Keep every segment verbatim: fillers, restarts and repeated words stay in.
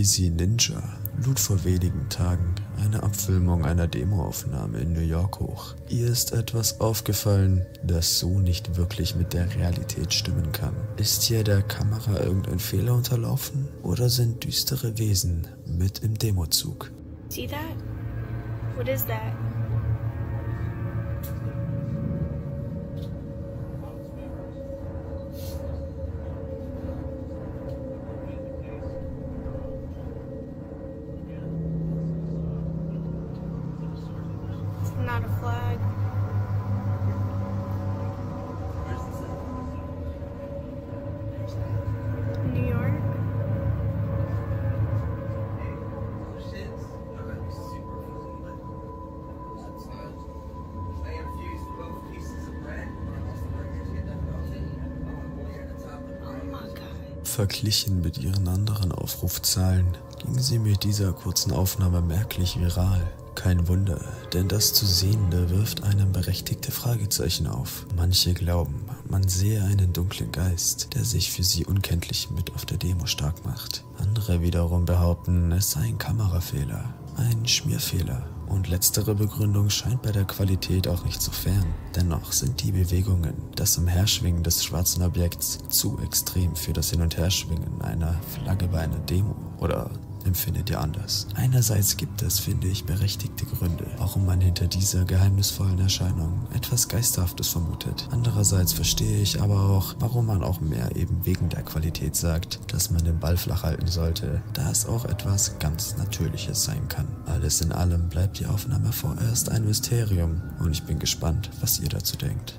Lazy Ninja lud vor wenigen Tagen eine Abfilmung einer Demoaufnahme in New York hoch. Ihr ist etwas aufgefallen, das so nicht wirklich mit der Realität stimmen kann. Ist hier der Kamera irgendein Fehler unterlaufen oder sind düstere Wesen mit im Demozug? See that? What is that? Not a flag. New York. Verglichen mit ihren anderen Aufrufzahlen ging sie mit dieser kurzen Aufnahme merklich viral. Kein Wunder, denn das zu Sehende wirft einem berechtigte Fragezeichen auf. Manche glauben, man sehe einen dunklen Geist, der sich für sie unkenntlich mit auf der Demo stark macht. Andere wiederum behaupten, es sei ein Kamerafehler, ein Schmierfehler. Und letztere Begründung scheint bei der Qualität auch nicht so fern. Dennoch sind die Bewegungen, das Umherschwingen des schwarzen Objekts, zu extrem für das Hin- und Herschwingen einer Flagge bei einer Demo. Oder empfindet ihr anders? Einerseits gibt es, finde ich, berechtigte Gründe, warum man hinter dieser geheimnisvollen Erscheinung etwas Geisterhaftes vermutet. Andererseits verstehe ich aber auch, warum man auch mehr eben wegen der Qualität sagt, dass man den Ball flach halten sollte, da es auch etwas ganz Natürliches sein kann. Alles in allem bleibt die Aufnahme vorerst ein Mysterium und ich bin gespannt, was ihr dazu denkt.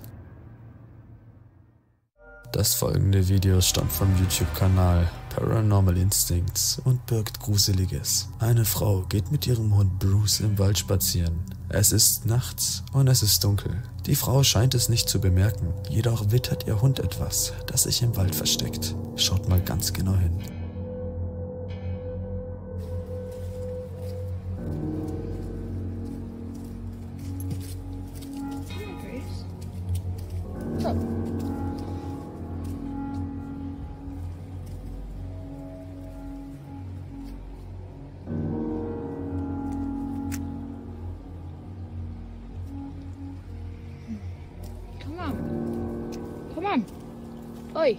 Das folgende Video stammt vom YouTube-Kanal Paranormal Instincts und birgt Gruseliges. Eine Frau geht mit ihrem Hund Bruce im Wald spazieren. Es ist nachts und es ist dunkel. Die Frau scheint es nicht zu bemerken, jedoch wittert ihr Hund etwas, das sich im Wald versteckt. Schaut mal ganz genau hin. Come on. Come on. Oi.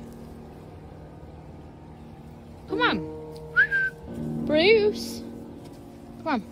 Come on. Bruce. Come on.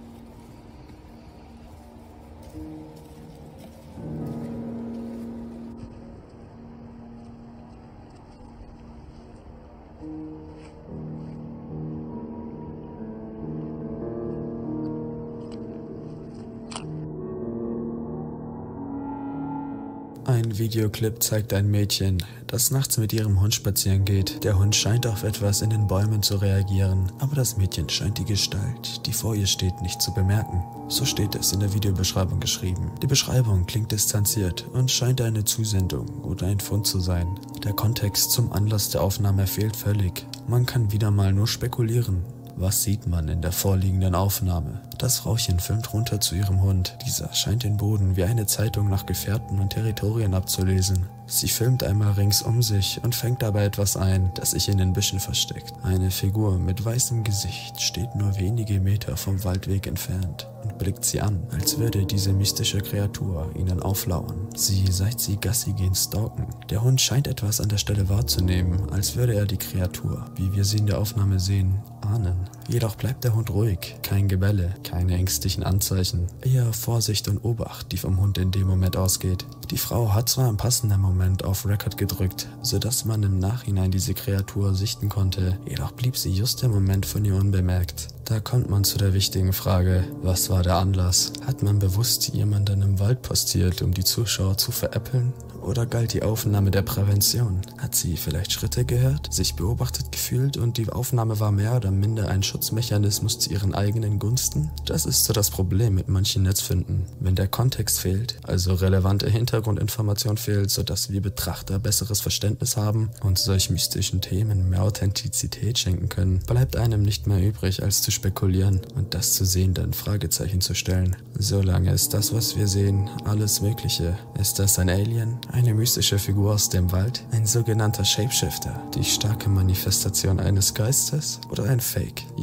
Ein Videoclip zeigt ein Mädchen, das nachts mit ihrem Hund spazieren geht. Der Hund scheint auf etwas in den Bäumen zu reagieren, aber das Mädchen scheint die Gestalt, die vor ihr steht, nicht zu bemerken. So steht es in der Videobeschreibung geschrieben. Die Beschreibung klingt distanziert und scheint eine Zusendung oder ein Fund zu sein. Der Kontext zum Anlass der Aufnahme fehlt völlig. Man kann wieder mal nur spekulieren. Was sieht man in der vorliegenden Aufnahme? Das Frauchen filmt runter zu ihrem Hund. Dieser scheint den Boden wie eine Zeitung nach Gefährten und Territorien abzulesen. Sie filmt einmal rings um sich und fängt dabei etwas ein, das sich in den Büschen versteckt. Eine Figur mit weißem Gesicht steht nur wenige Meter vom Waldweg entfernt und blickt sie an, als würde diese mystische Kreatur ihnen auflauern. Sie, seit sie Gassi gehen, stalken. Der Hund scheint etwas an der Stelle wahrzunehmen, als würde er die Kreatur, wie wir sie in der Aufnahme sehen, ahnen. Jedoch bleibt der Hund ruhig, kein Gebelle, keine ängstlichen Anzeichen, eher Vorsicht und Obacht, die vom Hund in dem Moment ausgeht. Die Frau hat zwar im passenden Moment auf Record gedrückt, sodass man im Nachhinein diese Kreatur sichten konnte, jedoch blieb sie just im Moment von ihr unbemerkt. Da kommt man zu der wichtigen Frage, was war der Anlass? Hat man bewusst jemanden im Wald postiert, um die Zuschauer zu veräppeln? Oder galt die Aufnahme der Prävention? Hat sie vielleicht Schritte gehört, sich beobachtet gefühlt und die Aufnahme war mehr oder minder ein Schutzmechanismus zu ihren eigenen Gunsten? Das ist so das Problem mit manchen Netzfinden. Wenn der Kontext fehlt, also relevante Hintergrundinformation fehlt, sodass wir Betrachter besseres Verständnis haben und solch mystischen Themen mehr Authentizität schenken können, bleibt einem nicht mehr übrig, als zu spekulieren und das zu Sehende in Fragezeichen zu stellen. Solange ist das, was wir sehen, alles Mögliche. Ist das ein Alien? Eine mystische Figur aus dem Wald? Ein sogenannter Shapeshifter? Die starke Manifestation eines Geistes? Oder ein Fake?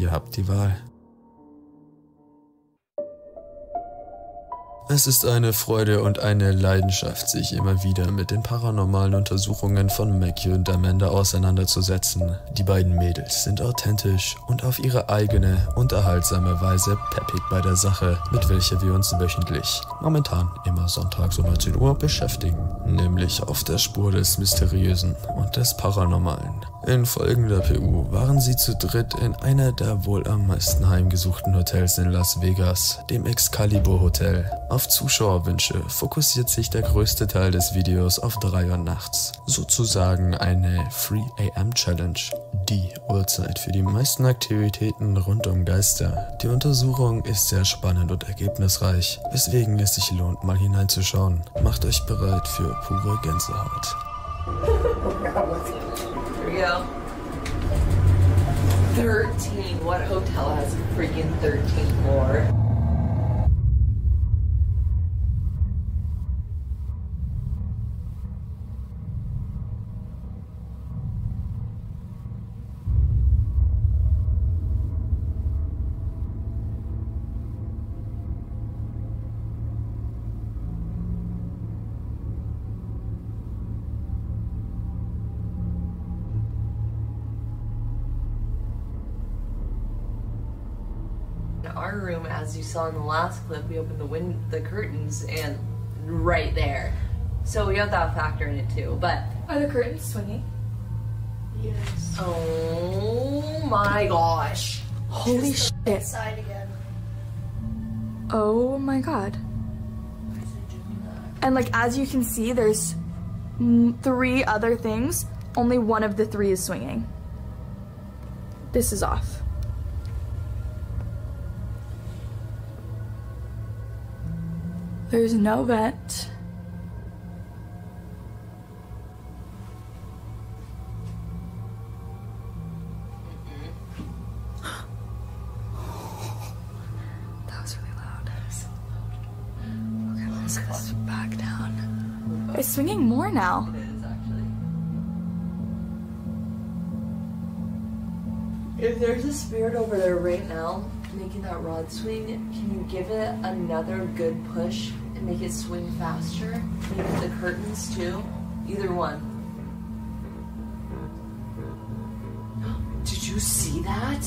Ihr habt die Wahl. Es ist eine Freude und eine Leidenschaft, sich immer wieder mit den paranormalen Untersuchungen von Matthew und Amanda auseinanderzusetzen. Die beiden Mädels sind authentisch und auf ihre eigene, unterhaltsame Weise peppig bei der Sache, mit welcher wir uns wöchentlich, momentan immer sonntags um neunzehn Uhr, beschäftigen. Nämlich auf der Spur des Mysteriösen und des Paranormalen. In folgender P U waren sie zu dritt in einer der wohl am meisten heimgesuchten Hotels in Las Vegas, dem Excalibur Hotel. Auf Zuschauerwünsche fokussiert sich der größte Teil des Videos auf drei Uhr nachts. Sozusagen eine three A M Challenge. Die Uhrzeit für die meisten Aktivitäten rund um Geister. Die Untersuchung ist sehr spannend und ergebnisreich, weswegen es sich lohnt, mal hineinzuschauen. Macht euch bereit für pure Gänsehaut. Here we go. thirteen. What hotel has freaking thirteen floor? Our room, as you saw in the last clip, we opened the wind the curtains and right there, so we have that factor in it too. But Are the curtains swinging? Yes. oh my gosh, Holy shit. Inside again. Oh my god. And like, as you can see, there's mm, three other things. Only one of the three is swinging. This is off. There's no vent. That was really loud. Okay, let's get this back down. It's swinging more now. it is actually. If there's a spirit over there right now making that rod swing, can you give it another good push and make it swing faster? Maybe the curtains too? Either one. Did you see that?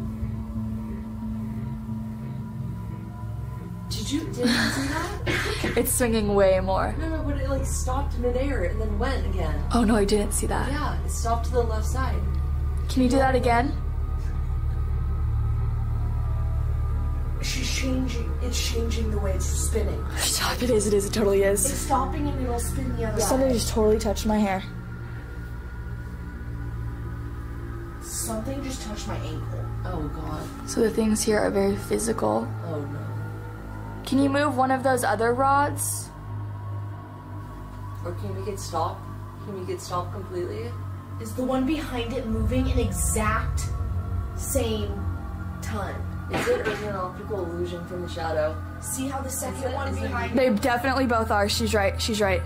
Did you, did you see that? It's swinging way more. No, no, but it like stopped midair and then went again. Oh no, I didn't see that. Yeah, it stopped to the left side. Can you do that again? She's changing. It's changing the way it's spinning. Stop, it is, it is, it totally It's is. stopping and it'll spin the other Somebody side. just totally touched my hair. Something just touched my ankle. Oh god. So the things here are very physical. Oh no. Can you move one of those other rods? Or can you make it stop? Can you make it stop completely? Is the one behind it moving in exact same time? Is it or is it an optical illusion from the shadow? See how the Is second it- one is it- behind They definitely both are. She's right. She's right.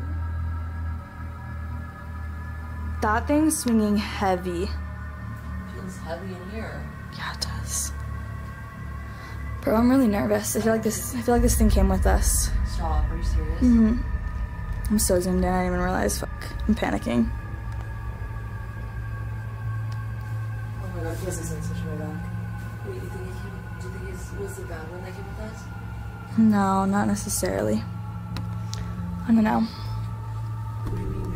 That thing's swinging heavy. Feels heavy in here. Yeah, it does. Bro, I'm really nervous. I feel like this. I feel like this thing came with us. Stop, are you serious? Mm-hmm. I'm so zoomed in. I didn't even realize. Fuck. I'm panicking. Oh my god, this isn't such a back. Wait, you think it came, do you think it was the bad one that came with us? No, not necessarily. I don't know. What do you mean?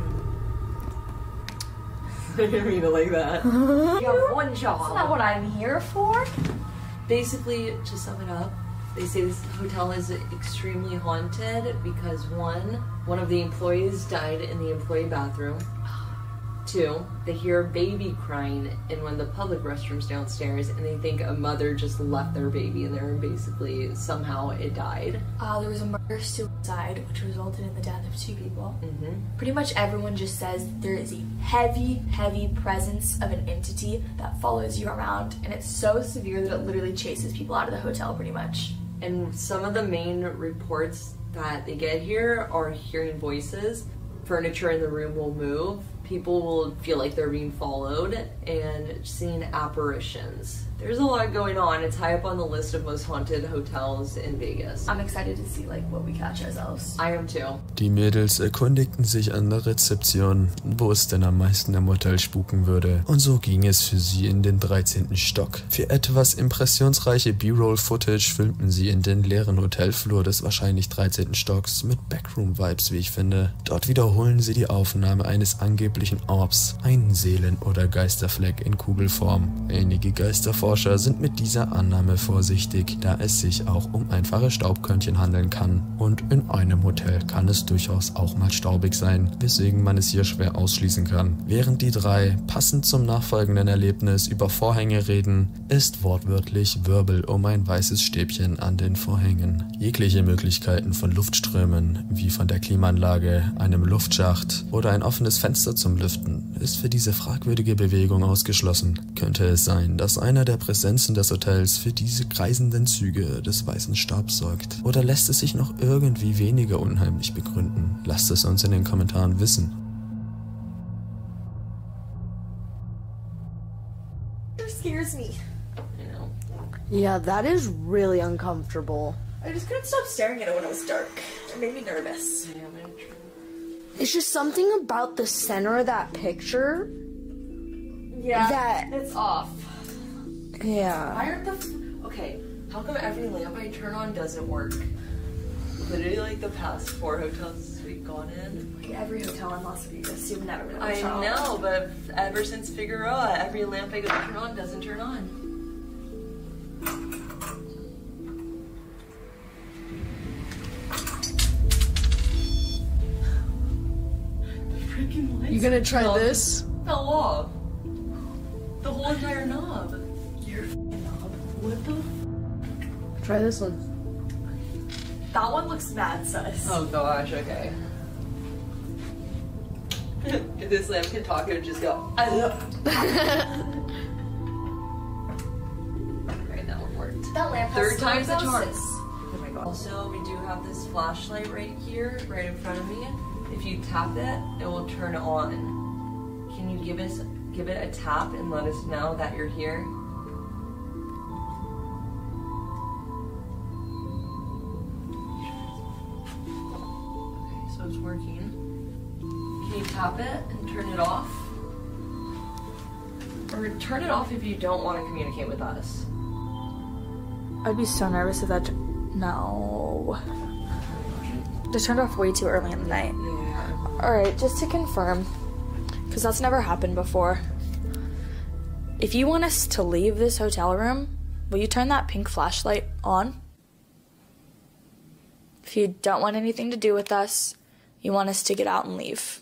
I didn't mean it like that. You have one job. That's not what I'm here for. Basically, to sum it up, they say this hotel is extremely haunted because one, one of the employees died in the employee bathroom. Two, they hear a baby crying in one of the public restrooms downstairs and they think a mother just left their baby in there and basically somehow it died. Uh, there was a murder-suicide, which resulted in the death of two people. Mm-hmm. Pretty much everyone just says there is a heavy, heavy presence of an entity that follows you around, and it's so severe that it literally chases people out of the hotel, pretty much. And some of the main reports that they get here are hearing voices. Furniture in the room will move. people will feel like they're being followed and seeing apparitions. There's a lot going on. It's high up on the list of most haunted hotels in Vegas. I'm excited to see like what we catch ourselves. I am too. Die Mädels erkundigten sich an der Rezeption, wo es denn am meisten im Hotel spuken würde. Und so ging es für sie in den dreizehnten Stock. Für etwas impressionsreiche B-Roll-Footage filmten sie in den leeren Hotelflur des wahrscheinlich dreizehnten Stocks mit Backroom-Vibes, wie ich finde. Dort wiederholen sie die Aufnahme eines angeblichen Orbs, einen Seelen- oder Geisterfleck in Kugelform. Einige Geisterforscher sind mit dieser Annahme vorsichtig, da es sich auch um einfache Staubkörnchen handeln kann. Und in einem Hotel kann es durchaus auch mal staubig sein, weswegen man es hier schwer ausschließen kann. Während die drei, passend zum nachfolgenden Erlebnis, über Vorhänge reden, ist wortwörtlich Wirbel um ein weißes Stäbchen an den Vorhängen. Jegliche Möglichkeiten von Luftströmen, wie von der Klimaanlage, einem Luftschacht oder ein offenes Fenster zum Lüften, ist für diese fragwürdige Bewegung ausgeschlossen. Könnte es sein, dass einer der Präsenzen des Hotels für diese kreisenden Züge des weißen Staubs sorgt? Oder lässt es sich noch irgendwie weniger unheimlich begründen? Lasst es uns in den Kommentaren wissen. It scares me. I know. Yeah, that is really uncomfortable. I just couldn't stop staring at it when it was dark. It made me nervous. Yeah, I'm gonna try. It's just something about the center of that picture. Yeah, That- it's off. Yeah. Why aren't the f- okay? How come every lamp I turn on doesn't work? Literally, like the past four hotels we've gone in. Like every hotel in Las Vegas, you've never been. I know, but ever since Figueroa, every lamp I go to turn on doesn't turn on. The freaking lights You gonna try fell- this? Fell off. The whole entire knob. Your f***ing knob. What the? F- Try this one. That one looks mad sus. oh gosh. Okay. If this lamp could talk, it would just go. I love. Right, that one worked. That lamp has Third time's the charm. scoliosis. Oh my god. Also, we do have this flashlight right here, right in front of me. If you tap it, it will turn on. Can you give us give it a tap and let us know that you're here? Okay, so it's working. Can you tap it and turn it off? Or turn it off if you don't want to communicate with us. I'd be so nervous if that. No. They turned off way too early in the night. Yeah. Alright, just to confirm, because that's never happened before. If you want us to leave this hotel room, will you turn that pink flashlight on? If you don't want anything to do with us, you want us to get out and leave.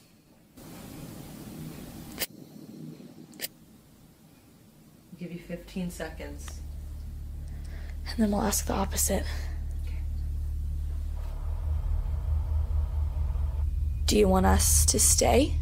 I'll give you fifteen seconds. And then we'll ask the opposite. Do you want us to stay?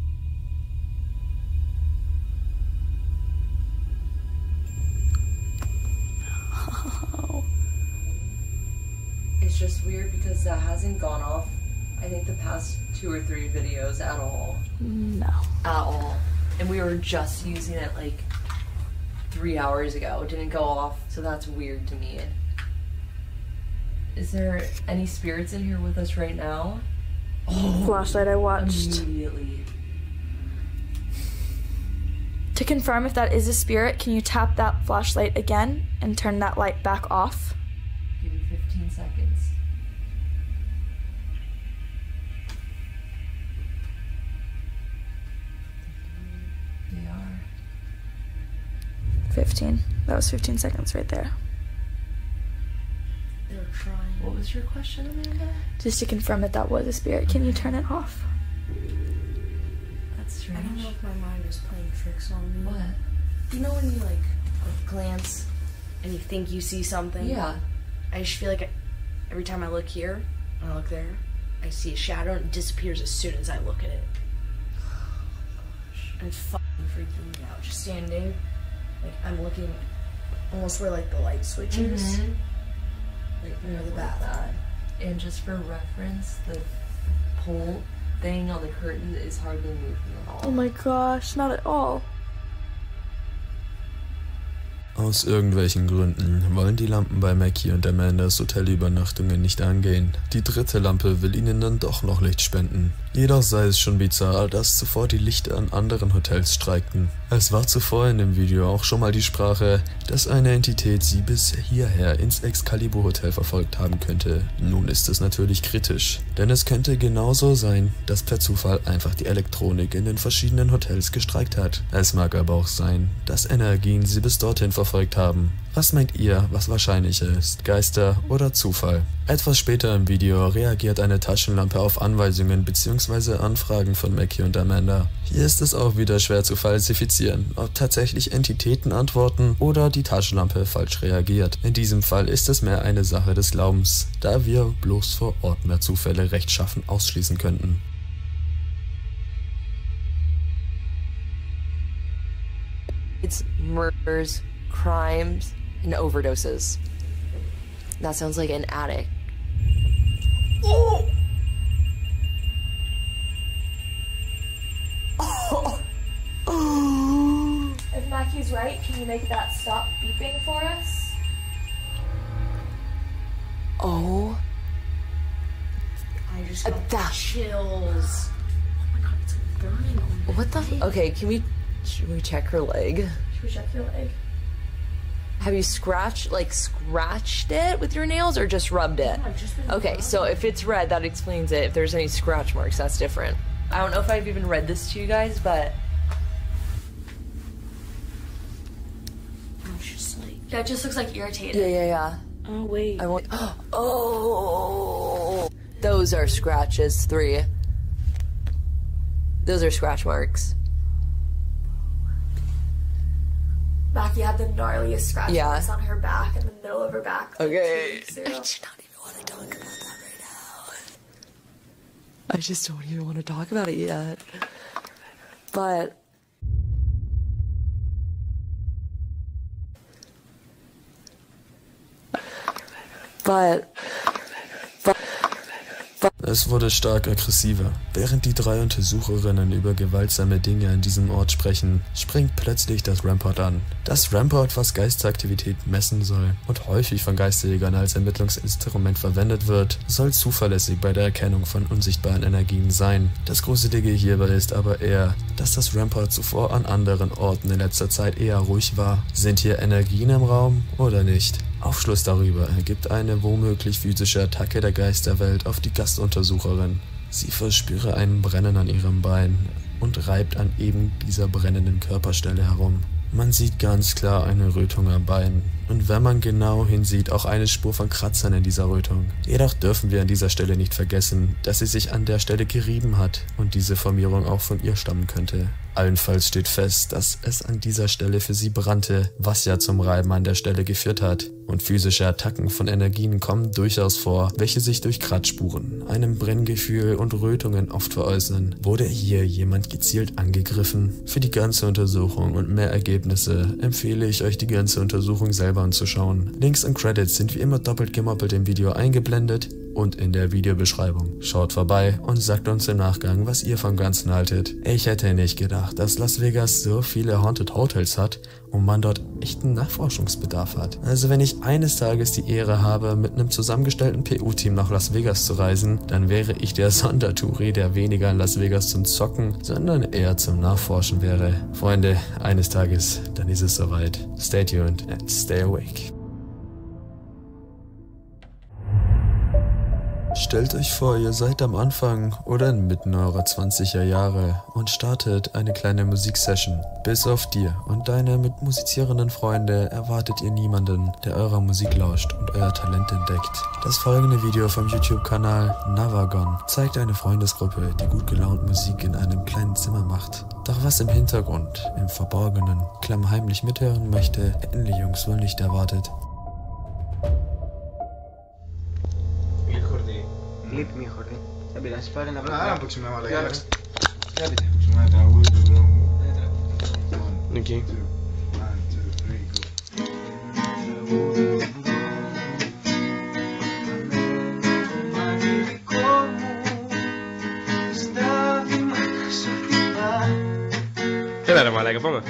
It's just weird because that hasn't gone off, I think, the past two or three videos at all. No. At all. And we were just using it like three hours ago. It didn't go off, so that's weird to me. Is there any spirits in here with us right now? Flashlight I watched. Immediately. To confirm if that is a spirit, can you tap that flashlight again and turn that light back off? Give you fifteen seconds. They are. fifteen. That was fifteen seconds right there. They're trying. What was your question, Amanda? Just to confirm that that was a spirit, can you turn it off? That's I strange. don't know if my mind is playing tricks on me. What? You know when you like, like glance and you think you see something? Yeah. I just feel like I, every time I look here and I look there, I see a shadow and it disappears as soon as I look at it. And it's fucking freaking me out. Just standing, like I'm looking almost where like the light switch is, Mhm. like near the Like bathroom. that. And just for reference, the pole thing on the curtain is hardly moving at all. Oh my gosh, not at all. Aus irgendwelchen Gründen wollen die Lampen bei Mackie und Amandas Hotelübernachtungen nicht angehen. Die dritte Lampe will ihnen dann doch noch Licht spenden. Jedoch sei es schon bizarr, dass zuvor die Lichter an anderen Hotels streikten. Es war zuvor in dem Video auch schon mal die Sprache, dass eine Entität sie bis hierher ins Excalibur Hotel verfolgt haben könnte. Nun ist es natürlich kritisch, denn es könnte genauso sein, dass per Zufall einfach die Elektronik in den verschiedenen Hotels gestreikt hat. Es mag aber auch sein, dass Energien sie bis dorthin verfolgt haben. Was meint ihr, was wahrscheinlicher ist, Geister oder Zufall? Etwas später im Video reagiert eine Taschenlampe auf Anweisungen bzw. Anfragen von Mackie und Amanda. Hier ist es auch wieder schwer zu falsifizieren, ob tatsächlich Entitäten antworten oder die Taschenlampe falsch reagiert. In diesem Fall ist es mehr eine Sache des Glaubens, da wir bloß vor Ort mehr Zufälle rechtschaffen ausschließen könnten. It's murders, crimes, and overdoses. That sounds like an addict. Oh! Oh! Oh! If Mackie's right, can you make that stop beeping for us? Oh. I just Uh, got that- chills. Oh my god, it's like burning on me. What the? F- okay, can we, should we check her leg? Should we check your leg? Have you scratched, like, scratched it with your nails or just rubbed it? I've just been Okay, so if it's red, that explains it. If there's any scratch marks, that's different. I don't know if I've even read this to you guys, but Oh, it's just like. Yeah, it just looks like irritated. yeah, yeah, yeah. Oh wait. I want. Oh, those are scratches. Three. Those are scratch marks. Mackie had the gnarliest scratch Yeah. marks on her back, in the middle of her back. like, Okay. two weeks ago. I just don't even want to talk about that right now. I just don't even want to talk about it yet. But but Es wurde stark aggressiver. Während die drei Untersucherinnen über gewaltsame Dinge an diesem Ort sprechen, springt plötzlich das Rampart an. Das Rampart, was Geistaktivität messen soll und häufig von Geisterjägern als Ermittlungsinstrument verwendet wird, soll zuverlässig bei der Erkennung von unsichtbaren Energien sein. Das Gruselige hierbei ist aber eher, dass das Rampart zuvor an anderen Orten in letzter Zeit eher ruhig war. Sind hier Energien im Raum oder nicht? Aufschluss darüber ergibt eine womöglich physische Attacke der Geisterwelt auf die Gastuntersucherin. Sie verspüre ein Brennen an ihrem Bein und reibt an eben dieser brennenden Körperstelle herum. Man sieht ganz klar eine Rötung am Bein und wenn man genau hinsieht, auch eine Spur von Kratzern in dieser Rötung. Jedoch dürfen wir an dieser Stelle nicht vergessen, dass sie sich an der Stelle gerieben hat und diese Formierung auch von ihr stammen könnte. Allenfalls steht fest, dass es an dieser Stelle für sie brannte, was ja zum Reiben an der Stelle geführt hat. Und physische Attacken von Energien kommen durchaus vor, welche sich durch Kratzspuren, einem Brenngefühl und Rötungen oft veräußern. Wurde hier jemand gezielt angegriffen? Für die ganze Untersuchung und mehr Ergebnisse empfehle ich euch, die ganze Untersuchung selber anzuschauen. Links und Credits sind wie immer doppelt gemoppelt im Video eingeblendet und in der Videobeschreibung. Schaut vorbei und sagt uns im Nachgang, was ihr vom Ganzen haltet. Ich hätte nicht gedacht, dass Las Vegas so viele Haunted Hotels hat und man dort echten Nachforschungsbedarf hat. Also wenn ich eines Tages die Ehre habe, mit einem zusammengestellten P U-Team nach Las Vegas zu reisen, dann wäre ich der Sondertouri, der weniger in Las Vegas zum Zocken, sondern eher zum Nachforschen wäre. Freunde, eines Tages, dann ist es soweit. Stay tuned and stay awake. Stellt euch vor, ihr seid am Anfang oder inmitten eurer zwanziger Jahre und startet eine kleine Musiksession. Bis auf dir und deine mit musizierenden Freunde erwartet ihr niemanden, der eurer Musik lauscht und euer Talent entdeckt. Das folgende Video vom YouTube-Kanal Navagon zeigt eine Freundesgruppe, die gut gelaunt Musik in einem kleinen Zimmer macht. Doch was im Hintergrund, im Verborgenen, klammheimlich mithören möchte, hätten die Jungs wohl nicht erwartet. Clip mejor, ¿eh? Tapi la espalda en la Ah, la próxima va a la Claro. guerra. Cállate. Próxima te hago el bro. Aquí. One, two, three, go. Pega, ponga.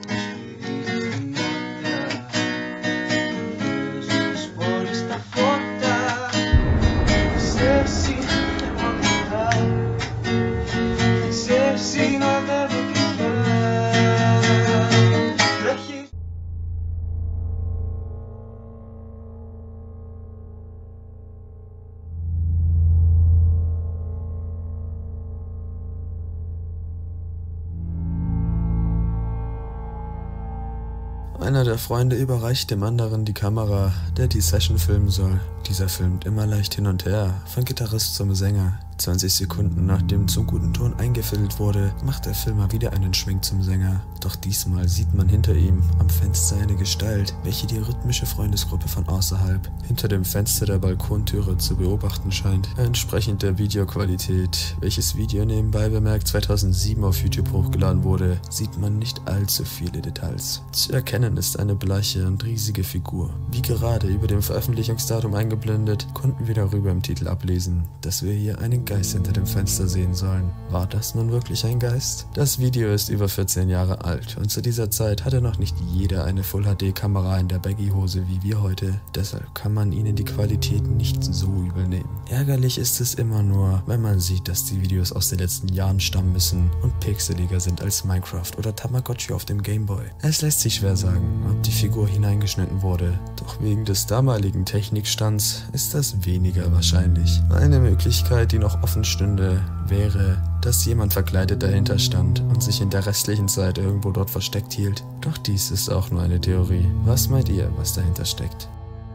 Einer der Freunde überreicht dem anderen die Kamera, der die Session filmen soll. Dieser filmt immer leicht hin und her, von Gitarrist zum Sänger. zwanzig Sekunden nachdem zum guten Ton eingefädelt wurde, macht der Filmer wieder einen Schwenk zum Sänger. Doch diesmal sieht man hinter ihm am Fenster eine Gestalt, welche die rhythmische Freundesgruppe von außerhalb hinter dem Fenster der Balkontüre zu beobachten scheint. Entsprechend der Videoqualität, welches Video nebenbei bemerkt zweitausendsieben auf YouTube hochgeladen wurde, sieht man nicht allzu viele Details. Zu erkennen ist eine bleiche und riesige Figur. Wie gerade über dem Veröffentlichungsdatum eingeblendet, konnten wir darüber im Titel ablesen, dass wir hier einen Geist hinter dem Fenster sehen sollen. War das nun wirklich ein Geist? Das Video ist über vierzehn Jahre alt und zu dieser Zeit hatte noch nicht jeder eine Full-H D-Kamera in der Baggy-Hose wie wir heute. Deshalb kann man ihnen die Qualität nicht so übel nehmen. Ärgerlich ist es immer nur, wenn man sieht, dass die Videos aus den letzten Jahren stammen müssen und pixeliger sind als Minecraft oder Tamagotchi auf dem Gameboy. Es lässt sich schwer sagen, ob die Figur hineingeschnitten wurde, doch wegen des damaligen Technikstands ist das weniger wahrscheinlich. Eine Möglichkeit, die noch offen stünde, wäre, dass jemand verkleidet dahinter stand und sich in der restlichen Zeit irgendwo dort versteckt hielt. Doch dies ist auch nur eine Theorie. Was meint ihr, was dahinter steckt?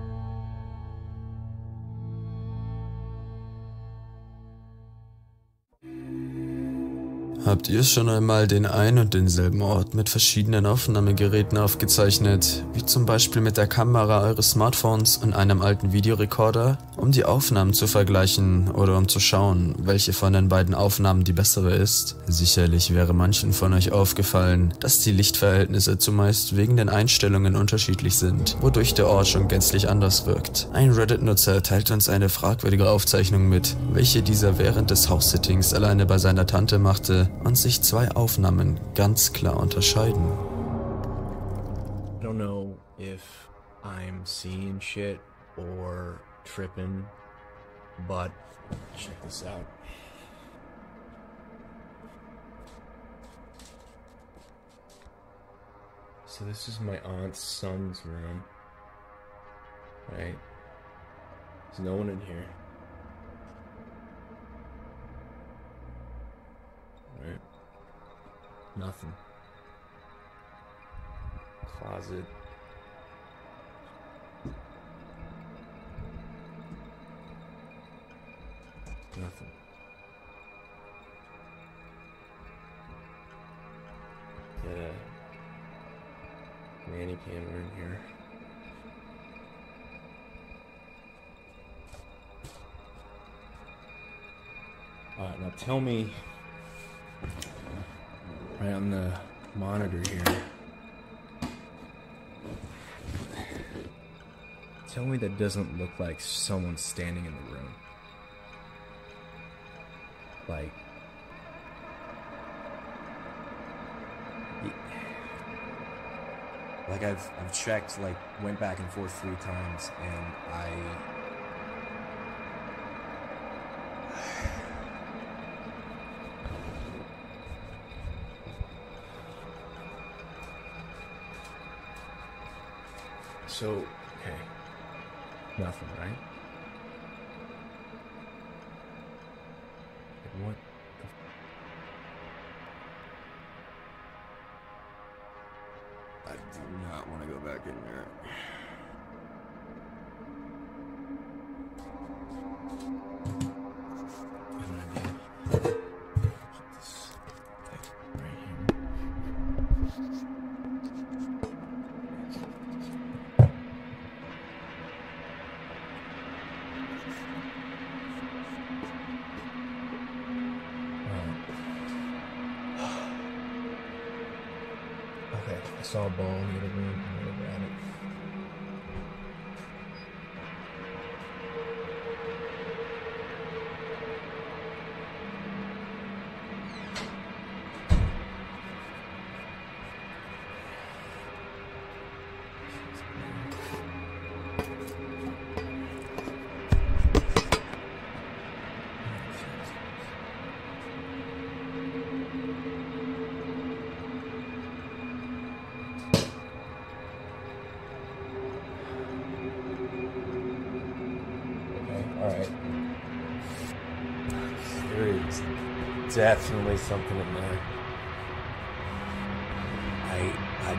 Habt ihr schon einmal den ein und denselben Ort mit verschiedenen Aufnahmegeräten aufgezeichnet, wie zum Beispiel mit der Kamera eures Smartphones und einem alten Videorekorder, um die Aufnahmen zu vergleichen oder um zu schauen, welche von den beiden Aufnahmen die bessere ist? Sicherlich wäre manchen von euch aufgefallen, dass die Lichtverhältnisse zumeist wegen den Einstellungen unterschiedlich sind, wodurch der Ort schon gänzlich anders wirkt. Ein Reddit-Nutzer teilt uns eine fragwürdige Aufzeichnung mit, welche dieser während des House-Sittings alleine bei seiner Tante machte und sich zwei Aufnahmen ganz klar unterscheiden. I don't know if I'm seeing shit or tripping, but check this out. So this is my aunt's son's room, right? There's no one in here. Right. Nothing. Closet. Nothing. Get a nanny camera in here. Alright, now tell me, right on the monitor here, tell me that doesn't look like someone standing in the room. Like, like I've I've checked, like went back and forth three times, and I. So, okay, nothing, right? Like, what the f- I do not want to go back in there. I have an idea. Put this thing right here. Okay, I saw a ball in the other room. I'm gonna grab it. Alright. There is definitely something in there. I... I...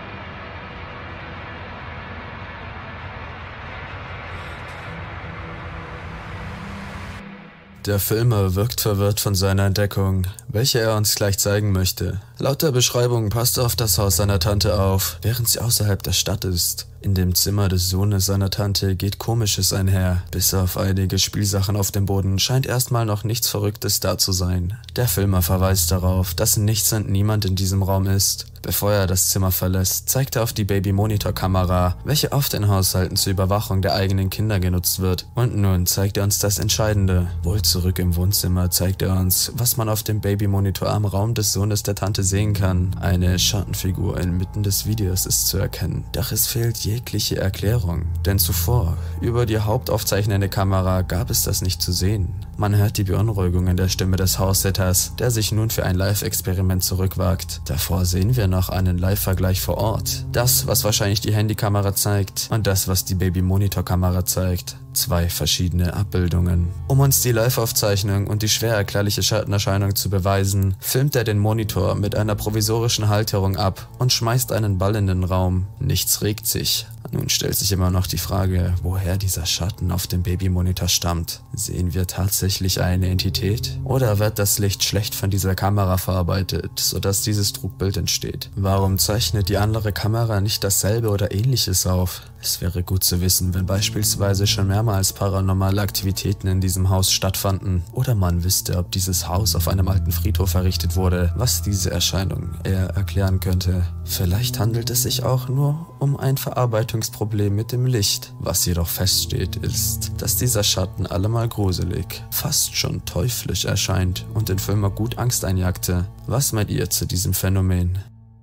Der Filmer wirkt verwirrt von seiner Entdeckung, welche er uns gleich zeigen möchte. Laut der Beschreibung passt er auf das Haus seiner Tante auf, während sie außerhalb der Stadt ist. In dem Zimmer des Sohnes seiner Tante geht Komisches einher. Bis auf einige Spielsachen auf dem Boden scheint erstmal noch nichts Verrücktes da zu sein. Der Filmer verweist darauf, dass nichts und niemand in diesem Raum ist. Bevor er das Zimmer verlässt, zeigt er auf die Baby-Monitor-Kamera, welche oft in Haushalten zur Überwachung der eigenen Kinder genutzt wird. Und nun zeigt er uns das Entscheidende. Wohl zurück im Wohnzimmer zeigt er uns, was man auf dem Baby-Monitor am Raum des Sohnes der Tante sehen kann. Eine Schattenfigur inmitten des Videos ist zu erkennen. Doch es fehlt jegliche Erklärung, denn zuvor, über die hauptaufzeichnende Kamera, gab es das nicht zu sehen. Man hört die Beunruhigung in der Stimme des Haussitters, der sich nun für ein Live-Experiment zurückwagt. Davor sehen wir noch einen Live-Vergleich vor Ort. Das, was wahrscheinlich die Handykamera zeigt, und das, was die Baby-Monitor-Kamera zeigt. Zwei verschiedene Abbildungen. Um uns die Live-Aufzeichnung und die schwer erklärliche Schattenerscheinung zu beweisen, filmt er den Monitor mit einer provisorischen Halterung ab und schmeißt einen Ball in den Raum. Nichts regt sich. Nun stellt sich immer noch die Frage, woher dieser Schatten auf dem Babymonitor stammt. Sehen wir tatsächlich eine Entität? Oder wird das Licht schlecht von dieser Kamera verarbeitet, sodass dieses Trugbild entsteht? Warum zeichnet die andere Kamera nicht dasselbe oder ähnliches auf? Es wäre gut zu wissen, wenn beispielsweise schon mehrmals paranormale Aktivitäten in diesem Haus stattfanden oder man wüsste, ob dieses Haus auf einem alten Friedhof errichtet wurde, was diese Erscheinung eher erklären könnte. Vielleicht handelt es sich auch nur um ein Verarbeitungsproblem mit dem Licht. Was jedoch feststeht, ist, dass dieser Schatten allemal gruselig, fast schon teuflisch erscheint und den Filmer gut Angst einjagte. Was meint ihr zu diesem Phänomen?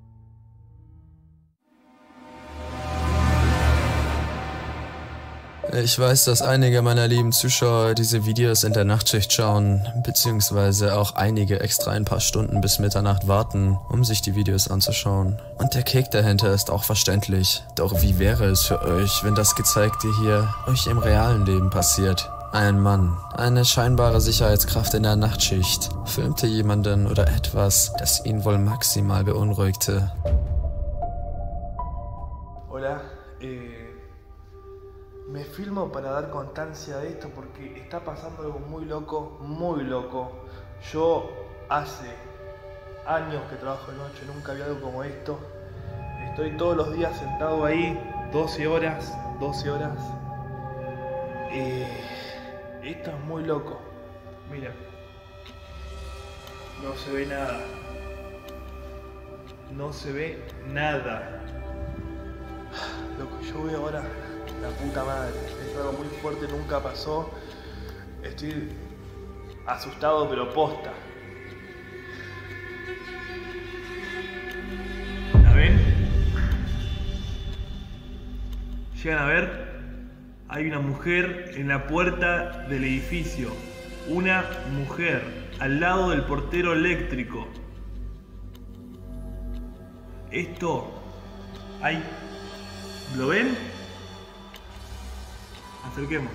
Ich weiß, dass einige meiner lieben Zuschauer diese Videos in der Nachtschicht schauen, beziehungsweise auch einige extra ein paar Stunden bis Mitternacht warten, um sich die Videos anzuschauen. Und der Kick dahinter ist auch verständlich. Doch wie wäre es für euch, wenn das Gezeigte hier euch im realen Leben passiert? Ein Mann, eine scheinbare Sicherheitskraft in der Nachtschicht, filmte jemanden oder etwas, das ihn wohl maximal beunruhigte. Hola, eh... me filmo para dar constancia de esto porque está pasando algo muy loco, muy loco. Yo hace años que trabajo de noche, nunca había algo como esto. Estoy todos los días sentado ahí, doce horas, doce horas. Eh, esto es muy loco. Mira, no se ve nada. No se ve nada. Lo que yo veo ahora... La puta madre, es algo muy fuerte, nunca pasó. Estoy asustado pero posta. ¿La ven? ¿Llegan a ver? Hay una mujer en la puerta del edificio. Una mujer al lado del portero eléctrico. Esto... hay... ¿Lo ven? Acerquemos.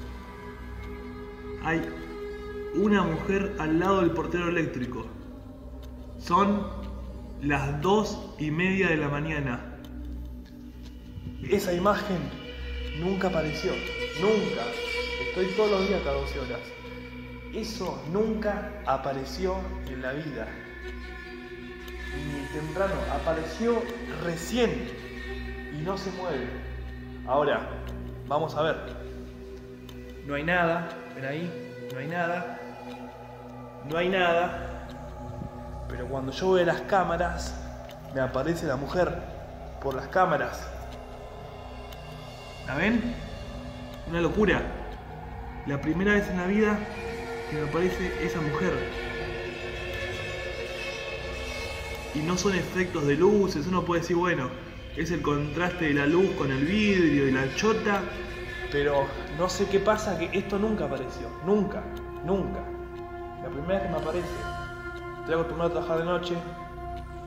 Hay una mujer al lado del portero eléctrico. Son las dos y media de la mañana. Esa imagen nunca apareció. Nunca. Estoy todos los días cada doce horas. Eso nunca apareció en la vida. Ni temprano. Apareció recién. Y no se mueve. Ahora, vamos a ver. No hay nada, ven ahí, no hay nada, no hay nada, pero cuando yo veo las cámaras, me aparece la mujer por las cámaras. ¿La ven? Una locura. La primera vez en la vida que me aparece esa mujer. Y no son efectos de luces, uno puede decir, bueno, es el contraste de la luz con el vidrio y la chota. Pero no sé qué pasa, que esto nunca apareció. Nunca, nunca. La primera vez que me aparece. Estoy acostumbrado a trabajar de noche.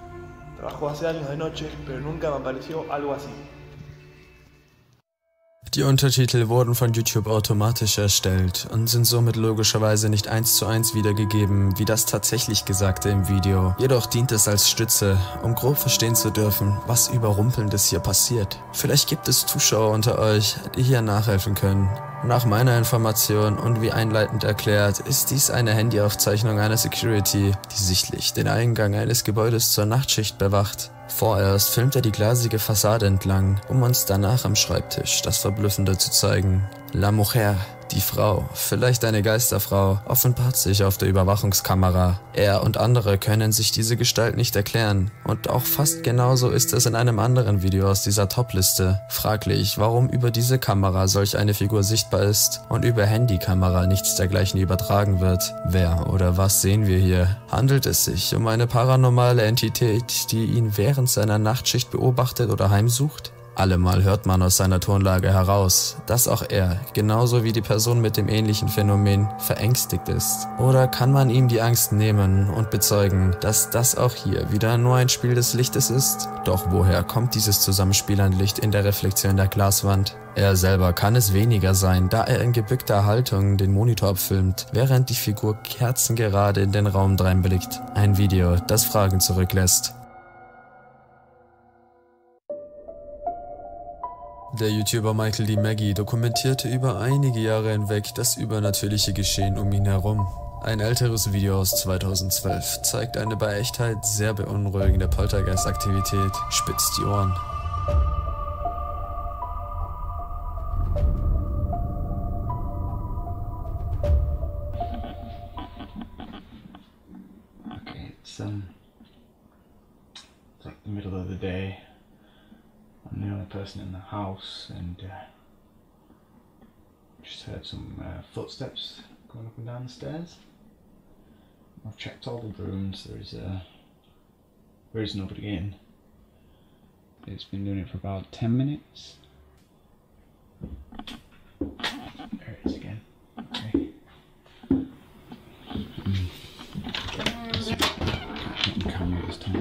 Trabajo hace años de noche, pero nunca me apareció algo así. Die Untertitel wurden von YouTube automatisch erstellt und sind somit logischerweise nicht eins zu eins wiedergegeben, wie das tatsächlich Gesagte im Video. Jedoch dient es als Stütze, um grob verstehen zu dürfen, was Überrumpelndes hier passiert. Vielleicht gibt es Zuschauer unter euch, die hier nachhelfen können. Nach meiner Information und wie einleitend erklärt, ist dies eine Handyaufzeichnung einer Security, die sichtlich den Eingang eines Gebäudes zur Nachtschicht bewacht. Vorerst filmt er die glasige Fassade entlang, um uns danach am Schreibtisch das Verblüffende zu zeigen. La Mujer, die Frau, vielleicht eine Geisterfrau, offenbart sich auf der Überwachungskamera. Er und andere können sich diese Gestalt nicht erklären. Und auch fast genauso ist es in einem anderen Video aus dieser Top-Liste. Fraglich, warum über diese Kamera solch eine Figur sichtbar ist und über Handykamera nichts dergleichen übertragen wird. Wer oder was sehen wir hier? Handelt es sich um eine paranormale Entität, die ihn während seiner Nachtschicht beobachtet oder heimsucht? Allemal hört man aus seiner Tonlage heraus, dass auch er, genauso wie die Person mit dem ähnlichen Phänomen, verängstigt ist. Oder kann man ihm die Angst nehmen und bezeugen, dass das auch hier wieder nur ein Spiel des Lichtes ist? Doch woher kommt dieses Zusammenspiel an Licht in der Reflexion der Glaswand? Er selber kann es weniger sein, da er in gebückter Haltung den Monitor abfilmt, während die Figur kerzengerade in den Raum dreinblickt. Ein Video, das Fragen zurücklässt. Der YouTuber Michael D. Maggie dokumentierte über einige Jahre hinweg das übernatürliche Geschehen um ihn herum. Ein älteres Video aus zweitausendzwölf zeigt eine bei Echtheit sehr beunruhigende Poltergeist-Aktivität. Spitzt die Ohren. Okay, it's um, it's like the middle of the day. I'm the only person in the house, and uh, just heard some uh, footsteps going up and down the stairs. I've checked all the rooms. There is uh, there is nobody in. It's been doing it for about ten minutes. There it is again. Okay. Mm. Let's see if I can get the camera this time.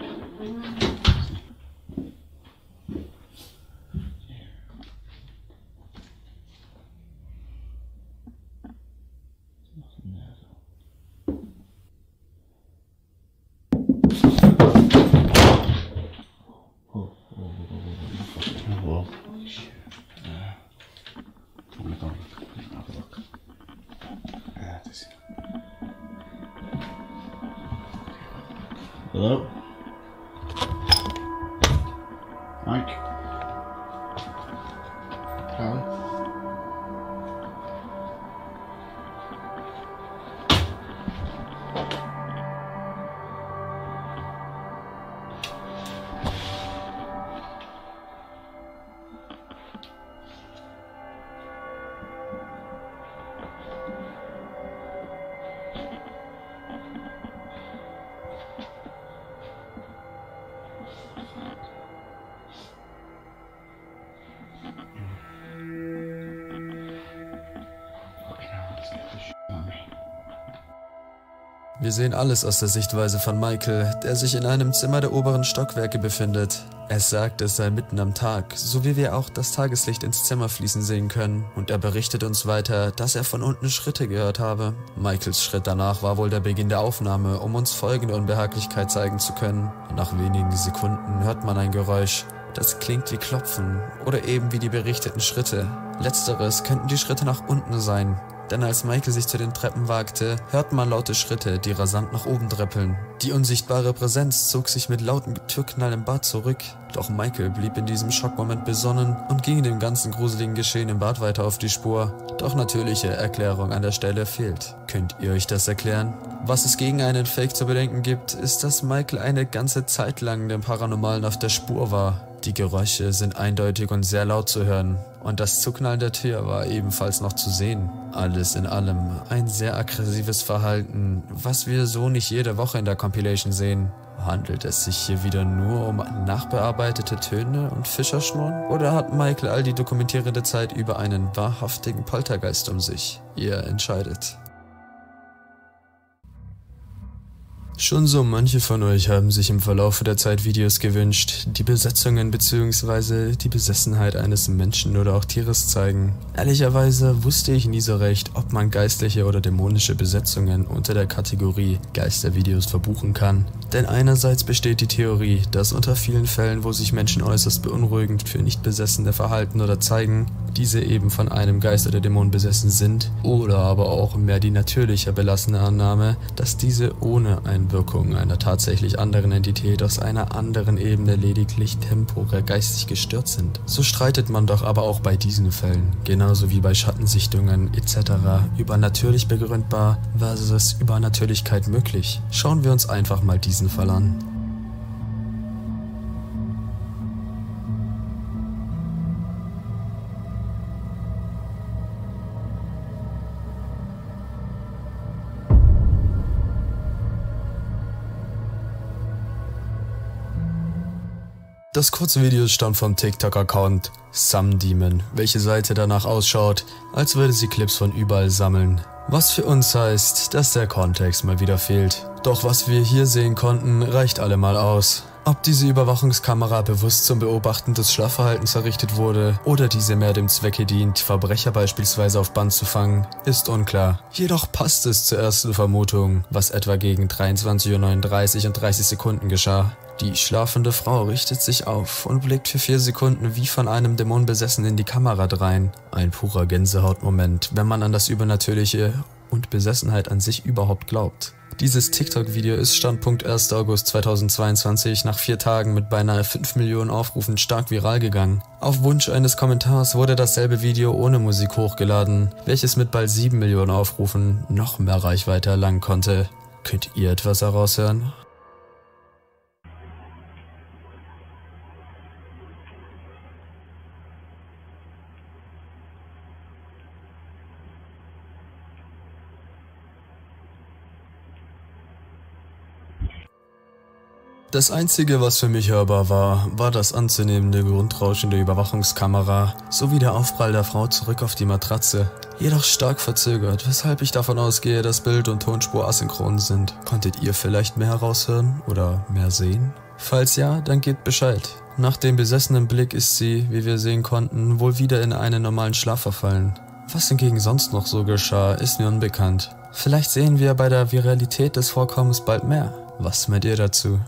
Hello? Mike? Charlie? Wir sehen alles aus der Sichtweise von Michael, der sich in einem Zimmer der oberen Stockwerke befindet. Er sagt, es sei mitten am Tag, so wie wir auch das Tageslicht ins Zimmer fließen sehen können. Und er berichtet uns weiter, dass er von unten Schritte gehört habe. Michaels Schritt danach war wohl der Beginn der Aufnahme, um uns folgende Unbehaglichkeit zeigen zu können. Nach wenigen Sekunden hört man ein Geräusch. Das klingt wie Klopfen oder eben wie die berichteten Schritte. Letzteres könnten die Schritte nach unten sein. Denn als Michael sich zu den Treppen wagte, hört man laute Schritte, die rasant nach oben treppeln. Die unsichtbare Präsenz zog sich mit lautem Türknall im Bad zurück. Doch Michael blieb in diesem Schockmoment besonnen und ging dem ganzen gruseligen Geschehen im Bad weiter auf die Spur. Doch natürliche Erklärung an der Stelle fehlt. Könnt ihr euch das erklären? Was es gegen einen Fake zu bedenken gibt, ist, dass Michael eine ganze Zeit lang dem Paranormalen auf der Spur war. Die Geräusche sind eindeutig und sehr laut zu hören. Und das Zuknallen der Tür war ebenfalls noch zu sehen. Alles in allem ein sehr aggressives Verhalten, was wir so nicht jede Woche in der Compilation sehen. Handelt es sich hier wieder nur um nachbearbeitete Töne und Fischerschnurren? Oder hat Michael all die dokumentierende Zeit über einen wahrhaftigen Poltergeist um sich? Ihr entscheidet. Schon so manche von euch haben sich im Verlauf der Zeit Videos gewünscht, die Besetzungen bzw. die Besessenheit eines Menschen oder auch Tieres zeigen. Ehrlicherweise wusste ich nie so recht, ob man geistliche oder dämonische Besetzungen unter der Kategorie Geistervideos verbuchen kann. Denn einerseits besteht die Theorie, dass unter vielen Fällen, wo sich Menschen äußerst beunruhigend für Nicht-Besessene verhalten oder zeigen, diese eben von einem Geist oder Dämon besessen sind, oder aber auch mehr die natürlicher belassene Annahme, dass diese ohne Einwirkung einer tatsächlich anderen Entität aus einer anderen Ebene lediglich temporär geistig gestört sind. So streitet man doch aber auch bei diesen Fällen, genauso wie bei Schattensichtungen et cetera, übernatürlich begründbar versus Übernatürlichkeit möglich. Schauen wir uns einfach mal diesen Fall an. Das kurze Video stammt vom TikTok-Account SomeDemon, welche Seite danach ausschaut, als würde sie Clips von überall sammeln. Was für uns heißt, dass der Kontext mal wieder fehlt. Doch was wir hier sehen konnten, reicht allemal aus. Ob diese Überwachungskamera bewusst zum Beobachten des Schlafverhaltens errichtet wurde oder diese mehr dem Zwecke dient, Verbrecher beispielsweise auf Band zu fangen, ist unklar. Jedoch passt es zur ersten Vermutung, was etwa gegen dreiundzwanzig Uhr neununddreißig und dreißig Sekunden geschah. Die schlafende Frau richtet sich auf und blickt für vier Sekunden wie von einem Dämon besessen in die Kamera drein. Ein purer Gänsehautmoment, wenn man an das Übernatürliche und Besessenheit an sich überhaupt glaubt. Dieses TikTok-Video ist Standpunkt erster August zweitausendzweiundzwanzig nach vier Tagen mit beinahe fünf Millionen Aufrufen stark viral gegangen. Auf Wunsch eines Kommentars wurde dasselbe Video ohne Musik hochgeladen, welches mit bald sieben Millionen Aufrufen noch mehr Reichweite erlangen konnte. Könnt ihr etwas heraushören? Das einzige, was für mich hörbar war, war das anzunehmende Grundrauschen der Überwachungskamera sowie der Aufprall der Frau zurück auf die Matratze. Jedoch stark verzögert, weshalb ich davon ausgehe, dass Bild und Tonspur asynchron sind. Konntet ihr vielleicht mehr heraushören oder mehr sehen? Falls ja, dann gebt Bescheid. Nach dem besessenen Blick ist sie, wie wir sehen konnten, wohl wieder in einen normalen Schlaf verfallen. Was hingegen sonst noch so geschah, ist mir unbekannt. Vielleicht sehen wir bei der Viralität des Vorkommens bald mehr. Was meint ihr dazu?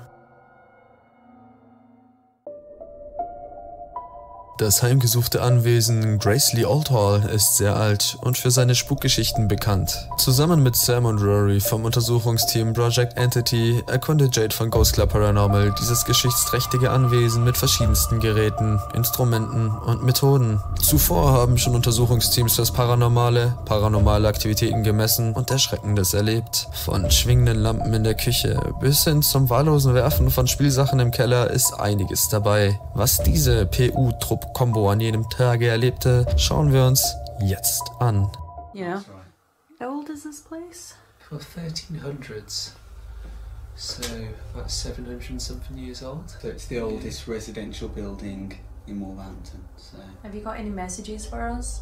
Das heimgesuchte Anwesen Graceley Old Hall ist sehr alt und für seine Spukgeschichten bekannt. Zusammen mit Sam und Rory vom Untersuchungsteam Project Entity erkundet Jade von Ghost Club Paranormal dieses geschichtsträchtige Anwesen mit verschiedensten Geräten, Instrumenten und Methoden. Zuvor haben schon Untersuchungsteams das Paranormale, paranormale Aktivitäten gemessen und Erschreckendes erlebt. Von schwingenden Lampen in der Küche bis hin zum wahllosen Werfen von Spielsachen im Keller ist einiges dabei. Was diese P U-Trupp-Kombo an jedem Tage erlebte, schauen wir uns jetzt an. Yeah. How old is this place? Well, thirteen hundreds. So, about seven hundred and something years old. So it's the oldest residential building in Wolverhampton. So. Have you got any messages for us?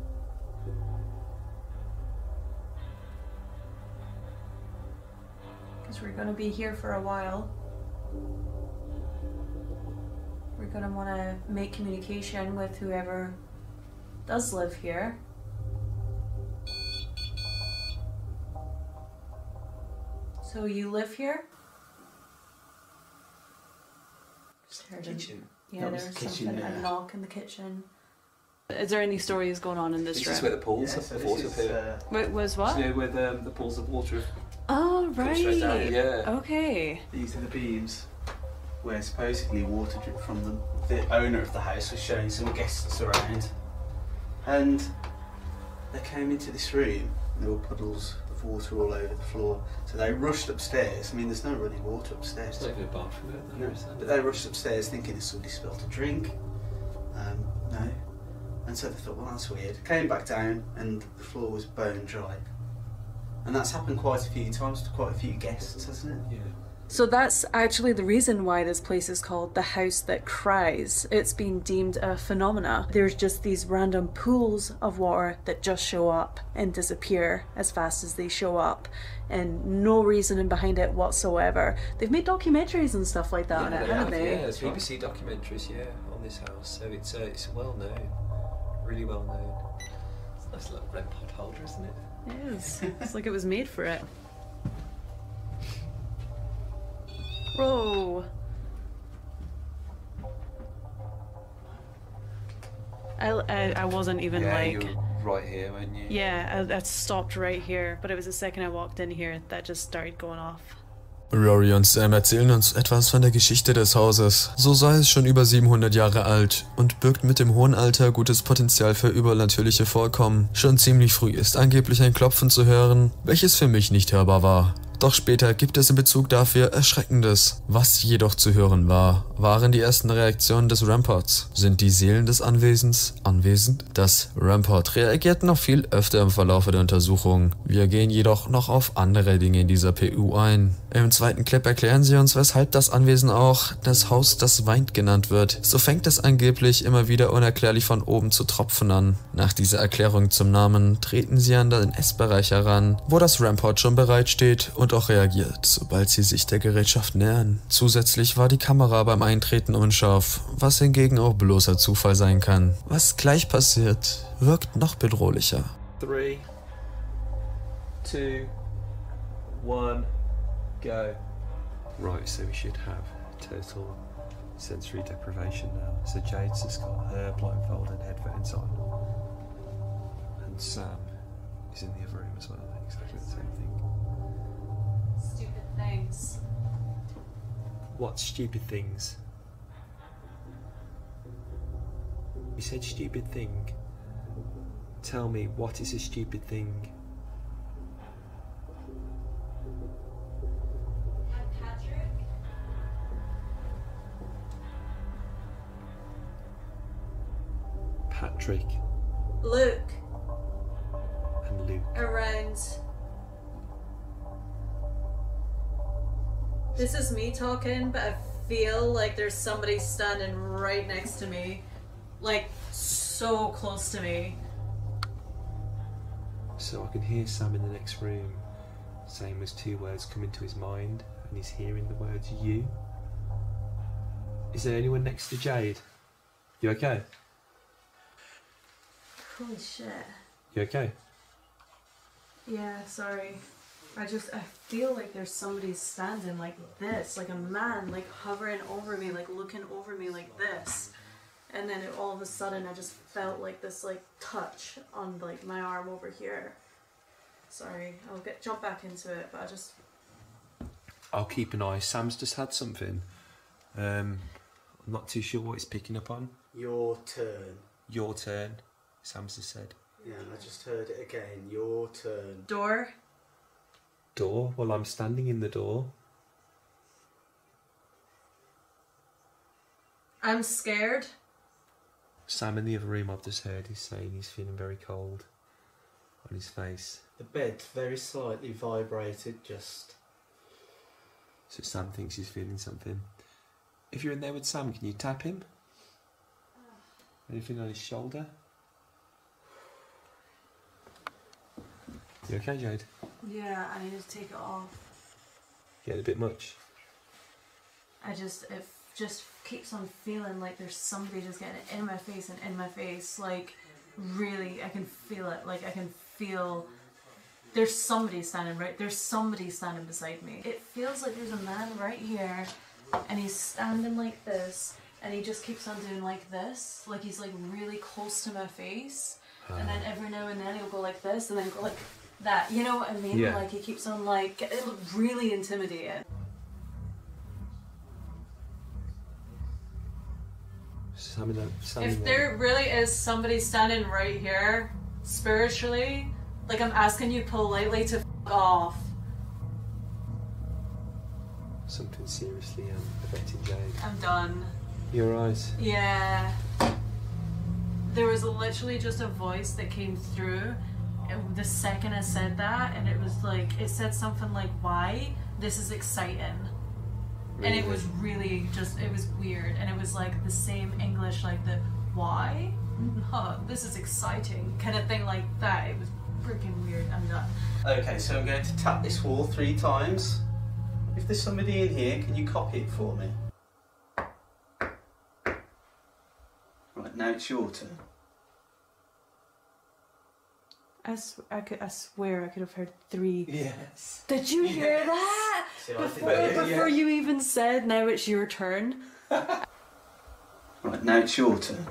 Because we're gonna be here for a while. We're gonna want to make communication with whoever does live here. So you live here? Kitchen. Yeah, That there was was the kitchen, something, yeah. a knock in the kitchen. Is there any stories going on in this, This room? is where the pools Yeah, of so this water is, appear. uh, Wait, was what? So, yeah, where the, um, the pools of water Oh, come right. straight down. Yeah. Okay. These are the beams where supposedly water dripped from them. The owner of the house was showing some guests around, and they came into this room and there were puddles of water all over the floor. So they rushed upstairs. I mean, there's no running water upstairs. It's not even a bathroom out there, No, is there? but they rushed upstairs thinking if somebody spilled a drink. Um, no. And so they thought, well, that's weird. Came back down and the floor was bone dry. And that's happened quite a few times to quite a few guests, hasn't it? Yeah. So that's actually the reason why this place is called the House That Cries. It's been deemed a phenomena. There's just these random pools of water that just show up and disappear as fast as they show up, and no reasoning behind it whatsoever. They've made documentaries and stuff like that yeah, on it, they haven't have, they? Yeah, there's B B C documentaries, yeah, on this house. So it's uh, it's well known, really well known. It's a nice little red pot holder, isn't it? It is. It's like it was made for it. Whoa. I, I, I wasn't even yeah, like... you were right here, weren't you? Yeah, I, I stopped right here, but it was the second I walked in here that just started going off. Rory und Sam erzählen uns etwas von der Geschichte des Hauses. So sei es schon über siebenhundert Jahre alt und birgt mit dem hohen Alter gutes Potenzial für übernatürliche Vorkommen. Schon ziemlich früh ist angeblich ein Klopfen zu hören, welches für mich nicht hörbar war. Doch später gibt es in Bezug dafür Erschreckendes. Was jedoch zu hören war, waren die ersten Reaktionen des Ramparts. Sind die Seelen des Anwesens anwesend? Das Rampart reagiert noch viel öfter im Verlauf der Untersuchung. Wir gehen jedoch noch auf andere Dinge in dieser P U ein. Im zweiten Clip erklären sie uns, weshalb das Anwesen auch das Haus, das weint genannt wird. So fängt es angeblich immer wieder unerklärlich von oben zu tropfen an. Nach dieser Erklärung zum Namen treten sie an den Essbereich heran, wo das Rampart schon bereitsteht und auch reagiert, sobald sie sich der Gerätschaft nähern. Zusätzlich war die Kamera beim Eintreten unscharf, was hingegen auch bloßer Zufall sein kann. Was gleich passiert, wirkt noch bedrohlicher. Three, two, one, go. Right, so we should have total sensory deprivation now. So Jade's just got her blindfold and headphones on, and Sam is in the other room as well, exactly the same thing. Stupid things. What stupid things? You said stupid thing. Tell me, what is a stupid thing? Patrick? Patrick Luke. and Luke. Around. This is me talking, but I feel like there's somebody standing right next to me. Like, so close to me. So I can hear Sam in the next room saying those two words come into his mind, and he's hearing the words you. Is there anyone next to Jade? You okay? Holy shit. You okay? Yeah, sorry. I just, I feel like there's somebody standing like this, like a man, like hovering over me, like looking over me like this. And then it, all of a sudden I just felt like this like touch on like my arm over here. Sorry, I'll get jump back into it, but I just... I'll keep an eye. Sam's just had something. Um, I'm not too sure what he's picking up on. Your turn. Your turn, Sam's just said. Yeah, I just heard it again. Your turn. Door? Door? Well, I'm standing in the door. I'm scared. Sam in the other room, I've just heard, he's saying he's feeling very cold on his face. The bed very slightly vibrated, just... So Sam thinks he's feeling something. If you're in there with Sam, can you tap him? Anything on his shoulder? You okay, Jade? Yeah, I need to take it off. Getting a bit much? I just, it just keeps on feeling like there's somebody just getting it in my face and in my face. Like, really, I can feel it. Like, I can feel there's somebody standing right, there's somebody standing beside me. It feels like there's a man right here, and he's standing like this, and he just keeps on doing like this. Like, he's like really close to my face. Uh. And then every now and then he'll go like this, and then go like that. You know what I mean? Yeah. Like, he keeps on like, it looked really intimidating. If there really is somebody standing right here, spiritually, like, I'm asking you politely to f*** off. Something seriously um, affecting Jade. I'm done. Your eyes? Yeah. There was literally just a voice that came through and the second I said that, and it was like, it said something like, why? This is exciting. and it was really just, it was weird, and it was like the same English, like the why? Oh, this is exciting kind of thing like that. It was freaking weird. I'm done. Okay, so I'm going to tap this wall three times. If there's somebody in here, can you copy it for me? Right, now it's your turn. I, sw I, could, I swear I could have heard three. Yes. Did you hear Yes. that? See, I Before, think that- before yeah. you even said, now it's your turn. Right, now it's your turn.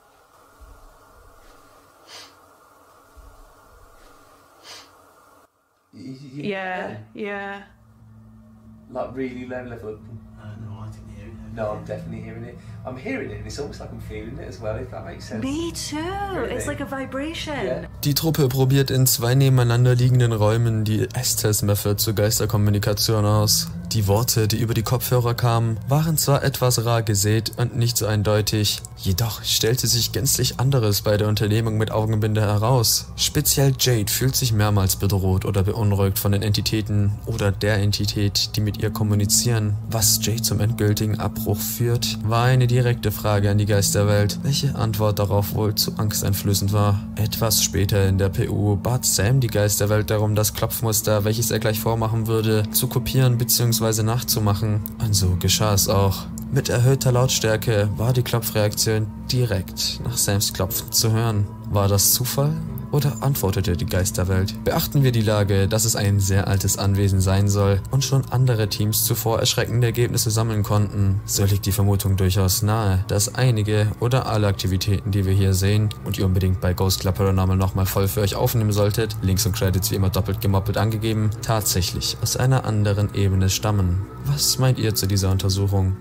Yeah, yeah. Like really low level. Uh, no, I didn't hear it. No, I'm definitely hearing it. I'm hearing it and it's almost like I'm feeling it as well, if that makes sense. Me too. Really? It's like a vibration. Yeah. Die Truppe probiert in zwei nebeneinander liegenden Räumen die Estes-Method zur Geisterkommunikation aus. Die Worte, die über die Kopfhörer kamen, waren zwar etwas rar gesät und nicht so eindeutig, jedoch stellte sich gänzlich anderes bei der Unternehmung mit Augenbinde heraus. Speziell Jade fühlt sich mehrmals bedroht oder beunruhigt von den Entitäten oder der Entität, die mit ihr kommunizieren. Was Jade zum endgültigen Abbruch führt, war eine direkte Frage an die Geisterwelt, welche Antwort darauf wohl zu angsteinflößend war. Etwas später in der P U bat Sam die Geisterwelt darum, das Klopfmuster, welches er gleich vormachen würde, zu kopieren bzw. nachzumachen. Und so geschah es auch. Mit erhöhter Lautstärke war die Klopfreaktion direkt nach Sams Klopfen zu hören. War das Zufall? Oder antwortete die Geisterwelt? Beachten wir die Lage, dass es ein sehr altes Anwesen sein soll und schon andere Teams zuvor erschreckende Ergebnisse sammeln konnten. So liegt die Vermutung durchaus nahe, dass einige oder alle Aktivitäten, die wir hier sehen und ihr unbedingt bei Ghost Club Paranormal nochmal voll für euch aufnehmen solltet, Links und Credits wie immer doppelt gemoppelt angegeben, tatsächlich aus einer anderen Ebene stammen. Was meint ihr zu dieser Untersuchung?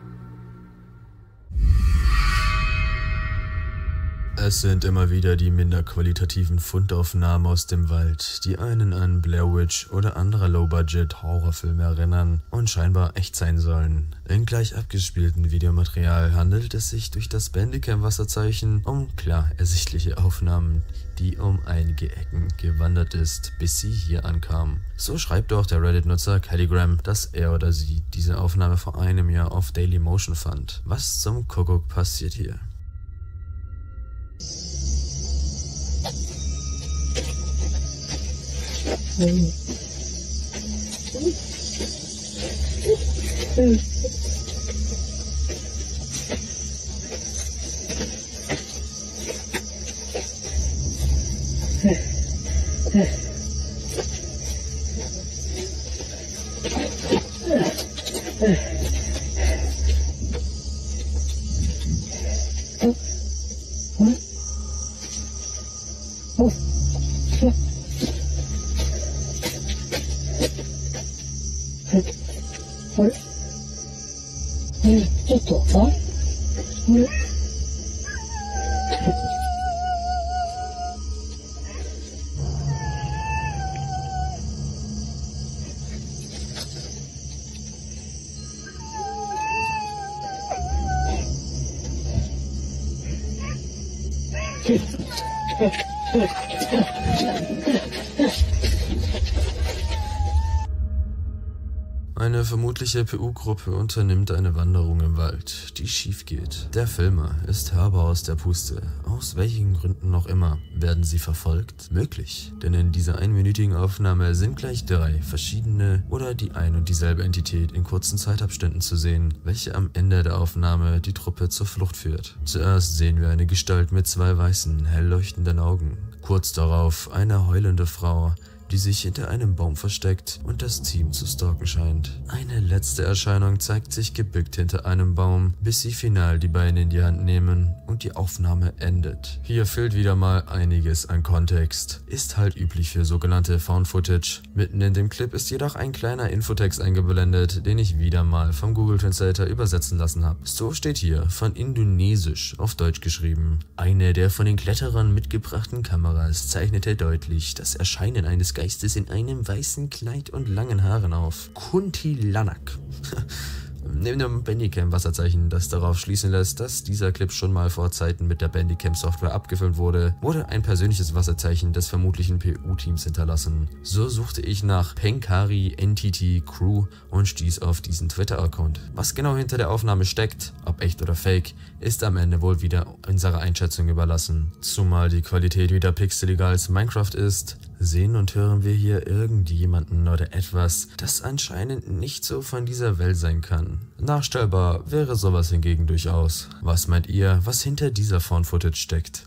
Es sind immer wieder die minder qualitativen Fundaufnahmen aus dem Wald, die einen an Blair Witch oder andere Low-Budget-Horrorfilme erinnern und scheinbar echt sein sollen. Im gleich abgespielten Videomaterial handelt es sich durch das Bandicam-Wasserzeichen um klar ersichtliche Aufnahmen, die um einige Ecken gewandert ist, bis sie hier ankam. So schreibt auch der Reddit-Nutzer Calligram, dass er oder sie diese Aufnahme vor einem Jahr auf Dailymotion fand. Was zum Kuckuck passiert hier? Eine vermutliche P U-Gruppe unternimmt eine Wanderung im Wald, die schief geht. Der Filmer ist hörbar aus der Puste. Aus welchen Gründen noch immer. Werden sie verfolgt? Möglich. Denn in dieser einminütigen Aufnahme sind gleich drei verschiedene oder die ein und dieselbe Entität in kurzen Zeitabständen zu sehen, welche am Ende der Aufnahme die Truppe zur Flucht führt. Zuerst sehen wir eine Gestalt mit zwei weißen, hell leuchtenden Augen. Kurz darauf eine heulende Frau, die sich hinter einem Baum versteckt und das Team zu stalken scheint. Eine letzte Erscheinung zeigt sich gebückt hinter einem Baum, bis sie final die Beine in die Hand nehmen und die Aufnahme endet. Hier fehlt wieder mal einiges an Kontext. Ist halt üblich für sogenannte Found Footage. Mitten in dem Clip ist jedoch ein kleiner Infotext eingeblendet, den ich wieder mal vom Google Translator übersetzen lassen habe. So steht hier, von Indonesisch auf Deutsch geschrieben. Eine der von den Kletterern mitgebrachten Kameras zeichnete deutlich das Erscheinen eines Geistes in einem weißen Kleid und langen Haaren auf. Kuntilanak. Neben dem Bandicam-Wasserzeichen, das darauf schließen lässt, dass dieser Clip schon mal vor Zeiten mit der Bandicam-Software abgefilmt wurde, wurde ein persönliches Wasserzeichen des vermutlichen P U-Teams hinterlassen. So suchte ich nach Penkari N T T Crew und stieß auf diesen Twitter-Account. Was genau hinter der Aufnahme steckt, ob echt oder fake, ist am Ende wohl wieder unserer Einschätzung überlassen. Zumal die Qualität wieder pixeliger als Minecraft ist, sehen und hören wir hier irgendjemanden oder etwas, das anscheinend nicht so von dieser Welt sein kann. Nachstellbar wäre sowas hingegen durchaus. Was meint ihr, was hinter dieser Found-Footage steckt?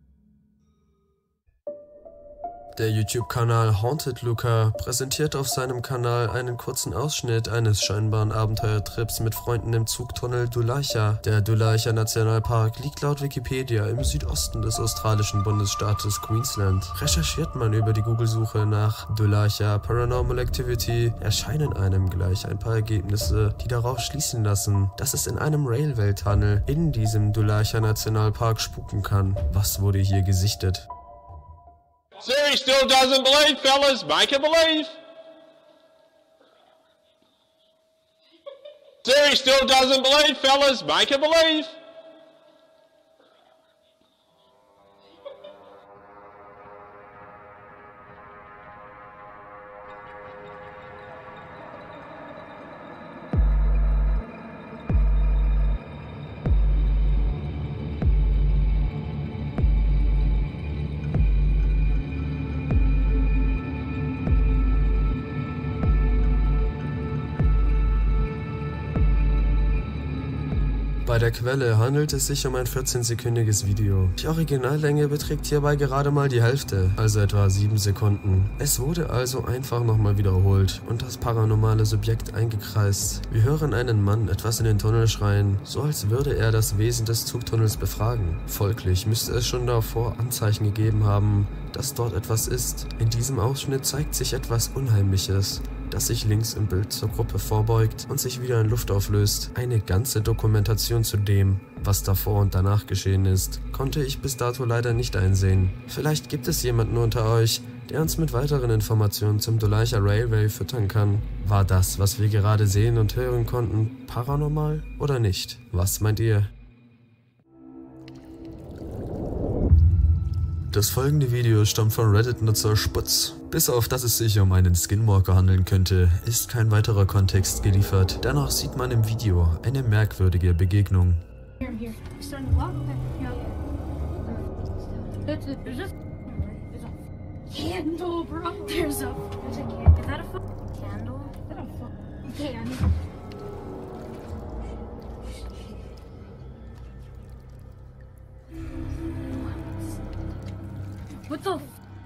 Der YouTube-Kanal Haunted Luca präsentiert auf seinem Kanal einen kurzen Ausschnitt eines scheinbaren Abenteuertrips mit Freunden im Zugtunnel Dulaicha. Der Dulaicha Nationalpark liegt laut Wikipedia im Südosten des australischen Bundesstaates Queensland. Recherchiert man über die Google-Suche nach Dulaicha Paranormal Activity, erscheinen einem gleich ein paar Ergebnisse, die darauf schließen lassen, dass es in einem Railway-Tunnel in diesem Dulaicha Nationalpark spuken kann. Was wurde hier gesichtet? Siri still doesn't believe, fellas. Make her believe. Siri still doesn't believe, fellas. Make her believe. Bei der Quelle handelt es sich um ein vierzehnsekündiges Video. Die Originallänge beträgt hierbei gerade mal die Hälfte, also etwa sieben Sekunden. Es wurde also einfach nochmal wiederholt und das paranormale Subjekt eingekreist. Wir hören einen Mann etwas in den Tunnel schreien, so als würde er das Wesen des Zugtunnels befragen. Folglich müsste es schon davor Anzeichen gegeben haben, dass dort etwas ist. In diesem Ausschnitt zeigt sich etwas Unheimliches, das sich links im Bild zur Gruppe vorbeugt und sich wieder in Luft auflöst. Eine ganze Dokumentation zu dem, was davor und danach geschehen ist, konnte ich bis dato leider nicht einsehen. Vielleicht gibt es jemanden unter euch, der uns mit weiteren Informationen zum Dulaicha Railway füttern kann. War das, was wir gerade sehen und hören konnten, paranormal oder nicht? Was meint ihr? Das folgende Video stammt von Reddit-Nutzer Sputz. Bis auf dass es sich um einen Skinwalker handeln könnte, ist kein weiterer Kontext geliefert. Dennoch sieht man im Video eine merkwürdige Begegnung. Here, here. You're starting to walk? Okay. Yeah, okay. There's a, there's a, there's a candle, bro. There's a, there's a candle. Is that a fucking candle? Is that a fucking candle? What the f?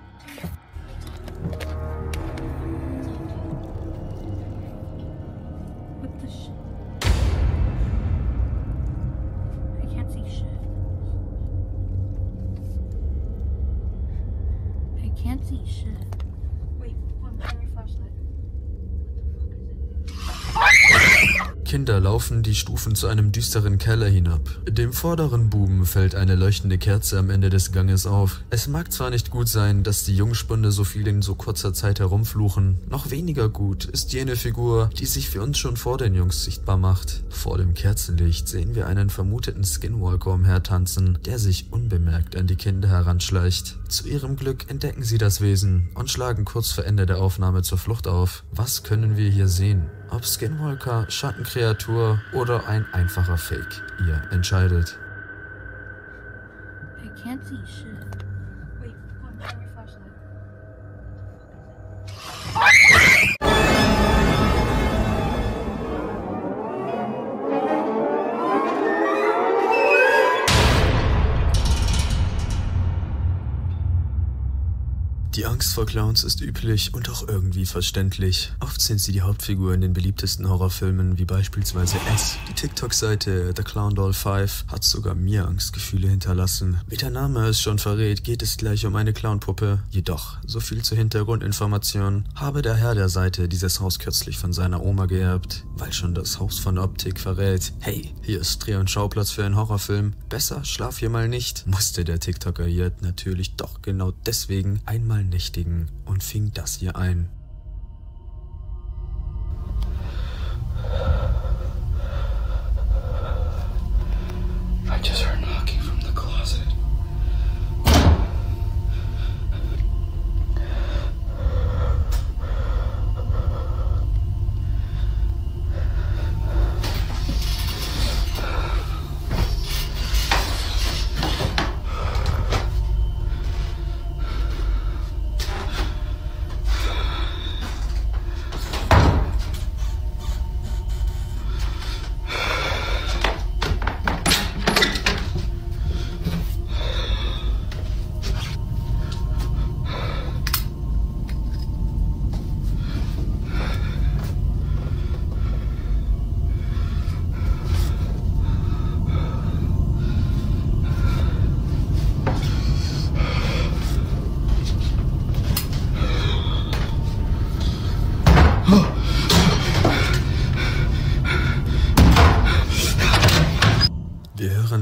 What the sh? I can't see shit. I can't see shit. Wait, one, turn your flashlight. Kinder laufen die Stufen zu einem düsteren Keller hinab. Dem vorderen Buben fällt eine leuchtende Kerze am Ende des Ganges auf. Es mag zwar nicht gut sein, dass die Jungspunde so viel in so kurzer Zeit herumfluchen, noch weniger gut ist jene Figur, die sich für uns schon vor den Jungs sichtbar macht. Vor dem Kerzenlicht sehen wir einen vermuteten Skinwalker umhertanzen, der sich unbemerkt an die Kinder heranschleicht. Zu ihrem Glück entdecken sie das Wesen und schlagen kurz vor Ende der Aufnahme zur Flucht auf. Was können wir hier sehen? Ob Skinwalker, Schattenkreatur oder ein einfacher Fake. Ihr entscheidet. I can't see shit. Wait, one, turn your flashlight. Die Angst vor Clowns ist üblich und auch irgendwie verständlich. Oft sind sie die Hauptfigur in den beliebtesten Horrorfilmen, wie beispielsweise S. Die TikTok-Seite The Clown Doll fünf hat sogar mir Angstgefühle hinterlassen. Wie der Name es schon verrät, geht es gleich um eine Clownpuppe. Jedoch, so viel zur Hintergrundinformation, habe der Herr der Seite dieses Haus kürzlich von seiner Oma geerbt, weil schon das Haus von der Optik verrät. Hey, hier ist Dreh- und Schauplatz für einen Horrorfilm. Besser schlaf hier mal nicht. Musste der TikToker hier natürlich doch genau deswegen einmal nächtigen und fing das hier ein.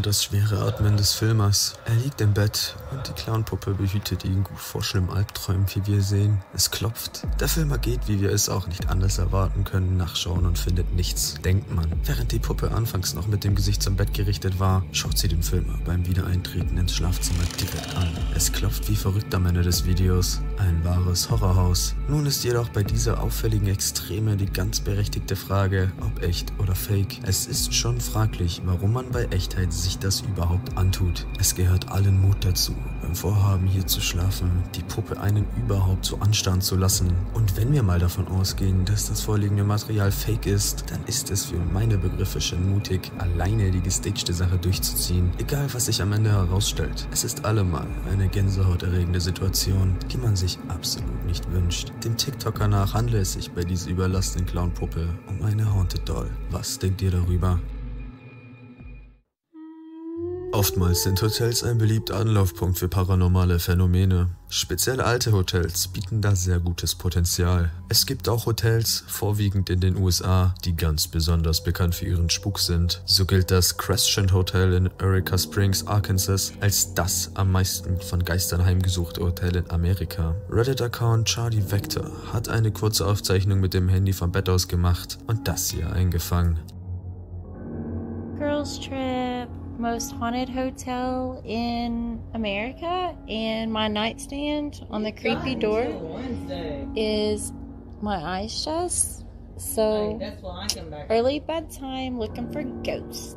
das schwere Atmen des Filmers. Er liegt im Bett und die Clownpuppe behütet ihn gut vor schlimmen Albträumen, wie wir sehen. Es klopft. Der Filmer geht, wie wir es auch nicht anders erwarten können, nachschauen und findet nichts, denkt man. Während die Puppe anfangs noch mit dem Gesicht zum Bett gerichtet war, schaut sie den Filmer beim Wiedereintreten ins Schlafzimmer direkt an. Es klopft wie verrückt am Ende des Videos. Ein wahres Horrorhaus. Nun ist jedoch bei dieser auffälligen Extreme die ganz berechtigte Frage, ob echt oder fake. Es ist schon fraglich, warum man bei Echtheit sich das überhaupt antut. Es gehört allen Mut dazu, beim Vorhaben hier zu schlafen, die Puppe einen überhaupt so anstarren zu lassen. Und wenn wir mal davon ausgehen, dass das vorliegende Material fake ist, dann ist es für meine Begriffe schon mutig, alleine die gestagte Sache durchzuziehen. Egal, was sich am Ende herausstellt. Es ist allemal eine gänsehauterregende Situation, die man sich absolut nicht wünscht. Dem TikToker nach handelt es sich bei dieser überlasteten Clownpuppe um eine Haunted Doll. Was denkt ihr darüber? Oftmals sind Hotels ein beliebter Anlaufpunkt für paranormale Phänomene. Speziell alte Hotels bieten da sehr gutes Potenzial. Es gibt auch Hotels, vorwiegend in den U S A, die ganz besonders bekannt für ihren Spuk sind. So gilt das Crescent Hotel in Eureka Springs, Arkansas, als das am meisten von Geistern heimgesuchte Hotel in Amerika. Reddit-Account Charlie Vector hat eine kurze Aufzeichnung mit dem Handy vom Bett aus gemacht und das hier eingefangen. Girls Trip. Most haunted hotel in America, and my nightstand on the creepy door is my eyes shut, so early bedtime looking for ghosts.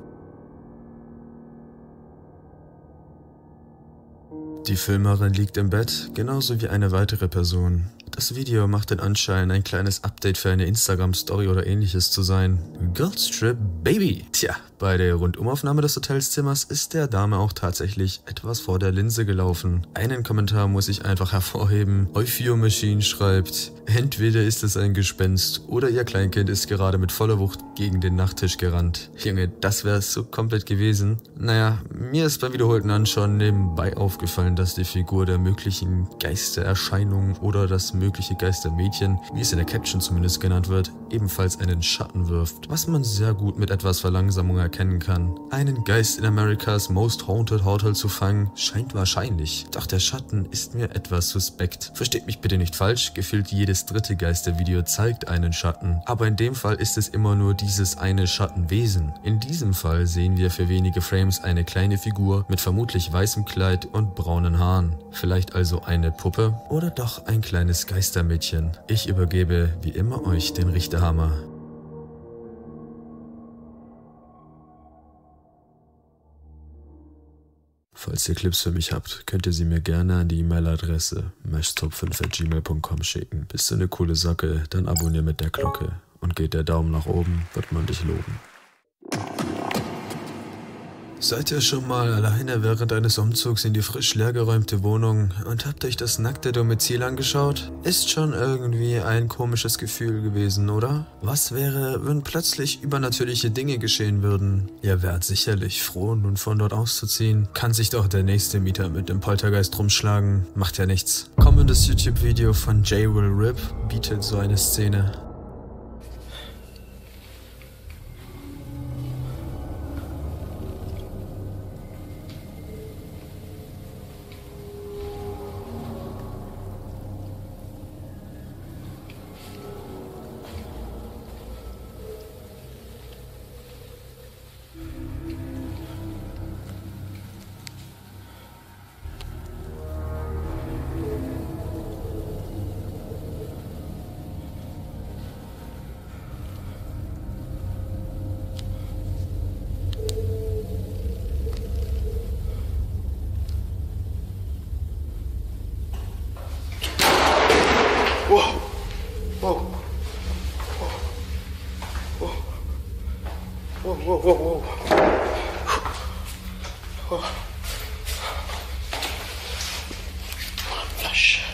Die Filmerin liegt im Bett, genauso wie eine weitere Person. Das Video macht den Anschein, ein kleines Update für eine Instagram-Story oder ähnliches zu sein. Girls Trip Baby! Tja, bei der Rundumaufnahme des Hotelszimmers ist der Dame auch tatsächlich etwas vor der Linse gelaufen. Einen Kommentar muss ich einfach hervorheben. Eufio Machine schreibt, entweder ist es ein Gespenst oder ihr Kleinkind ist gerade mit voller Wucht gegen den Nachttisch gerannt. Junge, das wäre so komplett gewesen. Naja, mir ist beim wiederholten Anschauen nebenbei aufgefallen, dass die Figur der möglichen Geistererscheinung oder das mögliche Geistermädchen, wie es in der Caption zumindest genannt wird, ebenfalls einen Schatten wirft, was man sehr gut mit etwas Verlangsamung erkennen kann. Einen Geist in America's Most Haunted Hotel zu fangen, scheint wahrscheinlich, doch der Schatten ist mir etwas suspekt. Versteht mich bitte nicht falsch, gefühlt jedes dritte Geistervideo zeigt einen Schatten, aber in dem Fall ist es immer nur dieses eine Schattenwesen. In diesem Fall sehen wir für wenige Frames eine kleine Figur mit vermutlich weißem Kleid und braunen Haaren. Vielleicht also eine Puppe oder doch ein kleines Geistermädchen. Ich übergebe wie immer euch den Richterhammer. Falls ihr Clips für mich habt, könnt ihr sie mir gerne an die E-Mail-Adresse meshtop fünf at gmail punkt com schicken. Bist du eine coole Socke, dann abonnier mit der Glocke. Und geht der Daumen nach oben, wird man dich loben. Seid ihr schon mal alleine während eines Umzugs in die frisch leergeräumte Wohnung und habt euch das nackte Domizil angeschaut? Ist schon irgendwie ein komisches Gefühl gewesen, oder? Was wäre, wenn plötzlich übernatürliche Dinge geschehen würden? Ihr wärt sicherlich froh, nun von dort auszuziehen. Kann sich doch der nächste Mieter mit dem Poltergeist rumschlagen. Macht ja nichts. Kommendes YouTube-Video von J. Will Rip bietet so eine Szene. Whoa! Whoa! Whoa! Whoa! Whoa! Whoa! Whoa! Whoa! Flash.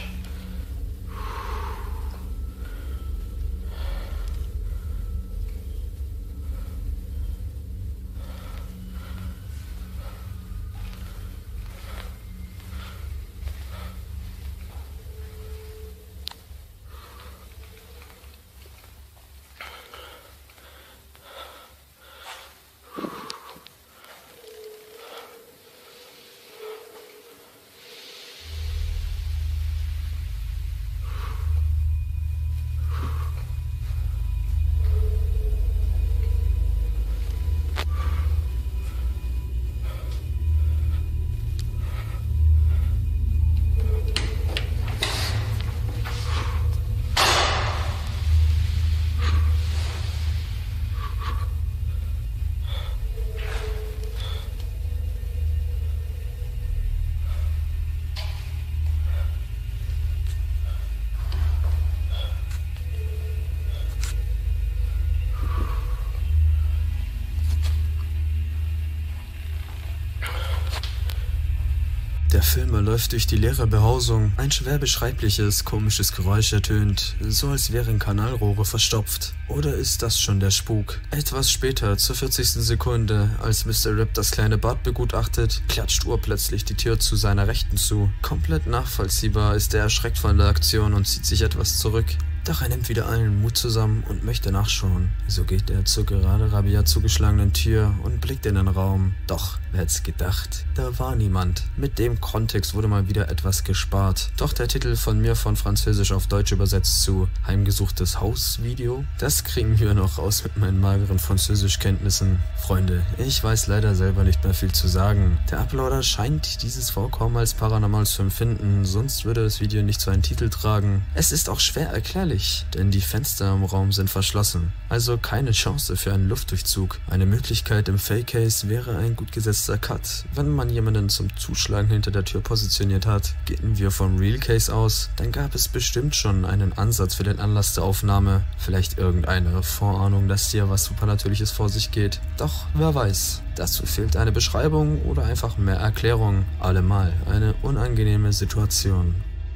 Der Filmer läuft durch die leere Behausung. Ein schwer beschreibliches, komisches Geräusch ertönt, so als wären Kanalrohre verstopft. Oder ist das schon der Spuk? Etwas später, zur vierzigsten Sekunde, als Mister Rip das kleine Bad begutachtet, klatscht urplötzlich die Tür zu seiner Rechten zu. Komplett nachvollziehbar ist er erschreckt von der Aktion und zieht sich etwas zurück. Doch er nimmt wieder allen Mut zusammen und möchte nachschauen. So geht er zur gerade rabiat zugeschlagenen Tür und blickt in den Raum. Doch, wer hätt's gedacht? Da war niemand. Mit dem Kontext wurde mal wieder etwas gespart. Doch der Titel von mir von Französisch auf Deutsch übersetzt zu Heimgesuchtes Hausvideo, das kriegen wir noch raus mit meinen mageren Französischkenntnissen. Freunde, ich weiß leider selber nicht mehr viel zu sagen. Der Uploader scheint dieses Vorkommen als paranormal zu empfinden, sonst würde das Video nicht so einen Titel tragen. Es ist auch schwer erklärlich, denn die Fenster im Raum sind verschlossen, also keine Chance für einen Luftdurchzug. Eine Möglichkeit im Fake-Case wäre ein gut gesetzter Cut, wenn man jemanden zum Zuschlagen hinter der Tür positioniert hat. Gehen wir vom Real-Case aus, dann gab es bestimmt schon einen Ansatz für den Anlass der Aufnahme, vielleicht irgendeine Vorahnung, dass hier was Supernatürliches vor sich geht. Doch wer weiß, dazu fehlt eine Beschreibung oder einfach mehr Erklärung. Allemal eine unangenehme Situation.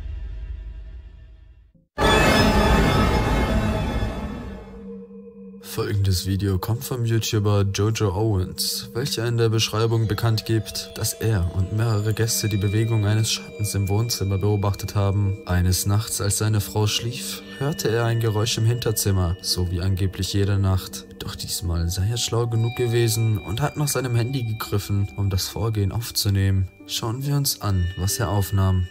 Folgendes Video kommt vom YouTuber Jojo Owens, welcher in der Beschreibung bekannt gibt, dass er und mehrere Gäste die Bewegung eines Schattens im Wohnzimmer beobachtet haben. Eines Nachts, als seine Frau schlief, hörte er ein Geräusch im Hinterzimmer, so wie angeblich jede Nacht. Doch diesmal sei er schlau genug gewesen und hat nach seinem Handy gegriffen, um das Vorgehen aufzunehmen. Schauen wir uns an, was er aufnahm.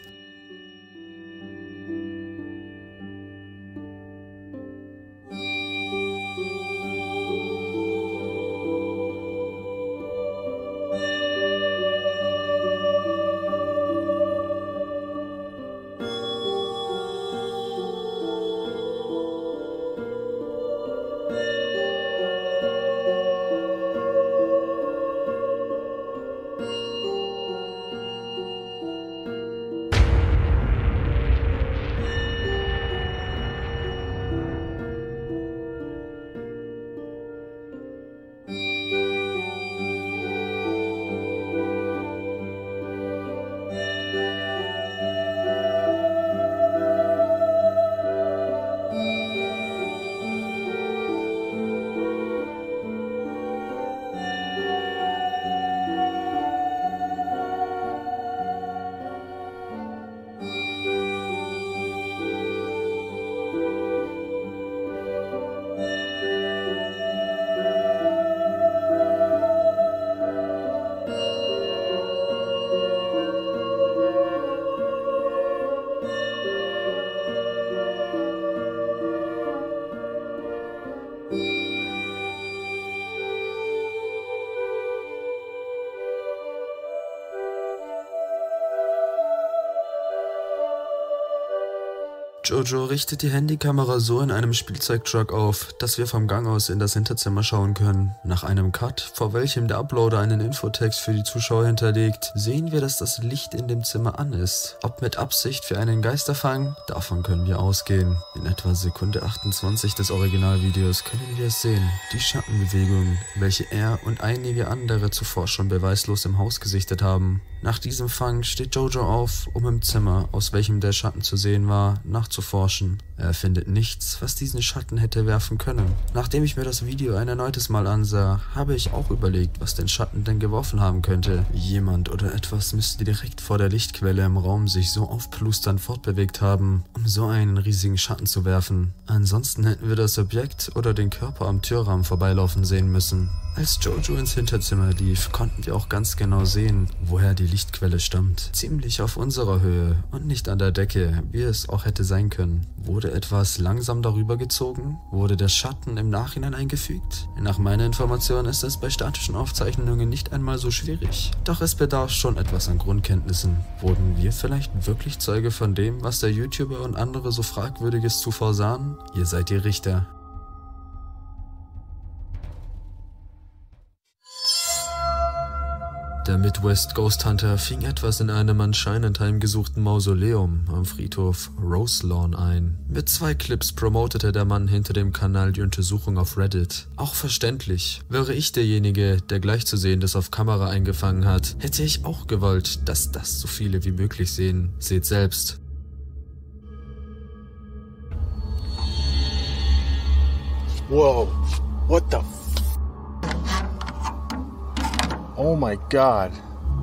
Jojo richtet die Handykamera so in einem Spielzeugtruck auf, dass wir vom Gang aus in das Hinterzimmer schauen können. Nach einem Cut, vor welchem der Uploader einen Infotext für die Zuschauer hinterlegt, sehen wir, dass das Licht in dem Zimmer an ist. Ob mit Absicht für einen Geisterfang? Davon können wir ausgehen. In etwa Sekunde achtundzwanzig des Originalvideos können wir es sehen. Die Schattenbewegungen, welche er und einige andere zuvor schon beweislos im Haus gesichtet haben. Nach diesem Fang steht Jojo auf, um im Zimmer, aus welchem der Schatten zu sehen war, nachzuforschen. Er findet nichts, was diesen Schatten hätte werfen können. Nachdem ich mir das Video ein erneutes Mal ansah, habe ich auch überlegt, was den Schatten denn geworfen haben könnte. Jemand oder etwas müsste direkt vor der Lichtquelle im Raum sich so aufplusternd fortbewegt haben, um so einen riesigen Schatten zu werfen. Ansonsten hätten wir das Objekt oder den Körper am Türrahmen vorbeilaufen sehen müssen. Als Jojo ins Hinterzimmer lief, konnten wir auch ganz genau sehen, woher die Lichtquelle stammt. Ziemlich auf unserer Höhe und nicht an der Decke, wie es auch hätte sein können. Wurde etwas langsam darüber gezogen? Wurde der Schatten im Nachhinein eingefügt? Nach meiner Information ist es bei statischen Aufzeichnungen nicht einmal so schwierig. Doch es bedarf schon etwas an Grundkenntnissen. Wurden wir vielleicht wirklich Zeuge von dem, was der YouTuber und andere so Fragwürdiges zuvor sahen? Ihr seid die Richter. Der Midwest Ghost Hunter fing etwas in einem anscheinend heimgesuchten Mausoleum am Friedhof Roselawn ein. Mit zwei Clips promotete der Mann hinter dem Kanal die Untersuchung auf Reddit. Auch verständlich. Wäre ich derjenige, der gleich zu sehen das auf Kamera eingefangen hat, hätte ich auch gewollt, dass das so viele wie möglich sehen. Seht selbst. Whoa, what the f- Oh my god.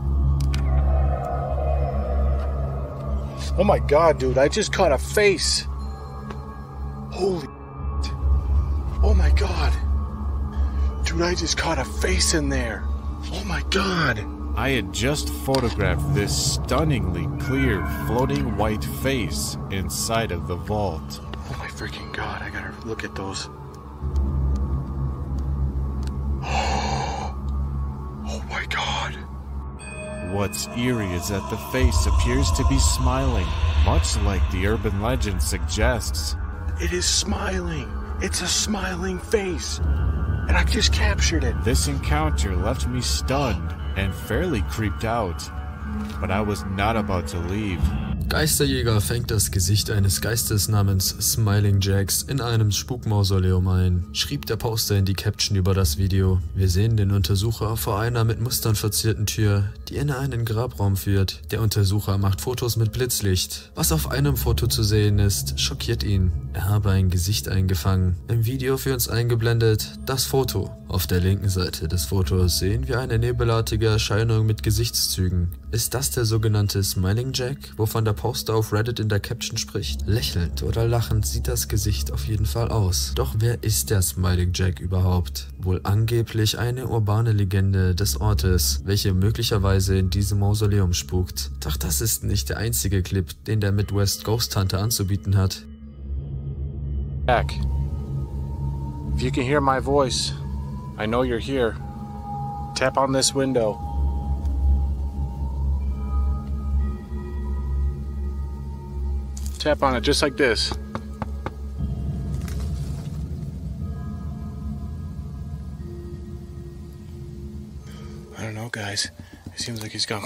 Oh my god, dude, I just caught a face. Holy shit. Oh my god. Dude, I just caught a face in there. Oh my god. I had just photographed this stunningly clear floating white face inside of the vault. Oh my freaking god, I gotta look at those. Oh my god. What's eerie is that the face appears to be smiling, much like the urban legend suggests. It is smiling. It's a smiling face. And I just captured it. This encounter left me stunned and fairly creeped out, but I was not about to leave. Geisterjäger fängt das Gesicht eines Geistes namens Smiling Jacks in einem Spukmausoleum ein, schrieb der Poster in die Caption über das Video. Wir sehen den Untersucher vor einer mit Mustern verzierten Tür, die in einen Grabraum führt. Der Untersucher macht Fotos mit Blitzlicht. Was auf einem Foto zu sehen ist, schockiert ihn. Er habe ein Gesicht eingefangen. Im Video für uns eingeblendet das Foto. Auf der linken Seite des Fotos sehen wir eine nebelartige Erscheinung mit Gesichtszügen. Ist das der sogenannte Smiling Jack, wovon der Poster auf Reddit in der Caption spricht? Lächelnd oder lachend sieht das Gesicht auf jeden Fall aus. Doch wer ist der Smiling Jack überhaupt? Wohl angeblich eine urbane Legende des Ortes, welche möglicherweise in diesem Mausoleum spukt. Doch das ist nicht der einzige Clip, den der Midwest Ghost Hunter anzubieten hat. Jack, if you can hear my voice, I know you're here. Tap on this window. Tap on it just like this. I don't know, guys. It seems like he's gone.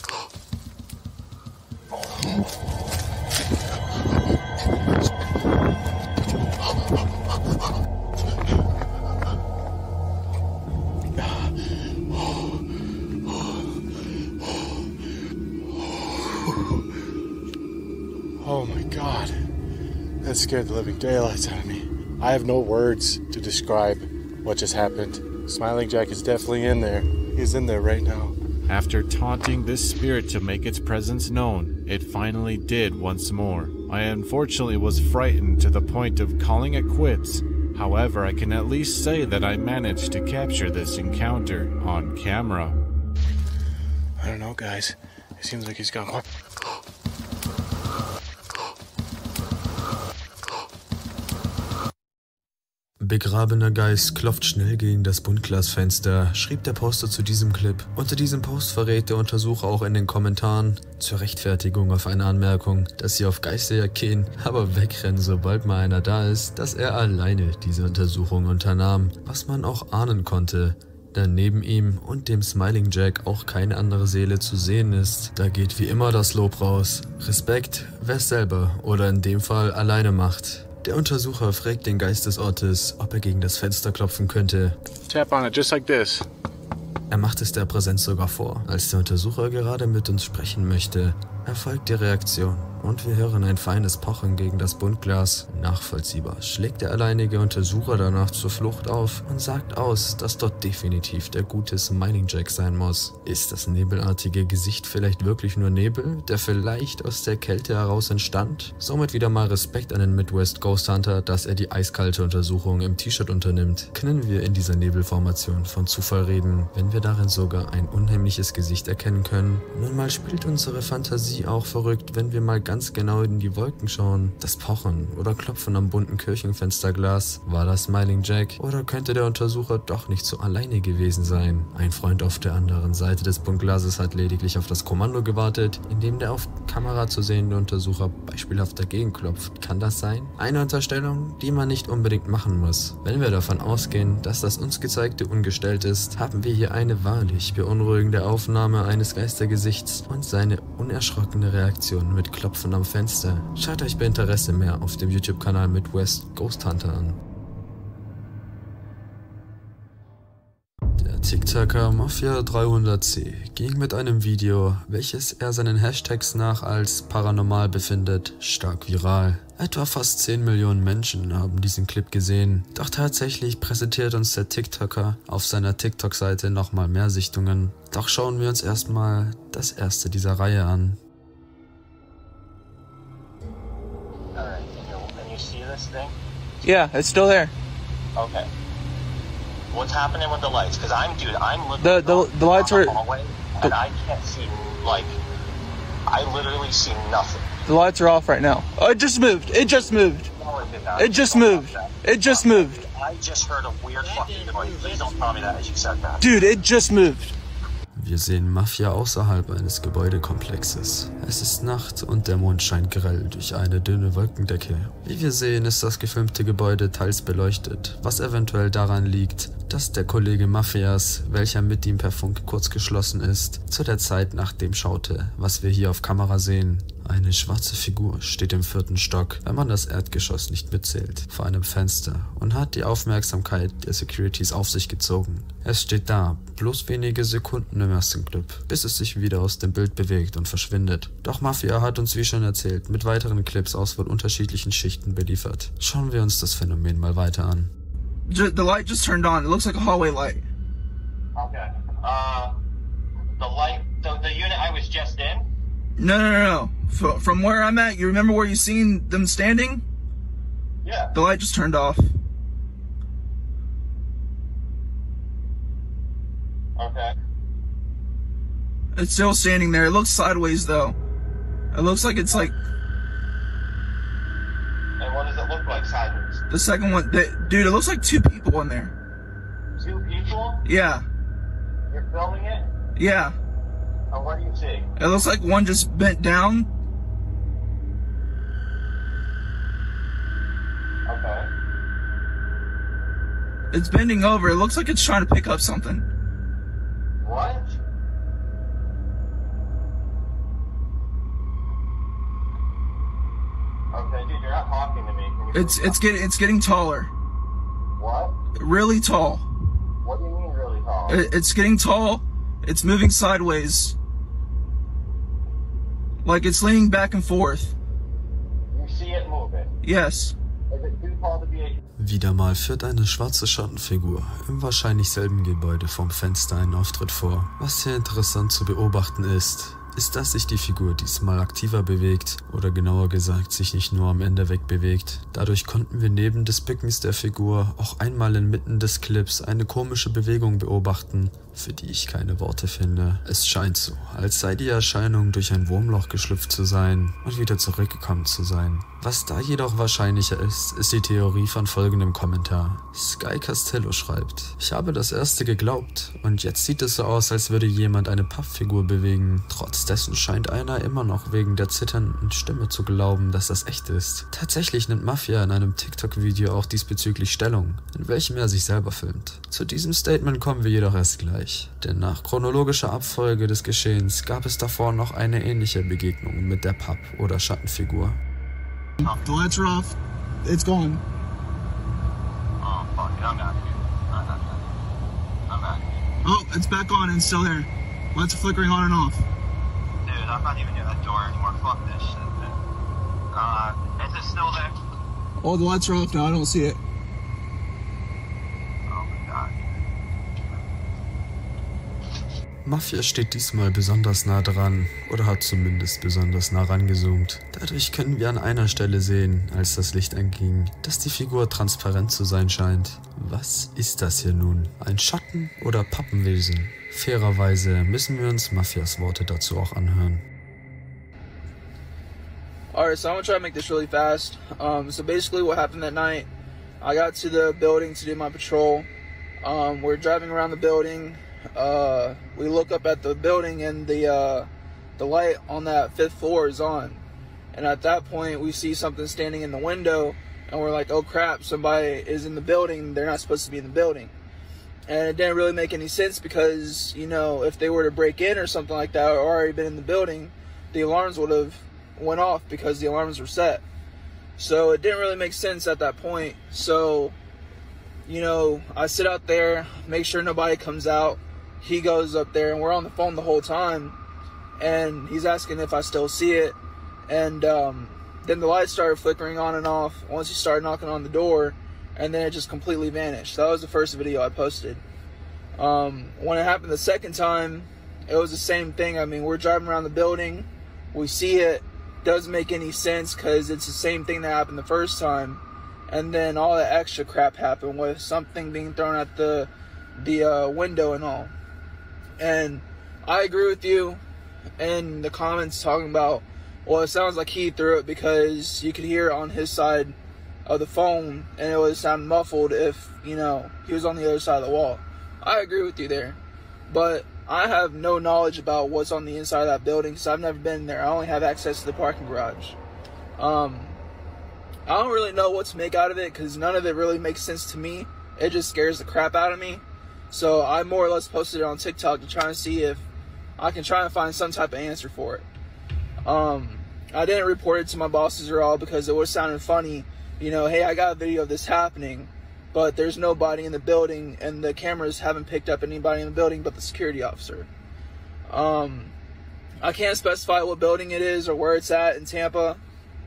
Oh my god. That scared the living daylights out of me. I have no words to describe what just happened. Smiling Jack is definitely in there. He's in there right now. After taunting this spirit to make its presence known, it finally did once more. I unfortunately was frightened to the point of calling it quits. However, I can at least say that I managed to capture this encounter on camera. I don't know, guys. It seems like he's gone. Begrabener Geist klopft schnell gegen das Buntglasfenster, schrieb der Poster zu diesem Clip. Unter diesem Post verrät der Untersucher auch in den Kommentaren zur Rechtfertigung auf eine Anmerkung, dass sie auf Geisterjagd gehen, aber wegrennen, sobald mal einer da ist, dass er alleine diese Untersuchung unternahm, was man auch ahnen konnte. Da neben ihm und dem Smiling Jack auch keine andere Seele zu sehen ist. Da geht wie immer das Lob raus. Respekt, wer es selber oder in dem Fall alleine macht. Der Untersucher fragt den Geist des Ortes, ob er gegen das Fenster klopfen könnte. Tap on it just like this. Er macht es der Präsenz sogar vor. Als der Untersucher gerade mit uns sprechen möchte, erfolgt die Reaktion und wir hören ein feines Pochen gegen das Buntglas. Nachvollziehbar schlägt der alleinige Untersucher danach zur Flucht auf und sagt aus, dass dort definitiv der gute Smiling Jack sein muss. Ist das nebelartige Gesicht vielleicht wirklich nur Nebel, der vielleicht aus der Kälte heraus entstand? Somit wieder mal Respekt an den Midwest Ghost Hunter, dass er die eiskalte Untersuchung im T-Shirt unternimmt. Können wir in dieser Nebelformation von Zufall reden, wenn wir darin sogar ein unheimliches Gesicht erkennen können? Nun mal spielt unsere Fantasie sie auch verrückt, wenn wir mal ganz genau in die Wolken schauen? Das Pochen oder Klopfen am bunten Kirchenfensterglas? War das Smiling Jack? Oder könnte der Untersucher doch nicht so alleine gewesen sein? Ein Freund auf der anderen Seite des Buntglases hat lediglich auf das Kommando gewartet, indem der auf Kamera zu sehende Untersucher beispielhaft dagegen klopft. Kann das sein? Eine Unterstellung, die man nicht unbedingt machen muss. Wenn wir davon ausgehen, dass das uns gezeigte ungestellt ist, haben wir hier eine wahrlich beunruhigende Aufnahme eines Geistergesichts und seine unerschrockene Reaktion mit Klopfen am Fenster. Schaut euch bei Interesse mehr auf dem YouTube-Kanal Midwest Ghost Hunter an. Der TikToker Mafia dreihundert C ging mit einem Video, welches er seinen Hashtags nach als paranormal befindet, stark viral. Etwa fast zehn Millionen Menschen haben diesen Clip gesehen, doch tatsächlich präsentiert uns der TikToker auf seiner TikTok-Seite nochmal mehr Sichtungen. Doch schauen wir uns erstmal das erste dieser Reihe an. Yeah, it's still there. Okay. What's happening with the lights? Because I'm, dude, I'm looking The the the lights down are the hallway, and I can't see, like, I literally see nothing. the lights are off right now. Oh, it just moved. It just moved. No, it did not. It just moved. It just moved. I just heard a weird fucking noise. Please don't tell me that as you said that. Dude, it just moved. Wir sehen Mafia außerhalb eines Gebäudekomplexes. Es ist Nacht und der Mond scheint grell durch eine dünne Wolkendecke. Wie wir sehen, ist das gefilmte Gebäude teils beleuchtet, was eventuell daran liegt, dass der Kollege Mafias, welcher mit ihm per Funk kurz geschlossen ist, zu der Zeit nach dem schaute, was wir hier auf Kamera sehen. Eine schwarze Figur steht im vierten Stock, wenn man das Erdgeschoss nicht mitzählt, vor einem Fenster und hat die Aufmerksamkeit der Securities auf sich gezogen. Es steht da, bloß wenige Sekunden im ersten Clip, bis es sich wieder aus dem Bild bewegt und verschwindet. Doch Mafia hat uns, wie schon erzählt, mit weiteren Clips aus wohl unterschiedlichen Schichten beliefert. Schauen wir uns das Phänomen mal weiter an. Ju- The light just turned on. It looks like a hallway light. Okay. Uh, the light, the, the unit I was just in? No, no, no, no. F- from where I'm at, you remember where you seen them standing? Yeah. The light just turned off. Okay. It's still standing there. It looks sideways though. It looks like it's like And what does it look like sideways? the second one. They, dude, it looks like two people in there. Two people? Yeah, You're filming it? yeah. And what do you see? It looks like one just bent down. Okay. It's bending over. It looks like it's trying to pick up something. What? Okay, dude, you're not talking to me. Can you It's it's getting it's getting taller. What? Really tall. What do you mean really tall? It, it's getting tall. It's moving sideways. Like it's leaning back and forth. You see it moving? Yes. Is it too tall to be a... Wieder mal führt eine schwarze Schattenfigur im wahrscheinlich selben Gebäude vom Fenster einen Auftritt vor. Was hier interessant zu beobachten ist, ist, dass sich die Figur diesmal aktiver bewegt oder genauer gesagt sich nicht nur am Ende wegbewegt. Dadurch konnten wir neben des Bückens der Figur auch einmal inmitten des Clips eine komische Bewegung beobachten, für die ich keine Worte finde. Es scheint so, als sei die Erscheinung durch ein Wurmloch geschlüpft zu sein und wieder zurückgekommen zu sein. Was da jedoch wahrscheinlicher ist, ist die Theorie von folgendem Kommentar. Sky Castello schreibt: Ich habe das erste geglaubt und jetzt sieht es so aus, als würde jemand eine Pappfigur bewegen. Trotz dessen scheint einer immer noch wegen der zitternden Stimme zu glauben, dass das echt ist. Tatsächlich nimmt Mafia in einem TikTok-Video auch diesbezüglich Stellung, in welchem er sich selber filmt. Zu diesem Statement kommen wir jedoch erst gleich, denn nach chronologischer Abfolge des Geschehens gab es davor noch eine ähnliche Begegnung mit der Papp- oder Schattenfigur. The lights are off. It's gone. Oh, fuck it, I'm out of here. I'm out of here. I'm out of here. Oh, it's back on and still there. Lights are flickering on and off. Dude, I'm not even near that door anymore. Fuck this shit, man. Uh, is it still there? Oh, the lights are off now. I don't see it. Oh my god. Mafia steht diesmal besonders nah dran oder hat zumindest besonders nah rangezoomt. Dadurch können wir an einer Stelle sehen, als das Licht anging, dass die Figur transparent zu sein scheint. Was ist das hier nun? Ein Schatten oder Pappenwesen? Fairerweise müssen wir uns Mafias Worte dazu auch anhören. Alright, so I'm gonna try to make this really fast. Um, so basically what happened that night, I got to the building to do my patrol. Um, we're driving around the building. Uh, we look up at the building and the, uh, the light on that fifth floor is on. And at that point, we see something standing in the window and we're like, oh crap, somebody is in the building. They're not supposed to be in the building. And it didn't really make any sense because, you know, if they were to break in or something like that or already been in the building, the alarms would have went off because the alarms were set. So it didn't really make sense at that point. So, you know, I sit out there, make sure nobody comes out. He goes up there and we're on the phone the whole time. And he's asking if I still see it. And um, then the lights started flickering on and off once he started knocking on the door. And then it just completely vanished. That was the first video I posted. Um, when it happened the second time, it was the same thing. I mean, we're driving around the building. We see it. Doesn't make any sense because it's the same thing that happened the first time. And then all that extra crap happened with something being thrown at the, the uh, window and all. And I agree with you in the comments talking about, well, it sounds like he threw it because you could hear it on his side of the phone and it would sound muffled if, you know, he was on the other side of the wall. I agree with you there. But I have no knowledge about what's on the inside of that building because I've never been there. I only have access to the parking garage. Um, I don't really know what to make out of it because none of it really makes sense to me. It just scares the crap out of me. So I more or less posted it on TikTok to try and see if I can try and find some type of answer for it. Um, I didn't report it to my bosses or all because it would have sounded funny. You know, hey, I got a video of this happening, but there's nobody in the building and the cameras haven't picked up anybody in the building but the security officer. Um, I can't specify what building it is or where it's at in Tampa.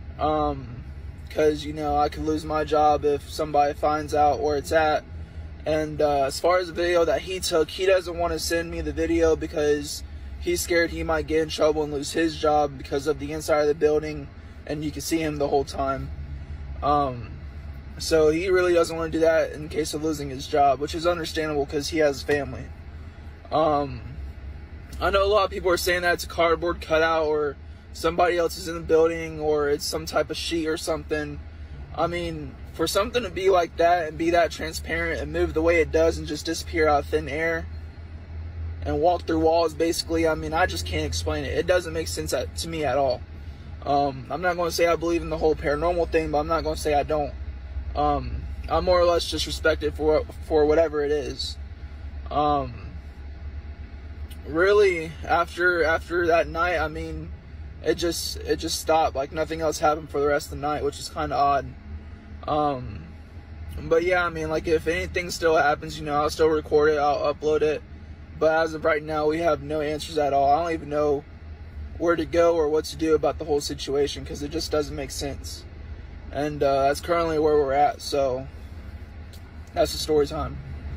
Um, cause you know, I could lose my job if somebody finds out where it's at. And, uh, as far as the video that he took, he doesn't want to send me the video because he's scared he might get in trouble and lose his job because of the inside of the building and you can see him the whole time. Um, so he really doesn't want to do that in case of losing his job, which is understandable because he has a family. Um, I know a lot of people are saying that it's a cardboard cutout or somebody else is in the building or it's some type of sheet or something. I mean, for something to be like that and be that transparent and move the way it does and just disappear out of thin air and walk through walls, basically, I mean, I just can't explain it. It doesn't make sense at, to me at all. Um, I'm not going to say I believe in the whole paranormal thing, but I'm not going to say I don't. Um, I'm more or less just respected for for whatever it is. Um, really, after after that night, I mean, it just it just stopped. Like nothing else happened for the rest of the night, which is kind of odd. Um, but yeah, I mean, like if anything still happens, you know, I'll still record it, I'll upload it. But as of right now, we have no answers at all. I don't even know where to go or what to do about the whole situation because it just doesn't make sense. And uh, that's currently where we're at, so that's the story time.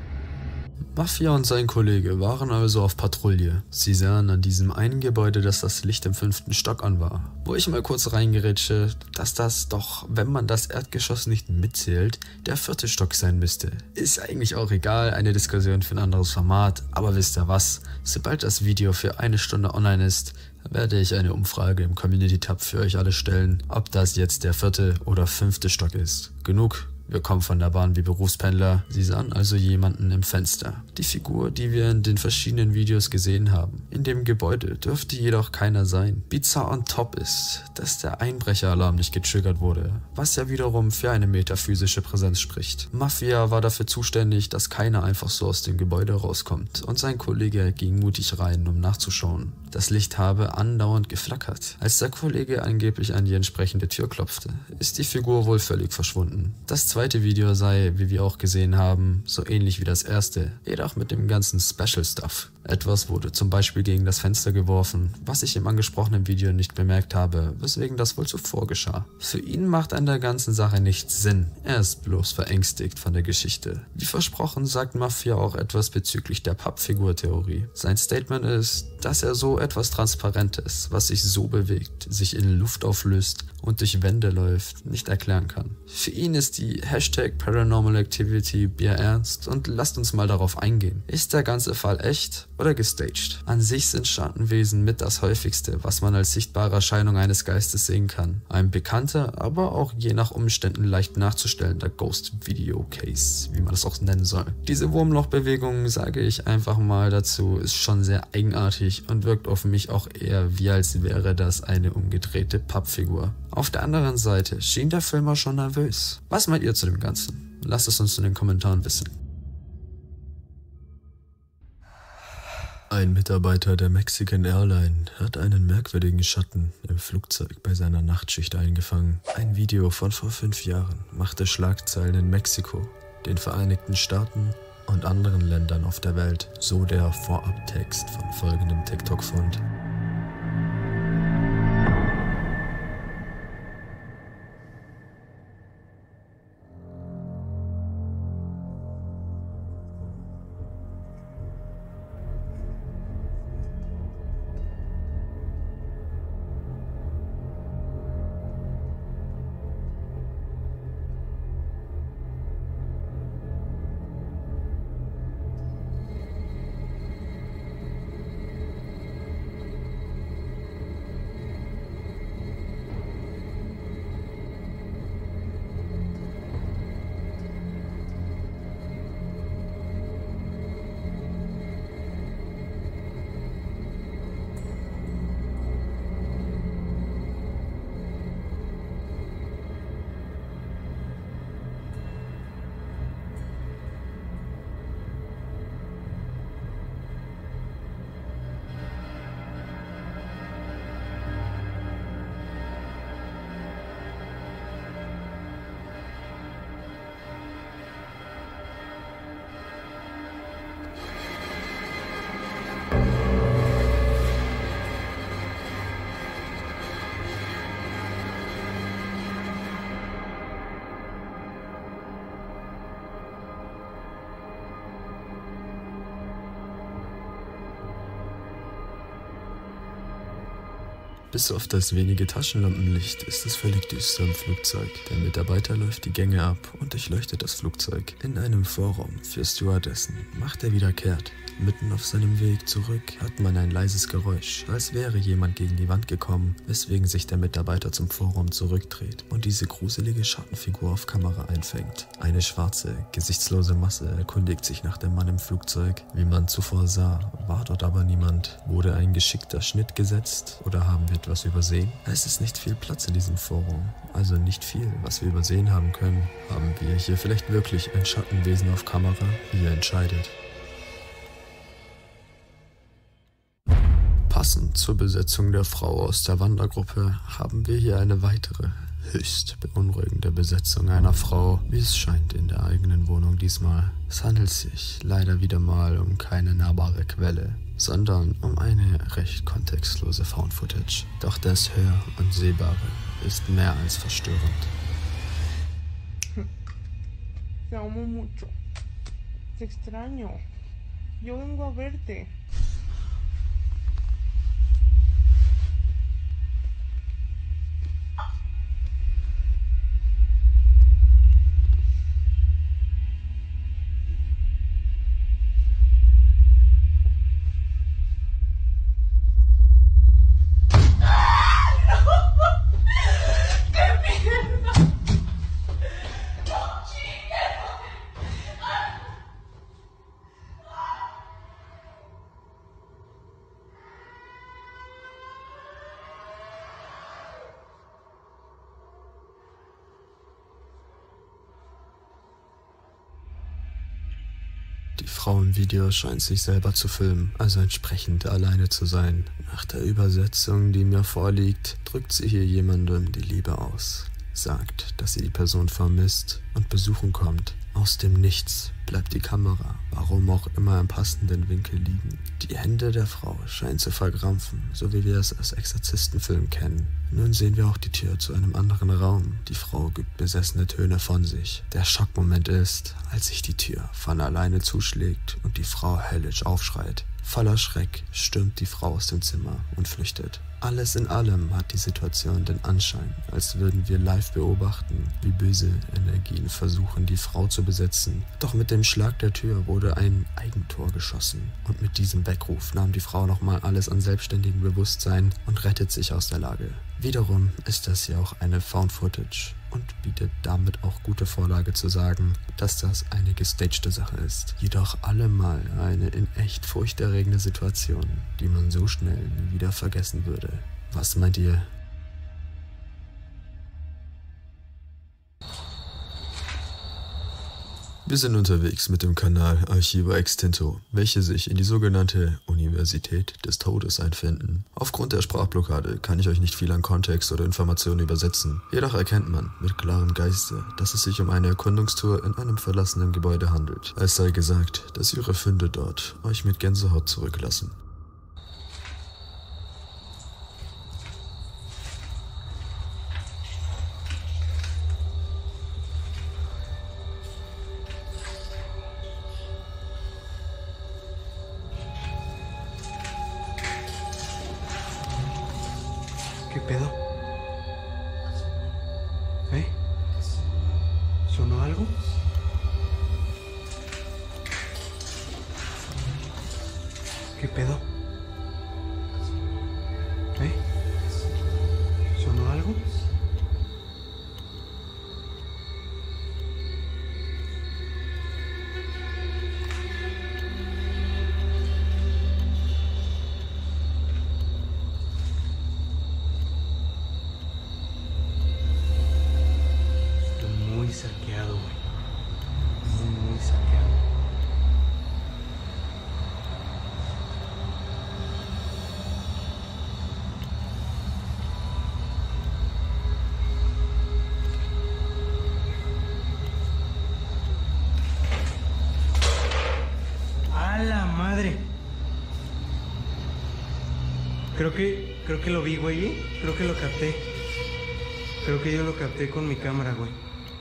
Mafia und sein Kollege waren also auf Patrouille. Sie sahen an diesem einen Gebäude, dass das Licht im fünften Stock an war. Wo ich mal kurz reingerätsche, dass das doch, wenn man das Erdgeschoss nicht mitzählt, der vierte Stock sein müsste. Ist eigentlich auch egal, eine Diskussion für ein anderes Format, aber wisst ihr was? Sobald das Video für eine Stunde online ist, werde ich eine Umfrage im Community-Tab für euch alle stellen, ob das jetzt der vierte oder fünfte Stock ist. Genug. Wir kommen von der Bahn wie Berufspendler. Sie sahen also jemanden im Fenster. Die Figur, die wir in den verschiedenen Videos gesehen haben. In dem Gebäude dürfte jedoch keiner sein. Bizarr on top ist, dass der Einbrecheralarm nicht getriggert wurde, was ja wiederum für eine metaphysische Präsenz spricht. Mafia war dafür zuständig, dass keiner einfach so aus dem Gebäude rauskommt und sein Kollege ging mutig rein, um nachzuschauen. Das Licht habe andauernd geflackert. Als der Kollege angeblich an die entsprechende Tür klopfte, ist die Figur wohl völlig verschwunden. Das zweite Video sei, wie wir auch gesehen haben, so ähnlich wie das erste, jedoch mit dem ganzen Special Stuff. Etwas wurde zum Beispiel gegen das Fenster geworfen, was ich im angesprochenen Video nicht bemerkt habe, weswegen das wohl zuvor geschah. Für ihn macht an der ganzen Sache nichts Sinn, er ist bloß verängstigt von der Geschichte. Wie versprochen sagt Mafia auch etwas bezüglich der Pappfigur-Theorie. Sein Statement ist, dass er so etwas Transparentes, was sich so bewegt, sich in Luft auflöst und durch Wände läuft, nicht erklären kann. Für ihn ist die Hashtag Paranormal Activity bierernst und lasst uns mal darauf eingehen. Ist der ganze Fall echt oder gestaged. An sich sind Schattenwesen mit das häufigste, was man als sichtbare Erscheinung eines Geistes sehen kann. Ein bekannter, aber auch je nach Umständen leicht nachzustellender Ghost-Video-Case, wie man das auch nennen soll. Diese Wurmlochbewegung, sage ich einfach mal dazu, ist schon sehr eigenartig und wirkt auf mich auch eher wie als wäre das eine umgedrehte Pappfigur. Auf der anderen Seite schien der Filmer schon nervös. Was meint ihr zu dem Ganzen? Lasst es uns in den Kommentaren wissen. Ein Mitarbeiter der Mexican Airline hat einen merkwürdigen Schatten im Flugzeug bei seiner Nachtschicht eingefangen. Ein Video von vor fünf Jahren machte Schlagzeilen in Mexiko, den Vereinigten Staaten und anderen Ländern auf der Welt. So der Vorabtext von folgendem TikTok-Fund. Bis auf das wenige Taschenlampenlicht ist es völlig düster im Flugzeug. Der Mitarbeiter läuft die Gänge ab und durchleuchtet das Flugzeug. In einem Vorraum für Stewardessen macht er wieder kehrt. Mitten auf seinem Weg zurück hört man ein leises Geräusch, als wäre jemand gegen die Wand gekommen, weswegen sich der Mitarbeiter zum Vorraum zurückdreht und diese gruselige Schattenfigur auf Kamera einfängt. Eine schwarze, gesichtslose Masse erkundigt sich nach dem Mann im Flugzeug. Wie man zuvor sah, war dort aber niemand. Wurde ein geschickter Schnitt gesetzt oder haben wir etwas übersehen? Es ist nicht viel Platz in diesem Forum, also nicht viel, was wir übersehen haben können. Haben wir hier vielleicht wirklich ein Schattenwesen auf Kamera? Ihr entscheidet. Passend zur Besetzung der Frau aus der Wandergruppe haben wir hier eine weitere, höchst beunruhigende Besetzung einer Frau, wie es scheint in der eigenen Wohnung diesmal. Es handelt sich leider wieder mal um keine nahbare Quelle, sondern um eine recht kontextlose Found-Footage. Doch das Hör- und Sehbare ist mehr als verstörend. Te amo mucho. Te extraño. Yo vengo a verte. Die Frau im Video scheint sich selber zu filmen, also entsprechend alleine zu sein. Nach der Übersetzung, die mir vorliegt, drückt sie hier jemandem die Liebe aus, sagt, dass sie die Person vermisst und besuchen kommt. Aus dem Nichts bleibt die Kamera, warum auch immer, im passenden Winkel liegen. Die Hände der Frau scheinen zu verkrampfen, so wie wir es aus Exorzistenfilmen kennen. Nun sehen wir auch die Tür zu einem anderen Raum. Die Frau gibt besessene Töne von sich. Der Schockmoment ist, als sich die Tür von alleine zuschlägt und die Frau höllisch aufschreit. Voller Schreck stürmt die Frau aus dem Zimmer und flüchtet. Alles in allem hat die Situation den Anschein, als würden wir live beobachten, wie böse Energien versuchen, die Frau zu besetzen. Doch mit dem Schlag der Tür wurde ein Eigentor geschossen und mit diesem Weckruf nahm die Frau nochmal alles an selbstständigem Bewusstsein und rettet sich aus der Lage. Wiederum ist das ja auch eine Found Footage und bietet damit auch gute Vorlage zu sagen, dass das eine gestagte Sache ist. Jedoch allemal eine in echt furchterregende Situation, die man so schnell nie wieder vergessen würde. Was meint ihr? Wir sind unterwegs mit dem Kanal Archiva Extinto, welche sich in die sogenannte Universität des Todes einfinden. Aufgrund der Sprachblockade kann ich euch nicht viel an Kontext oder Informationen übersetzen. Jedoch erkennt man mit klarem Geiste, dass es sich um eine Erkundungstour in einem verlassenen Gebäude handelt. Es sei gesagt, dass ihre Funde dort euch mit Gänsehaut zurücklassen. ¿Qué pedo? ¿Eh? ¿Sonó algo? ¿Qué pedo? ¿Eh? ¿Sonó algo? Muy saqueado, güey. Muy, muy saqueado. ¡A la madre! Creo que, creo que lo vi, güey. Creo que lo capté. Creo que yo lo capté con mi cámara, güey.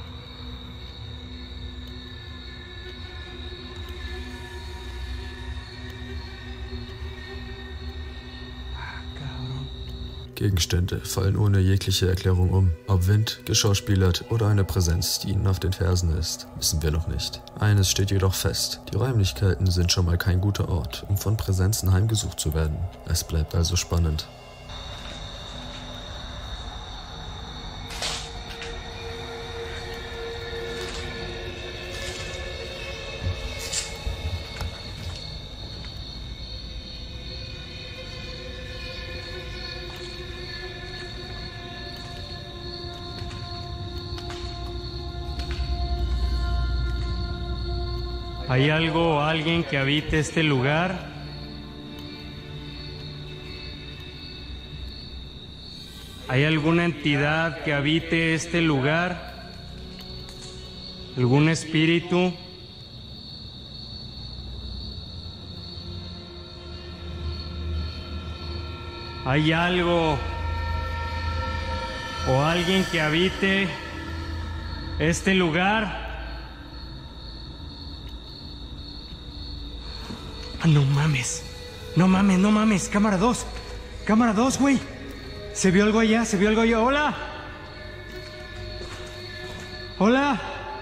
Gegenstände fallen ohne jegliche Erklärung um. Ob Wind, geschauspielert oder eine Präsenz, die ihnen auf den Fersen ist, wissen wir noch nicht. Eines steht jedoch fest: Die Räumlichkeiten sind schon mal kein guter Ort, um von Präsenzen heimgesucht zu werden. Es bleibt also spannend. ¿Hay algo o alguien que habite este lugar? ¿Hay alguna entidad que habite este lugar? ¿Algún espíritu? ¿Hay algo o alguien que habite este lugar? Ah, no mames. No mames, no mames. Cámara dos. Cámara dos, güey. Se vio algo allá, se vio algo allá. ¡Hola! ¡Hola!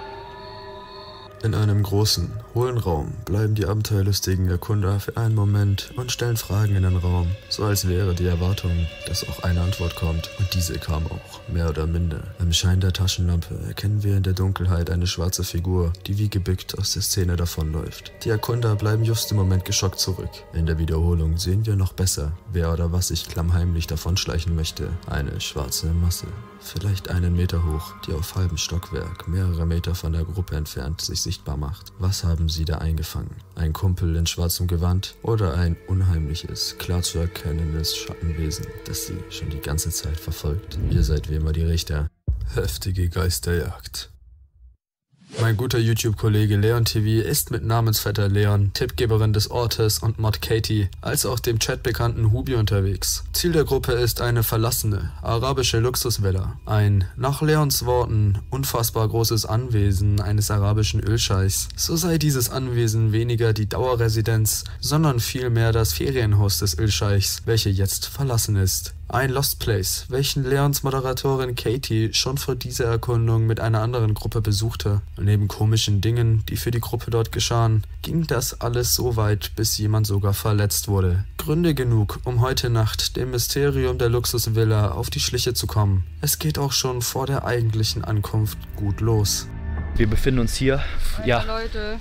In einem großen, hohlen Raum bleiben die abenteuerlustigen Erkunder für einen Moment und stellen Fragen in den Raum, so als wäre die Erwartung, dass auch eine Antwort kommt. Und diese kam auch, mehr oder minder. Im Schein der Taschenlampe erkennen wir in der Dunkelheit eine schwarze Figur, die wie gebückt aus der Szene davonläuft. Die Erkunder bleiben just im Moment geschockt zurück. In der Wiederholung sehen wir noch besser, wer oder was sich klammheimlich davonschleichen möchte. Eine schwarze Masse. Vielleicht einen Meter hoch, die auf halbem Stockwerk, mehrere Meter von der Gruppe entfernt, sich sichtbar macht. Was haben sie da eingefangen? Ein Kumpel in schwarzem Gewand oder ein unheimliches, klar zu erkennendes Schattenwesen, das sie schon die ganze Zeit verfolgt? Ihr seid wie immer die Richter. Heftige Geisterjagd. Mein Mein guter YouTube-Kollege Leon T V ist mit Namensvetter Leon, Tippgeberin des Ortes und Mod Katie, als auch dem Chat bekannten Hubi unterwegs. Ziel der Gruppe ist eine verlassene, arabische Luxusvilla. Ein, nach Leons Worten, unfassbar großes Anwesen eines arabischen Ölscheichs. So sei dieses Anwesen weniger die Dauerresidenz, sondern vielmehr das Ferienhaus des Ölscheichs, welche jetzt verlassen ist. Ein Lost Place, welchen Leons Moderatorin Katie schon vor dieser Erkundung mit einer anderen Gruppe besuchte. Neben komischen Dingen, die für die Gruppe dort geschahen, ging das alles so weit, bis jemand sogar verletzt wurde. Gründe genug, um heute Nacht dem Mysterium der Luxusvilla auf die Schliche zu kommen. Es geht auch schon vor der eigentlichen Ankunft gut los. Wir befinden uns hier. Alter, ja. Leute.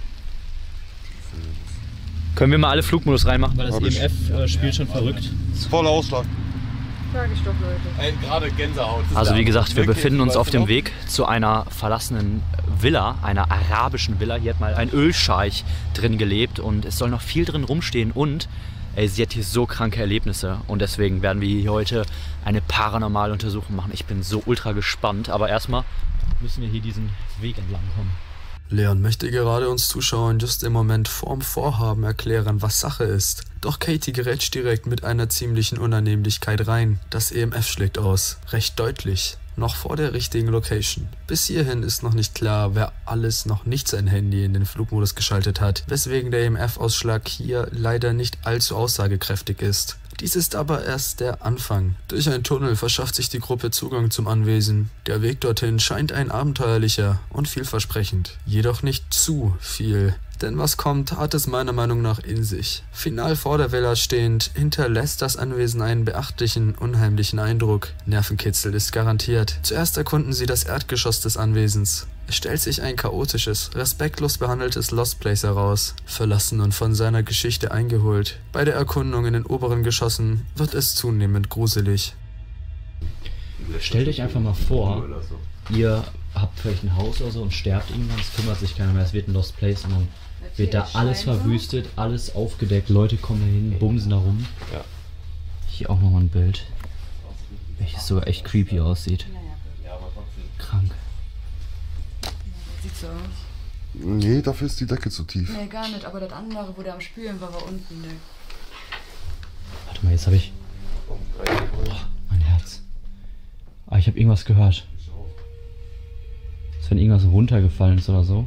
Können wir mal alle Flugmodus reinmachen? Weil das E M F äh, spielt schon verrückt. Voller Ausschlag. Sag ich doch, Leute. Ey, gerade Gänsehaut. Also wie gesagt, wir Wirklich, befinden uns weißt auf du dem noch? Weg zu einer verlassenen Villa, einer arabischen Villa. Hier hat mal ein Ölscheich drin gelebt und es soll noch viel drin rumstehen und ey, sie hat hier so kranke Erlebnisse und deswegen werden wir hier heute eine paranormale Untersuchung machen. Ich bin so ultra gespannt, aber erstmal müssen wir hier diesen Weg entlang kommen. Leon möchte gerade uns Zuschauern just im Moment vorm Vorhaben erklären, was Sache ist. Doch Katie gerät direkt mit einer ziemlichen Unannehmlichkeit rein. Das E M F schlägt aus. Recht deutlich. Noch vor der richtigen Location. Bis hierhin ist noch nicht klar, wer alles noch nicht sein Handy in den Flugmodus geschaltet hat, weswegen der E M F-Ausschlag hier leider nicht allzu aussagekräftig ist. Dies ist aber erst der Anfang. Durch einen Tunnel verschafft sich die Gruppe Zugang zum Anwesen. Der Weg dorthin scheint ein abenteuerlicher und vielversprechend. Jedoch nicht zu viel. Denn was kommt, hat es meiner Meinung nach in sich. Final vor der Villa stehend, hinterlässt das Anwesen einen beachtlichen, unheimlichen Eindruck. Nervenkitzel ist garantiert. Zuerst erkunden sie das Erdgeschoss des Anwesens. Es stellt sich ein chaotisches, respektlos behandeltes Lost Place heraus, verlassen und von seiner Geschichte eingeholt. Bei der Erkundung in den oberen Geschossen wird es zunehmend gruselig. Stellt euch einfach mal vor, ihr habt vielleicht ein Haus oder so und sterbt irgendwann, es kümmert sich keiner mehr, es wird ein Lost Place und dann wird da alles verwüstet, alles aufgedeckt, Leute kommen da hin, bumsen da rum. Ja. Hier auch nochmal ein Bild, welches sogar echt creepy aussieht. Krank. Sieht so aus. Nee, dafür ist die Decke zu tief. Nee, gar nicht, aber das andere, wo der am Spülen war, war unten, ne. Warte mal, jetzt habe ich... Oh, mein Herz. Ah, ich habe irgendwas gehört. Als wenn irgendwas runtergefallen ist oder so.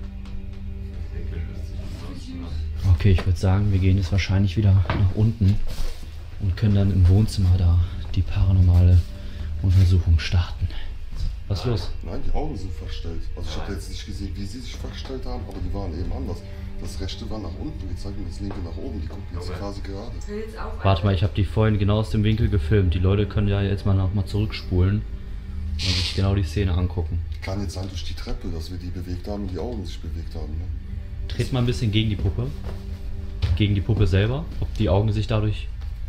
Okay, ich würde sagen, wir gehen jetzt wahrscheinlich wieder nach unten und können dann im Wohnzimmer da die paranormale Untersuchung starten. Was ist los? Nein, die Augen sind verstellt. Also ich habe jetzt nicht gesehen, wie sie sich verstellt haben, aber die waren eben anders. Das rechte war nach unten gezeigt und das linke nach oben. Die gucken jetzt quasi gerade. Warte mal, ich habe die vorhin genau aus dem Winkel gefilmt. Die Leute können ja jetzt mal noch mal zurückspulen und sich genau die Szene angucken. Kann jetzt sein durch die Treppe, dass wir die bewegt haben und die Augen sich bewegt haben. Ne? Dreht mal ein bisschen gegen die Puppe. Gegen die Puppe selber. Ob die Augen sich dadurch...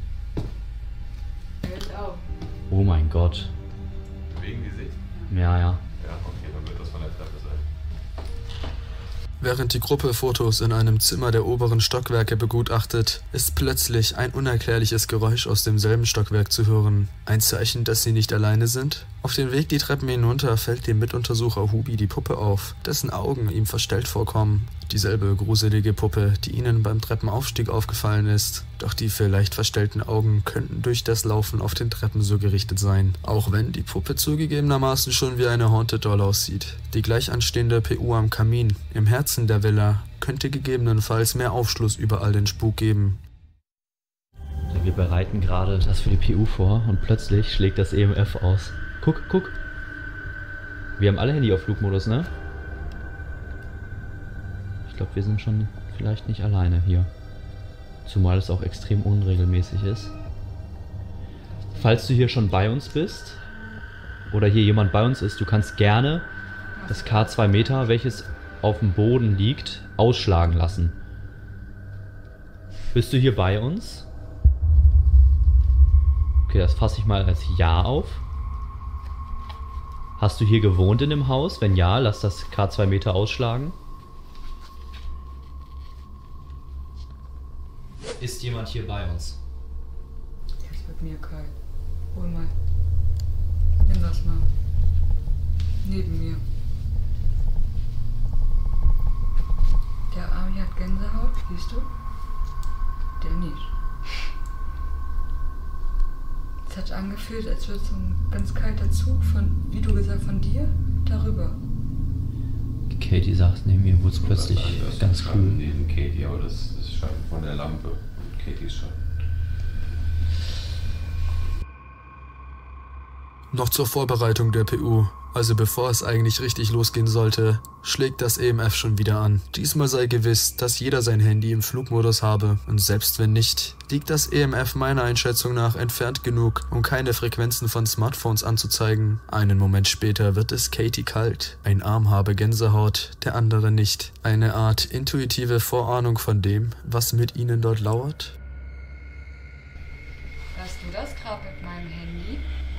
Oh mein Gott. Wegen Gesicht? Ja, ja. Ja, okay, dann wird das von der Treppe sein. Während die Gruppe Fotos in einem Zimmer der oberen Stockwerke begutachtet, ist plötzlich ein unerklärliches Geräusch aus demselben Stockwerk zu hören. Ein Zeichen, dass sie nicht alleine sind? Auf dem Weg die Treppen hinunter fällt dem Mituntersucher Hubi die Puppe auf, dessen Augen ihm verstellt vorkommen. Dieselbe gruselige Puppe, die ihnen beim Treppenaufstieg aufgefallen ist. Doch die vielleicht verstellten Augen könnten durch das Laufen auf den Treppen so gerichtet sein. Auch wenn die Puppe zugegebenermaßen schon wie eine Haunted Doll aussieht. Die gleich anstehende P U am Kamin, im Herzen der Villa, könnte gegebenenfalls mehr Aufschluss über all den Spuk geben. Wir bereiten gerade das für die P U vor und plötzlich schlägt das E M F aus. Guck, guck. Wir haben alle Handy auf Flugmodus, ne? Ich glaube, wir sind schon vielleicht nicht alleine hier. Zumal es auch extrem unregelmäßig ist. Falls du hier schon bei uns bist oder hier jemand bei uns ist, du kannst gerne das K zwei Meter, welches auf dem Boden liegt, ausschlagen lassen. Bist du hier bei uns? Okay, das fasse ich mal als Ja auf. Hast du hier gewohnt in dem Haus? Wenn ja, lass das K zwei Meter ausschlagen. Ist jemand hier bei uns? Jetzt wird mir kalt. Hol mal. Nimm das mal. Neben mir. Gänsehaut, siehst du? Der nicht. Es hat sich angefühlt, als würde so ein ganz kalter Zug von, wie du gesagt, von dir darüber. Katie saß neben mir, wurde es plötzlich das ganz ist cool. Neben Katie, aber das ist Schatten von der Lampe. Katie's Schatten. Noch zur Vorbereitung der P U, also bevor es eigentlich richtig losgehen sollte, schlägt das E M F schon wieder an. Diesmal sei gewiss, dass jeder sein Handy im Flugmodus habe und selbst wenn nicht, liegt das E M F meiner Einschätzung nach entfernt genug, um keine Frequenzen von Smartphones anzuzeigen. Einen Moment später wird es Katie kalt. Ein Arm habe Gänsehaut, der andere nicht. Eine Art intuitive Vorahnung von dem, was mit ihnen dort lauert. Hast du das gerade mit meinem Handy?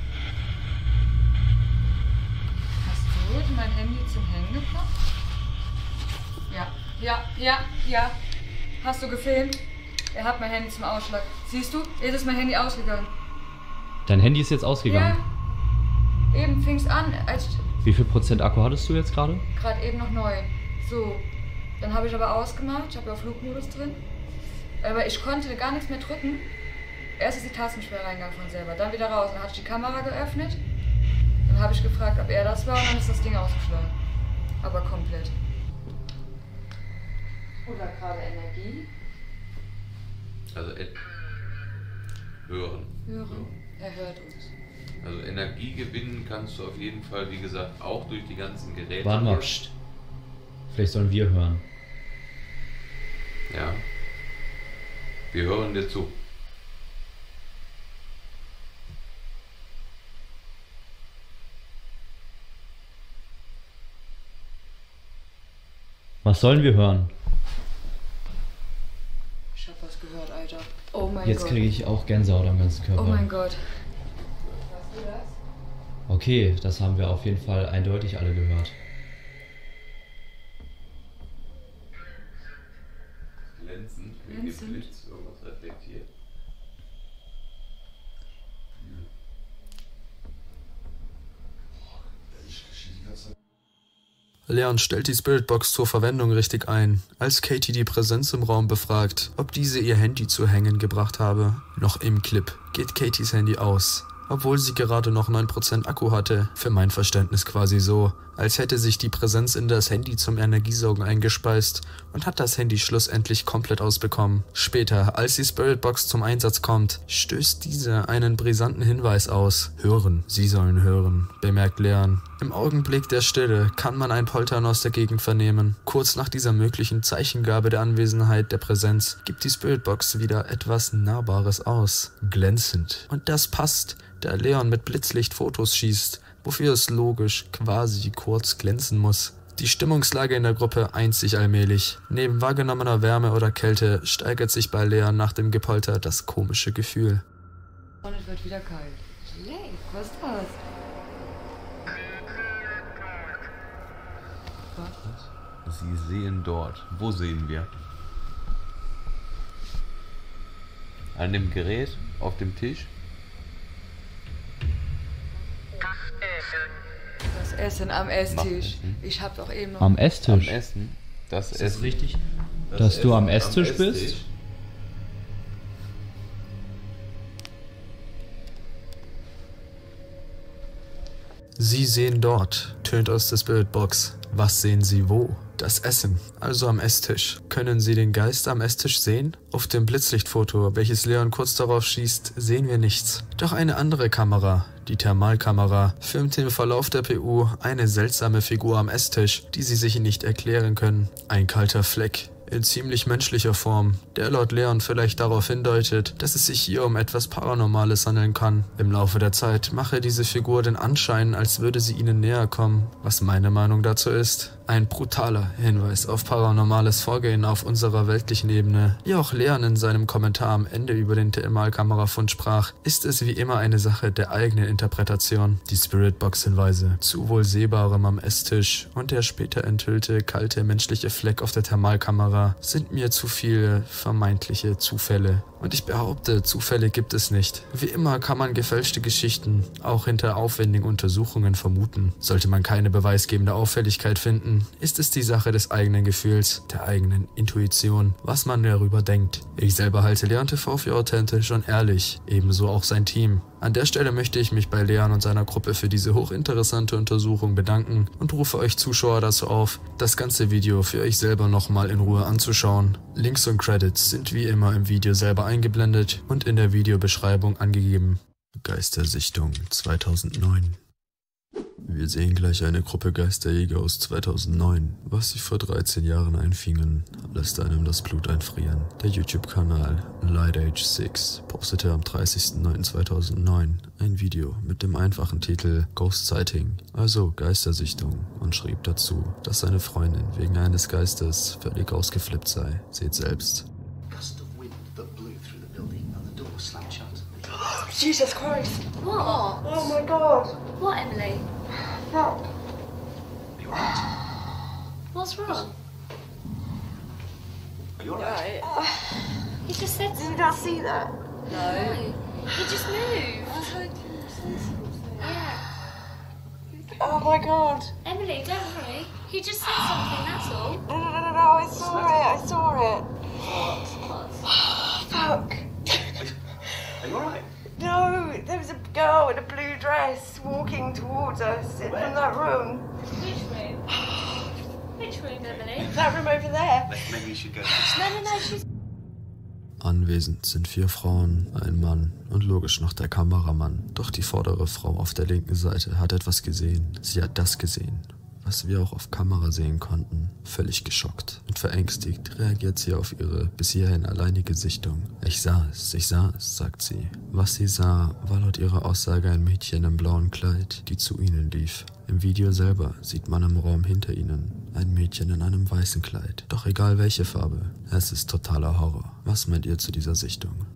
Hast du mein Handy zum Hängen gebracht? Ja, ja, ja, ja. Hast du gefilmt? Er hat mein Handy zum Ausschlag. Siehst du? Jetzt ist mein Handy ausgegangen. Dein Handy ist jetzt ausgegangen? Ja. Eben fing's an, als... Wie viel Prozent Akku hattest du jetzt gerade? Gerade eben noch neun. So. Dann habe ich aber ausgemacht. Ich habe ja Flugmodus drin. Aber ich konnte gar nichts mehr drücken. Erst ist die Tastensperre reingegangen von selber. Dann wieder raus. Dann hatte ich die Kamera geöffnet. Dann habe ich gefragt, ob er das war. Und dann ist das Ding ausgeschlagen. Aber komplett. Oder gerade Energie. Also äh, hören. Hören. Er hört uns. Also Energie gewinnen kannst du auf jeden Fall, wie gesagt, auch durch die ganzen Geräte. Warte mal, pst. Vielleicht sollen wir hören. Ja. Wir hören dir zu. Was sollen wir hören? Ich hab was gehört, Alter. Oh mein Jetzt Gott. kriege ich auch Gänsehaut am ganzen Körper. Oh mein Gott. Hörst du das? Okay, das haben wir auf jeden Fall eindeutig alle gehört. Glänzend, wie Glänzend. Blitz, irgendwas reflektiert. Leon stellt die Spiritbox zur Verwendung richtig ein, als Katie die Präsenz im Raum befragt, ob diese ihr Handy zu hängen gebracht habe. Noch im Clip geht Katies Handy aus, obwohl sie gerade noch neun Prozent Akku hatte. Für mein Verständnis quasi so, als hätte sich die Präsenz in das Handy zum Energiesaugen eingespeist und hat das Handy schlussendlich komplett ausbekommen. Später, als die Spiritbox zum Einsatz kommt, stößt diese einen brisanten Hinweis aus. Hören, sie sollen hören, bemerkt Leon. Im Augenblick der Stille kann man ein Poltern aus der Gegend vernehmen. Kurz nach dieser möglichen Zeichengabe der Anwesenheit der Präsenz gibt die Spiritbox wieder etwas Nahbares aus. Glänzend. Und das passt, da Leon mit Blitzlicht Fotos schießt, wofür es logisch quasi kurz glänzen muss. Die Stimmungslage in der Gruppe eint sich allmählich. Neben wahrgenommener Wärme oder Kälte steigert sich bei Leon nach dem Gepolter das komische Gefühl. Und es wird wieder kalt. Leck, was ist das? Was? Sie sehen dort. Wo sehen wir? An dem Gerät, auf dem Tisch. Das Essen am Esstisch. Ich hab doch eben noch... Am Esstisch? Am Essen. Das Ist Essen. das richtig? Das Dass du Essen am Esstisch am bist? Esstisch. Sie sehen dort, tönt aus der Spiritbox. Was sehen Sie wo? Das Essen, also am Esstisch. Können Sie den Geist am Esstisch sehen? Auf dem Blitzlichtfoto, welches Leon kurz darauf schießt, sehen wir nichts. Doch eine andere Kamera, die Thermalkamera, filmt im Verlauf der P U eine seltsame Figur am Esstisch, die sie sich nicht erklären können. Ein kalter Fleck. In ziemlich menschlicher Form, der laut Leon vielleicht darauf hindeutet, dass es sich hier um etwas Paranormales handeln kann. Im Laufe der Zeit mache diese Figur den Anschein, als würde sie ihnen näher kommen, was meine Meinung dazu ist. Ein brutaler Hinweis auf paranormales Vorgehen auf unserer weltlichen Ebene. Wie auch Leon in seinem Kommentar am Ende über den Thermalkamerafund sprach, ist es wie immer eine Sache der eigenen Interpretation. Die Spiritbox-Hinweise zu wohl Sehbarem am Esstisch und der später enthüllte kalte menschliche Fleck auf der Thermalkamera sind mir zu viele vermeintliche Zufälle. Und ich behaupte, Zufälle gibt es nicht. Wie immer kann man gefälschte Geschichten auch hinter aufwendigen Untersuchungen vermuten. Sollte man keine beweisgebende Auffälligkeit finden, Dann ist es die Sache des eigenen Gefühls, der eigenen Intuition, was man darüber denkt. Ich selber halte Leon T V für authentisch und ehrlich, ebenso auch sein Team. An der Stelle möchte ich mich bei Leon und seiner Gruppe für diese hochinteressante Untersuchung bedanken und rufe euch Zuschauer dazu auf, das ganze Video für euch selber nochmal in Ruhe anzuschauen. Links und Credits sind wie immer im Video selber eingeblendet und in der Videobeschreibung angegeben. Geistersichtung zweitausendneun. Wir sehen gleich eine Gruppe Geisterjäger aus zweitausendneun, was sie vor dreizehn Jahren einfingen, lässt einem das Blut einfrieren. Der YouTube-Kanal Light Age sechs postete am dreißigsten neunten zweitausendneun ein Video mit dem einfachen Titel Ghost Sighting, also Geistersichtung, und schrieb dazu, dass seine Freundin wegen eines Geistes völlig ausgeflippt sei. Seht selbst. Jesus Christ! What? Oh my God! What, Emily? Fuck! You alright? What's wrong? Are you alright? He just said. Did you not see that? No. He just moved. I heard him say something. Yeah. Oh my God! Emily, don't worry. He just said something. That's all. No, no, no, no, no! I saw it. I saw it. What? Fuck! Are you alright? No, there was a girl in a blue dress walking towards us in from that room. Which room? Which room, Emily? That room over there. Maybe you should go. No, no, no. She's. Anwesend sind vier Frauen, ein Mann und logisch noch der Kameramann. Doch die vordere Frau auf der linken Seite hat etwas gesehen. Sie hat das gesehen, was wir auch auf Kamera sehen konnten. Völlig geschockt und verängstigt reagiert sie auf ihre bis hierhin alleinige Sichtung. Ich sah es, ich sah es, sagt sie. Was sie sah, war laut ihrer Aussage ein Mädchen im blauen Kleid, die zu ihnen lief. Im Video selber sieht man im Raum hinter ihnen ein Mädchen in einem weißen Kleid. Doch egal welche Farbe, es ist totaler Horror. Was meint ihr zu dieser Sichtung?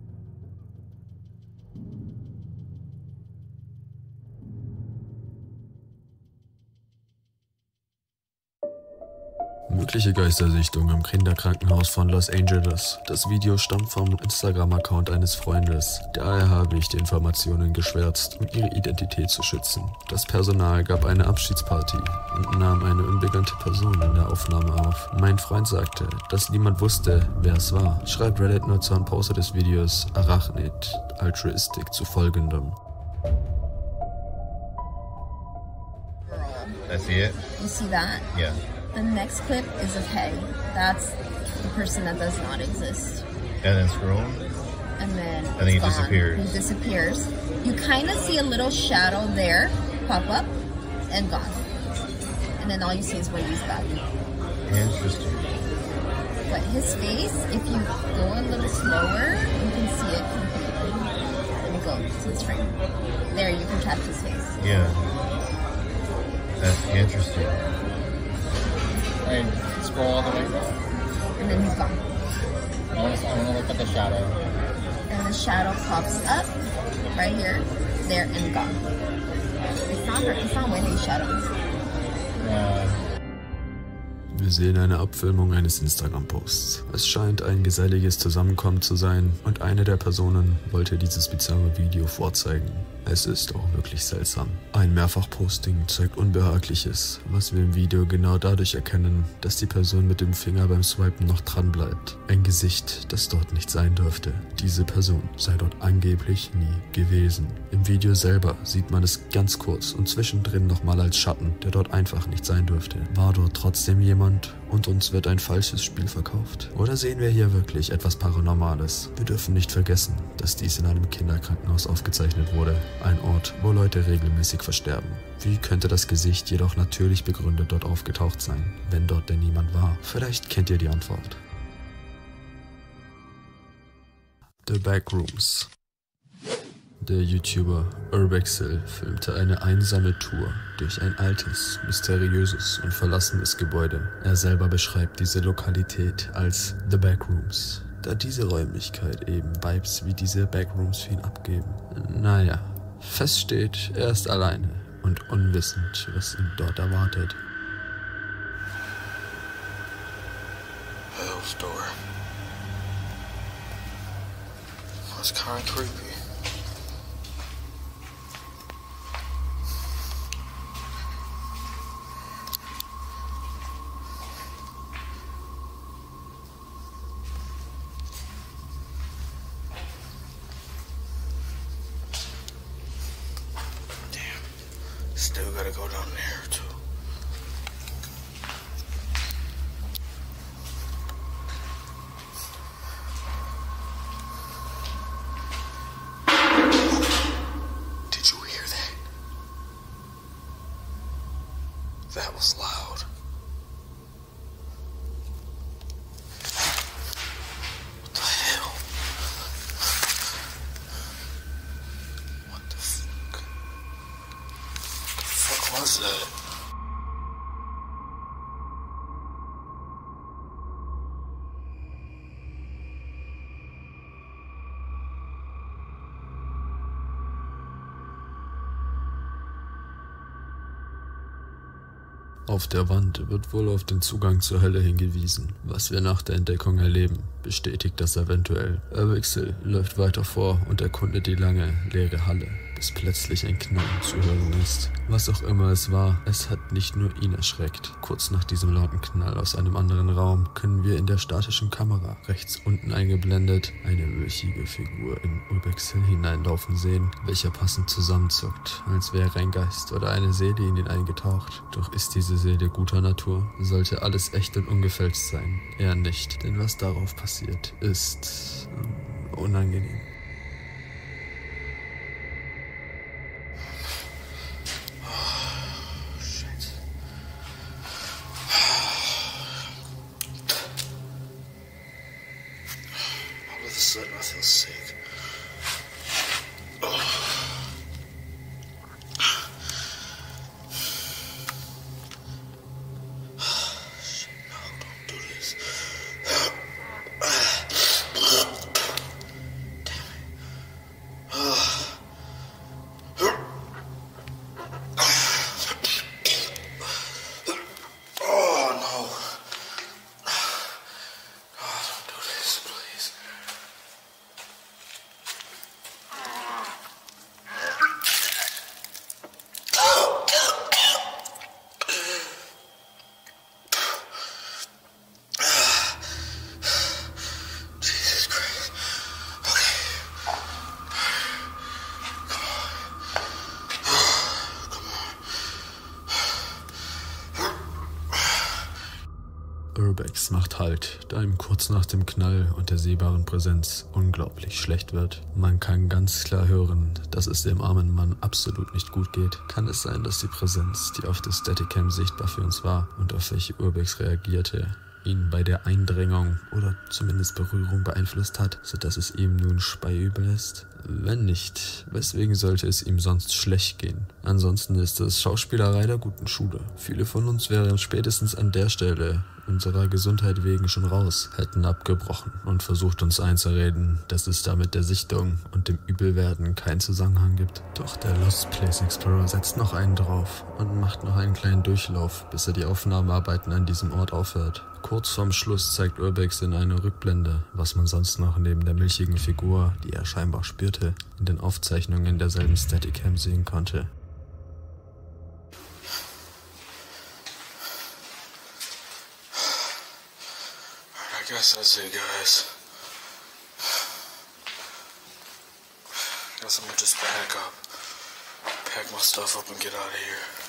Mögliche Geistersichtung im Kinderkrankenhaus von Los Angeles. Das Video stammt vom Instagram-Account eines Freundes. Daher habe ich die Informationen geschwärzt, um ihre Identität zu schützen. Das Personal gab eine Abschiedsparty und nahm eine unbekannte Person in der Aufnahme auf. Mein Freund sagte, dass niemand wusste, wer es war. Schreibt Reddit-Nutzer und postet des Videos Arachnid Altruistic zu folgendem. I see it. You see that? Yeah. The next clip is of Hay. That's the person that does not exist. And then scroll. And then And then he it's gone. disappears. He disappears. You kind of see a little shadow there pop up and gone. And then all you see is Wendy's back. Interesting. But his face, if you go a little slower, you can see it completely. Let me go to this frame. There, you can catch his face. Yeah. That's interesting. And scroll all the way down. And then he's gone. I want to, I want to look at the shadow. And the shadow pops up right here, there, and gone. It's not her, it's not Wendy's shadow. Yeah. Wir sehen eine Abfilmung eines Instagram-Posts. Es scheint ein geselliges Zusammenkommen zu sein und eine der Personen wollte dieses bizarre Video vorzeigen. Es ist auch wirklich seltsam. Ein Mehrfachposting zeigt Unbehagliches, was wir im Video genau dadurch erkennen, dass die Person mit dem Finger beim Swipen noch dran bleibt. Ein Gesicht, das dort nicht sein dürfte. Diese Person sei dort angeblich nie gewesen. Im Video selber sieht man es ganz kurz und zwischendrin nochmal als Schatten, der dort einfach nicht sein dürfte. War dort trotzdem jemand und uns wird ein falsches Spiel verkauft? Oder sehen wir hier wirklich etwas Paranormales? Wir dürfen nicht vergessen, dass dies in einem Kinderkrankenhaus aufgezeichnet wurde. Ein Ort, wo Leute regelmäßig versterben. Wie könnte das Gesicht jedoch natürlich begründet dort aufgetaucht sein, wenn dort denn niemand war? Vielleicht kennt ihr die Antwort. The Backrooms. Der YouTuber Urbexel filmte eine einsame Tour durch ein altes, mysteriöses und verlassenes Gebäude. Er selber beschreibt diese Lokalität als The Backrooms, da diese Räumlichkeit eben Vibes wie diese Backrooms für ihn abgeben. Naja, fest steht, er ist alleine und unwissend, was ihn dort erwartet. Hell's Door. That's kind of creepy. Still gotta go down there too. Did you hear that? That was loud. What the hell? What the fuck? What the fuck was that? Auf der Wand wird wohl auf den Zugang zur Hölle hingewiesen. Was wir nach der Entdeckung erleben, bestätigt das eventuell. Urbexel läuft weiter vor und erkundet die lange, leere Halle, bis plötzlich ein Knallen zu hören ist. Was auch immer es war, es hat nicht nur ihn erschreckt. Kurz nach diesem lauten Knall aus einem anderen Raum können wir in der statischen Kamera, rechts unten eingeblendet, eine wölchige Figur in Urbexel hineinlaufen sehen, welcher passend zusammenzuckt, als wäre ein Geist oder eine Seele in ihn eingetaucht. Doch ist diese Seele guter Natur? Sollte alles echt und ungefälscht sein? Eher nicht, denn was darauf passiert, ist ähm, unangenehm. All of a sudden I feel sick. Oh. Shit, no, don't do this. Damn it. Oh no. Oh, don't do this, please. Jesus Christ. Okay. Urbex macht Halt, da ihm kurz nach dem Knall und der sehbaren Präsenz unglaublich schlecht wird. Man kann ganz klar hören, dass es dem armen Mann absolut nicht gut geht. Kann es sein, dass die Präsenz, die auf der Steadicam sichtbar für uns war und auf welche Urbex reagierte, ihn bei der Eindringung oder zumindest Berührung beeinflusst hat, sodass es ihm nun speiübel ist? Wenn nicht, weswegen sollte es ihm sonst schlecht gehen? Ansonsten ist es Schauspielerei der guten Schule. Viele von uns wären spätestens an der Stelle unserer Gesundheit wegen schon raus, hätten abgebrochen und versucht uns einzureden, dass es da mit der Sichtung und dem Übelwerden keinen Zusammenhang gibt. Doch der Lost Place Explorer setzt noch einen drauf und macht noch einen kleinen Durchlauf, bis er die Aufnahmearbeiten an diesem Ort aufhört. Kurz vorm Schluss zeigt Urbex in eine Rückblende, was man sonst noch neben der milchigen Figur, die er scheinbar spürte, in den Aufzeichnungen derselben Steadicam sehen konnte. I guess that's it, guys. Guess I'm gonna just pack up, pack my stuff up and get out of here.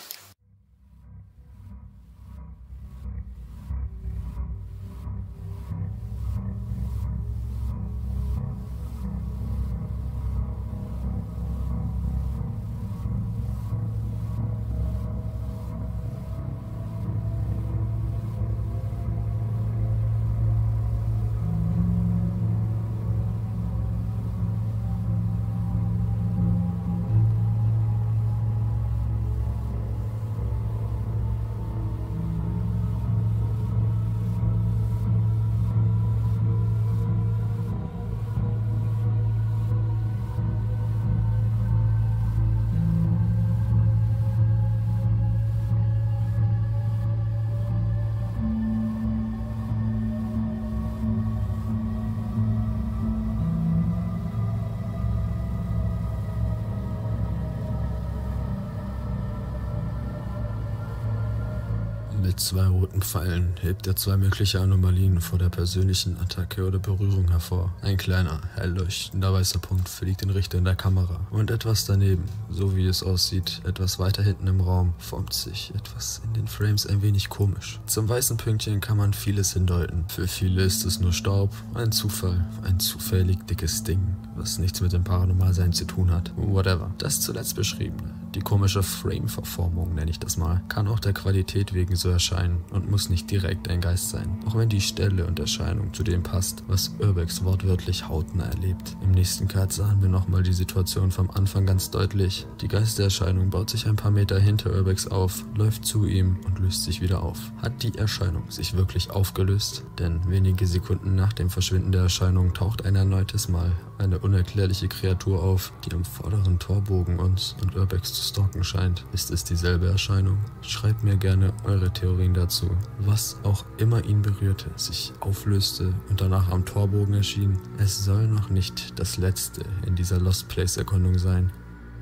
Mit zwei roten Pfeilen hebt er zwei mögliche Anomalien vor der persönlichen Attacke oder Berührung hervor. Ein kleiner, hell leuchtender weißer Punkt fliegt in Richtung der Kamera. Und etwas daneben, so wie es aussieht, etwas weiter hinten im Raum, formt sich etwas in den Frames ein wenig komisch. Zum weißen Pünktchen kann man vieles hindeuten. Für viele ist es nur Staub, ein Zufall, ein zufällig dickes Ding, was nichts mit dem Paranormalsein zu tun hat. Whatever. Das zuletzt beschriebene, die komische Frame-Verformung, nenne ich das mal, kann auch der Qualität wegen so erscheinen und muss nicht direkt ein Geist sein, auch wenn die Stelle und Erscheinung zu dem passt, was Urbex wortwörtlich hautnah erlebt. Im nächsten Cut sahen wir nochmal die Situation vom Anfang ganz deutlich. Die Geistererscheinung baut sich ein paar Meter hinter Urbex auf, läuft zu ihm und löst sich wieder auf. Hat die Erscheinung sich wirklich aufgelöst? Denn wenige Sekunden nach dem Verschwinden der Erscheinung taucht ein erneutes Mal eine unerklärliche Kreatur auf, die am vorderen Torbogen uns und Urbex zu stalken scheint. Ist es dieselbe Erscheinung? Schreibt mir gerne eure Theorien dazu. Was auch immer ihn berührte, sich auflöste und danach am Torbogen erschien, es soll noch nicht das letzte in dieser Lost Place Erkundung sein.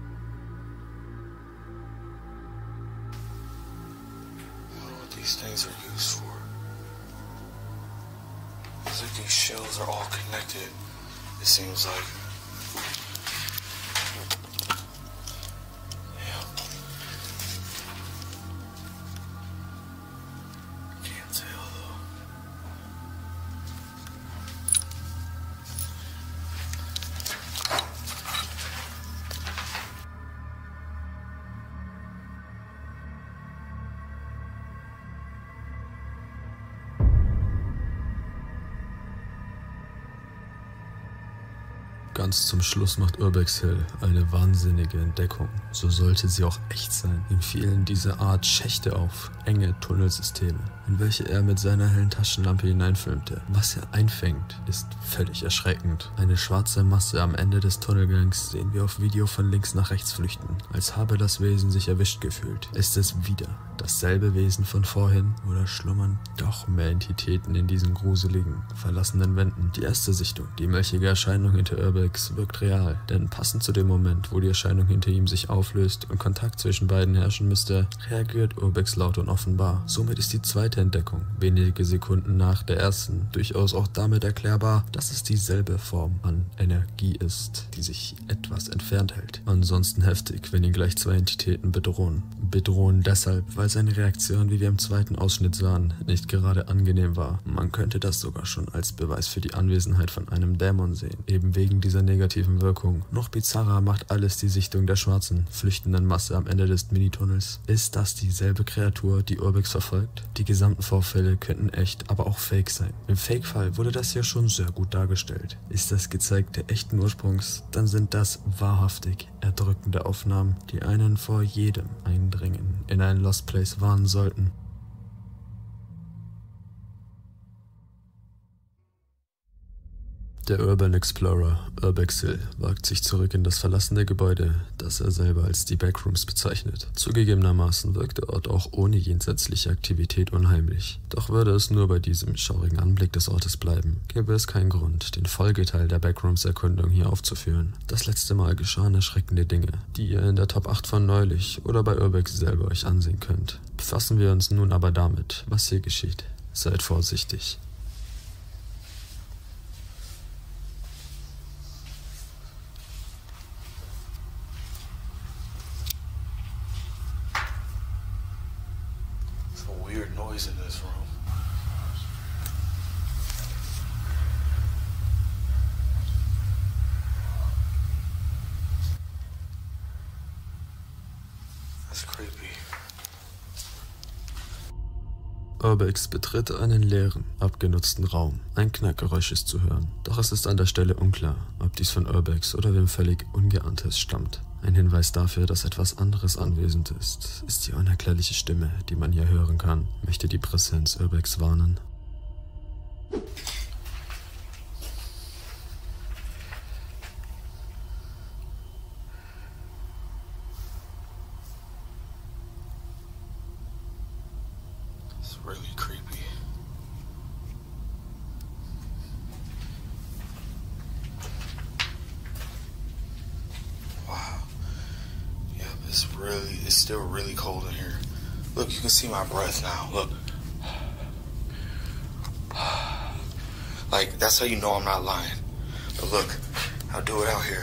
These things are used for. It's like these shells are all connected. It seems like. Yeah. Can't tell though. Ganz zum Schluss macht Urbex Hill eine wahnsinnige Entdeckung. So sollte sie auch echt sein. Ihm fielen diese Art Schächte auf, enge Tunnelsysteme, in welche er mit seiner hellen Taschenlampe hineinfilmte. Was er einfängt, ist völlig erschreckend. Eine schwarze Masse am Ende des Tunnelgangs sehen wir auf Video von links nach rechts flüchten, als habe das Wesen sich erwischt gefühlt. Ist es wieder dasselbe Wesen von vorhin oder schlummern doch mehr Entitäten in diesen gruseligen, verlassenen Wänden? Die erste Sichtung, die milchige Erscheinung hinter Urbex, wirkt real, denn passend zu dem Moment, wo die Erscheinung hinter ihm sich auflöst und Kontakt zwischen beiden herrschen müsste, reagiert Urbex laut und offenbar. Somit ist die zweite Entdeckung, wenige Sekunden nach der ersten, durchaus auch damit erklärbar, dass es dieselbe Form an Energie ist, die sich etwas entfernt hält. Ansonsten heftig, wenn ihn gleich zwei Entitäten bedrohen. Bedrohen deshalb, weil seine Reaktion, wie wir im zweiten Ausschnitt sahen, nicht gerade angenehm war. Man könnte das sogar schon als Beweis für die Anwesenheit von einem Dämon sehen, eben wegen dieser negativen Wirkung. Noch bizarrer macht alles die Sichtung der schwarzen, flüchtenden Masse am Ende des Minitunnels. Ist das dieselbe Kreatur, die Urbex verfolgt? Die gesamten Vorfälle könnten echt, aber auch fake sein. Im Fake-Fall wurde das ja schon sehr gut dargestellt. Ist das gezeigte echten Ursprungs, dann sind das wahrhaftig erdrückende Aufnahmen, die einen vor jedem Eindringen in einen Lost Place warnen sollten. Der Urban Explorer Urbex Hill wagt sich zurück in das verlassene Gebäude, das er selber als die Backrooms bezeichnet. Zugegebenermaßen wirkt der Ort auch ohne jenseitsliche Aktivität unheimlich. Doch würde es nur bei diesem schaurigen Anblick des Ortes bleiben, gäbe es keinen Grund, den Folgeteil der Backrooms-Erkundung hier aufzuführen. Das letzte Mal geschahen erschreckende Dinge, die ihr in der Top acht von neulich oder bei Urbex selber euch ansehen könnt. Befassen wir uns nun aber damit, was hier geschieht. Seid vorsichtig. Weird noise in this room. That's creepy. Urbex betritt einen leeren, abgenutzten Raum. Ein Knackgeräusch ist zu hören. Doch es ist an der Stelle unklar, ob dies von Urbex oder wem völlig Ungeahntes stammt. Ein Hinweis dafür, dass etwas anderes anwesend ist, ist die unerklärliche Stimme, die man hier hören kann. Möchte die Präsenz Urbex warnen? It's really creepy. It's really, it's still really cold in here. Look, you can see my breath now. Look. Like, that's how you know I'm not lying. But look, I'll do it out here.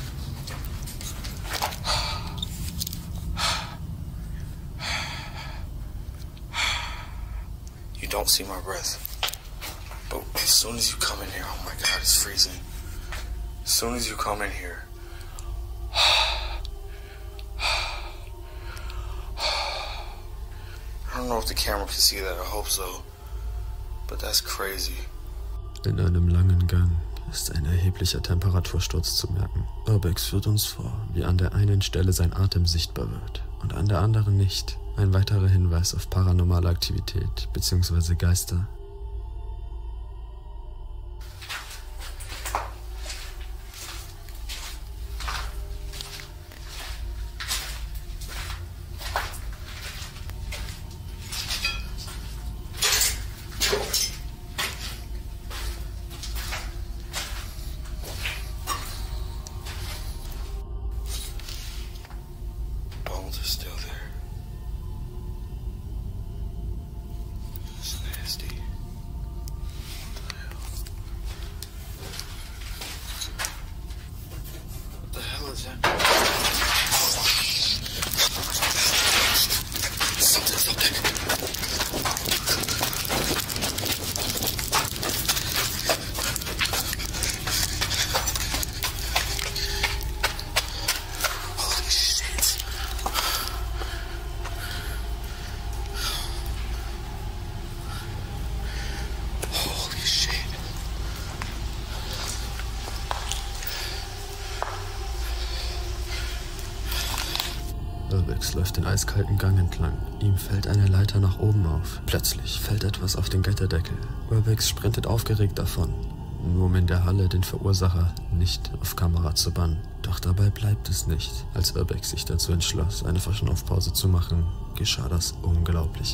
You don't see my breath. But as soon as you come in here, oh my God, it's freezing. As soon as you come in here, I don't know if the camera can see that, I hope so. But that's crazy. In einem langen Gang ist ein erheblicher Temperatursturz zu merken. Urbex führt uns vor, wie an der einen Stelle sein Atem sichtbar wird und an der anderen nicht. Ein weiterer Hinweis auf paranormale Aktivität bzw. Geister. Urbex läuft den eiskalten Gang entlang. Ihm fällt eine Leiter nach oben auf. Plötzlich fällt etwas auf den Gitterdeckel. Urbex sprintet aufgeregt davon, nur um in der Halle den Verursacher nicht auf Kamera zu bannen. Doch dabei bleibt es nicht. Als Urbex sich dazu entschloss, eine Verschnaufpause zu machen, geschah das Unglaubliche.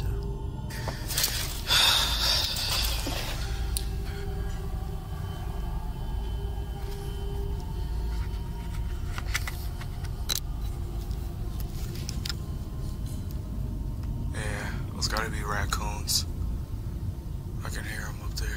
Those gotta be raccoons. I can hear them up there.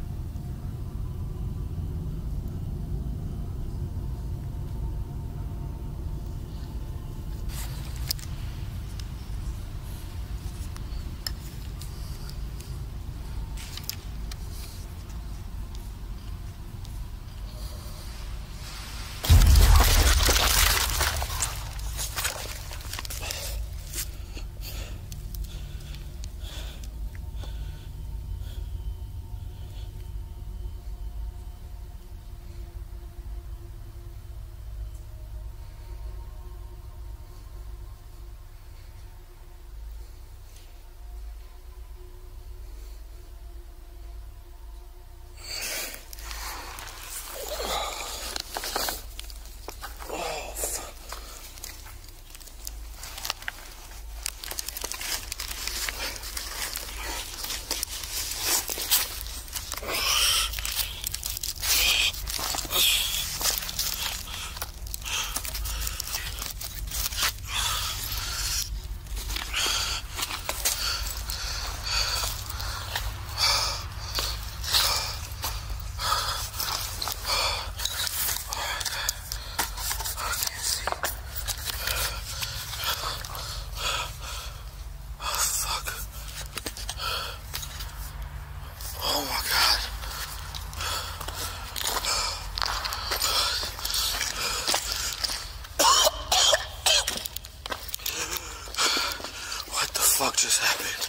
What just happened?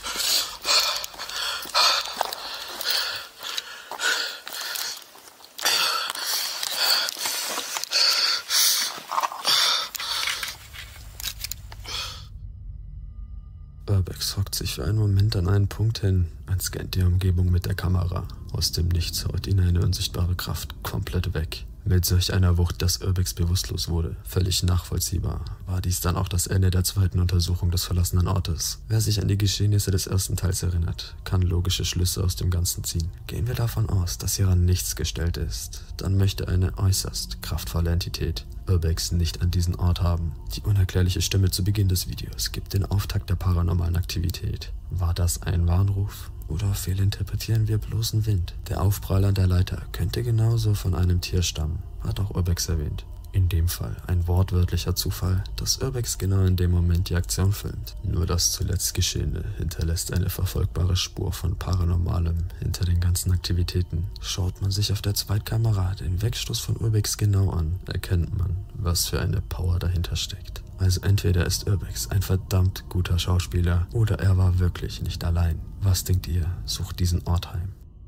Urbex hockt sich für einen Moment an einen Punkt hin und scannt die Umgebung mit der Kamera. Aus dem Nichts haut ihn eine unsichtbare Kraft komplett weg. Mit solch einer Wucht, dass Urbex bewusstlos wurde. Völlig nachvollziehbar war dies dann auch das Ende der zweiten Untersuchung des verlassenen Ortes. Wer sich an die Geschehnisse des ersten Teils erinnert, kann logische Schlüsse aus dem Ganzen ziehen. Gehen wir davon aus, dass hieran nichts gestellt ist, dann möchte eine äußerst kraftvolle Entität Urbex nicht an diesen Ort haben. Die unerklärliche Stimme zu Beginn des Videos gibt den Auftakt der paranormalen Aktivität. War das ein Warnruf? Oder fehlinterpretieren wir bloßen Wind? Der Aufprall an der Leiter könnte genauso von einem Tier stammen, hat auch Urbex erwähnt. In dem Fall ein wortwörtlicher Zufall, dass Urbex genau in dem Moment die Aktion filmt. Nur das zuletzt Geschehene hinterlässt eine verfolgbare Spur von Paranormalem hinter den ganzen Aktivitäten. Schaut man sich auf der Zweitkamera den Wegstoß von Urbex genau an, erkennt man, was für eine Power dahinter steckt. Also entweder ist Urbex ein verdammt guter Schauspieler oder er war wirklich nicht allein. Was denkt ihr? Sucht diesen Ort heim.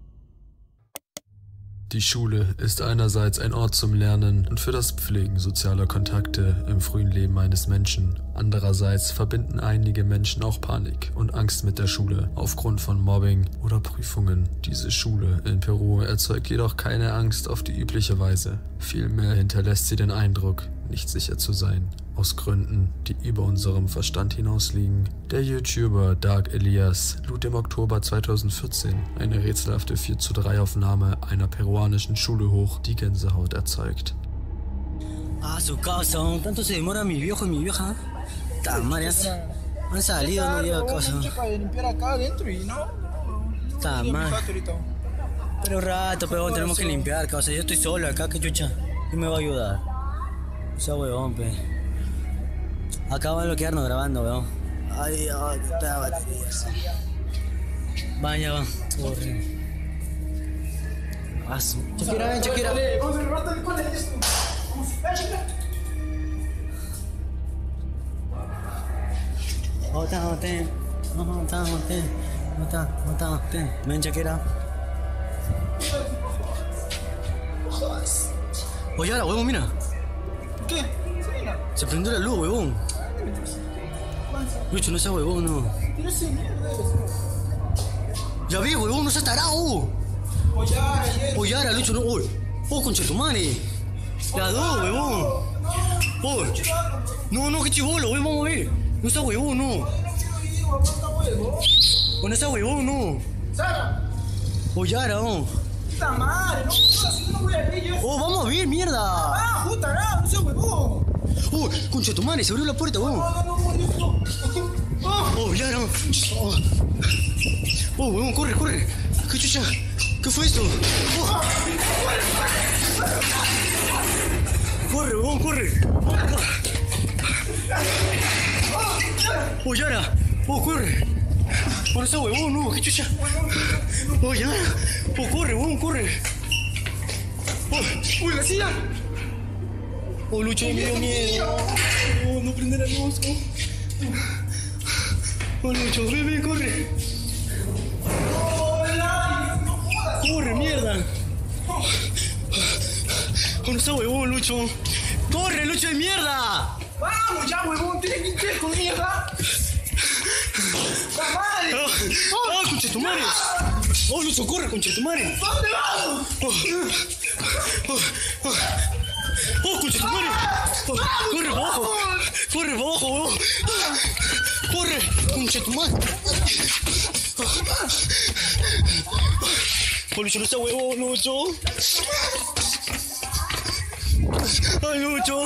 Die Schule ist einerseits ein Ort zum Lernen und für das Pflegen sozialer Kontakte im frühen Leben eines Menschen. Andererseits verbinden einige Menschen auch Panik und Angst mit der Schule aufgrund von Mobbing oder Prüfungen. Diese Schule in Peru erzeugt jedoch keine Angst auf die übliche Weise. Vielmehr hinterlässt sie den Eindruck, nicht sicher zu sein. Aus Gründen, die über unserem Verstand hinausliegen. Der YouTuber Dark Elias lud im Oktober zweitausendvierzehn eine rätselhafte vier zu drei Aufnahme einer peruanischen Schule hoch, die Gänsehaut erzeugt. A su casa, tanto se demora mi viejo y mi vieja. Tamarias. Han salido, no llega a casa. Tamar. Pero rato, pero tenemos que limpiar, casa. Yo estoy solo acá, que chucha. ¿Quién me va a ayudar? O sea, huevón, pe. Acá van a bloquearnos grabando, weón. Ay, ay, puta batería. Vaya, va. Horrible. Asu. Shakira, ven, Shakira. Ota, oten. Ota, oten. Ota, ota, oten. Ven, Shakira. Oye, ahora, huevón, mira. ¿Qué? Se prendió la luz, huevón. Lucho, no seas huevón, no. Ya vi, huevón, no seas tarado. Oyara, Lucho, no. Uy, oh, conchetumare. La dos, huevón. Uy. No, no, qué chivolo, huevón, vamos a ver. No seas huevón, no. No seas huevón, no. Oyara, oh. Puta madre, no, si no voy a ver yo. Oh, vamos a ver, mierda. Ah, puta, no, no seas huevón. Oh, concha tu madre, se abrió la puerta, huevón. No, no, no, no, no. Oh, ya no. Oh, oh, huevón, corre, corre. ¿Qué chucha? ¿Qué fue esto? Oh. Corre, huevón, corre. Oh, Yara. Oh, corre. Oh, no está huevón, no, qué chucha. Oh, Yara. Oh, corre, huevón, corre. Oh, uy, la silla. Oh, Lucho, me dio miedo. Oh, no prende la luz. Oh, oh Lucho, ven, ven, corre. Corre, mierda. Oh, no está huevón, Lucho. Corre, Lucho de mierda. Vamos ya, huevón, tienes que ir con mierda. ¡La madre! ¡Oh, oh, concha tu madre! ¡Oh, Lucho, corre, concha tu madre! ¿Dónde vamos? ¡Oh, oh, oh, oh concha tu madre! Oh, ¡corre para abajo! ¡Corre para abajo, huevón! ¡Corre, concha tu madre! ¡Oh, Lucho, no está huevón, Lucho! ¡Ay, Lucho!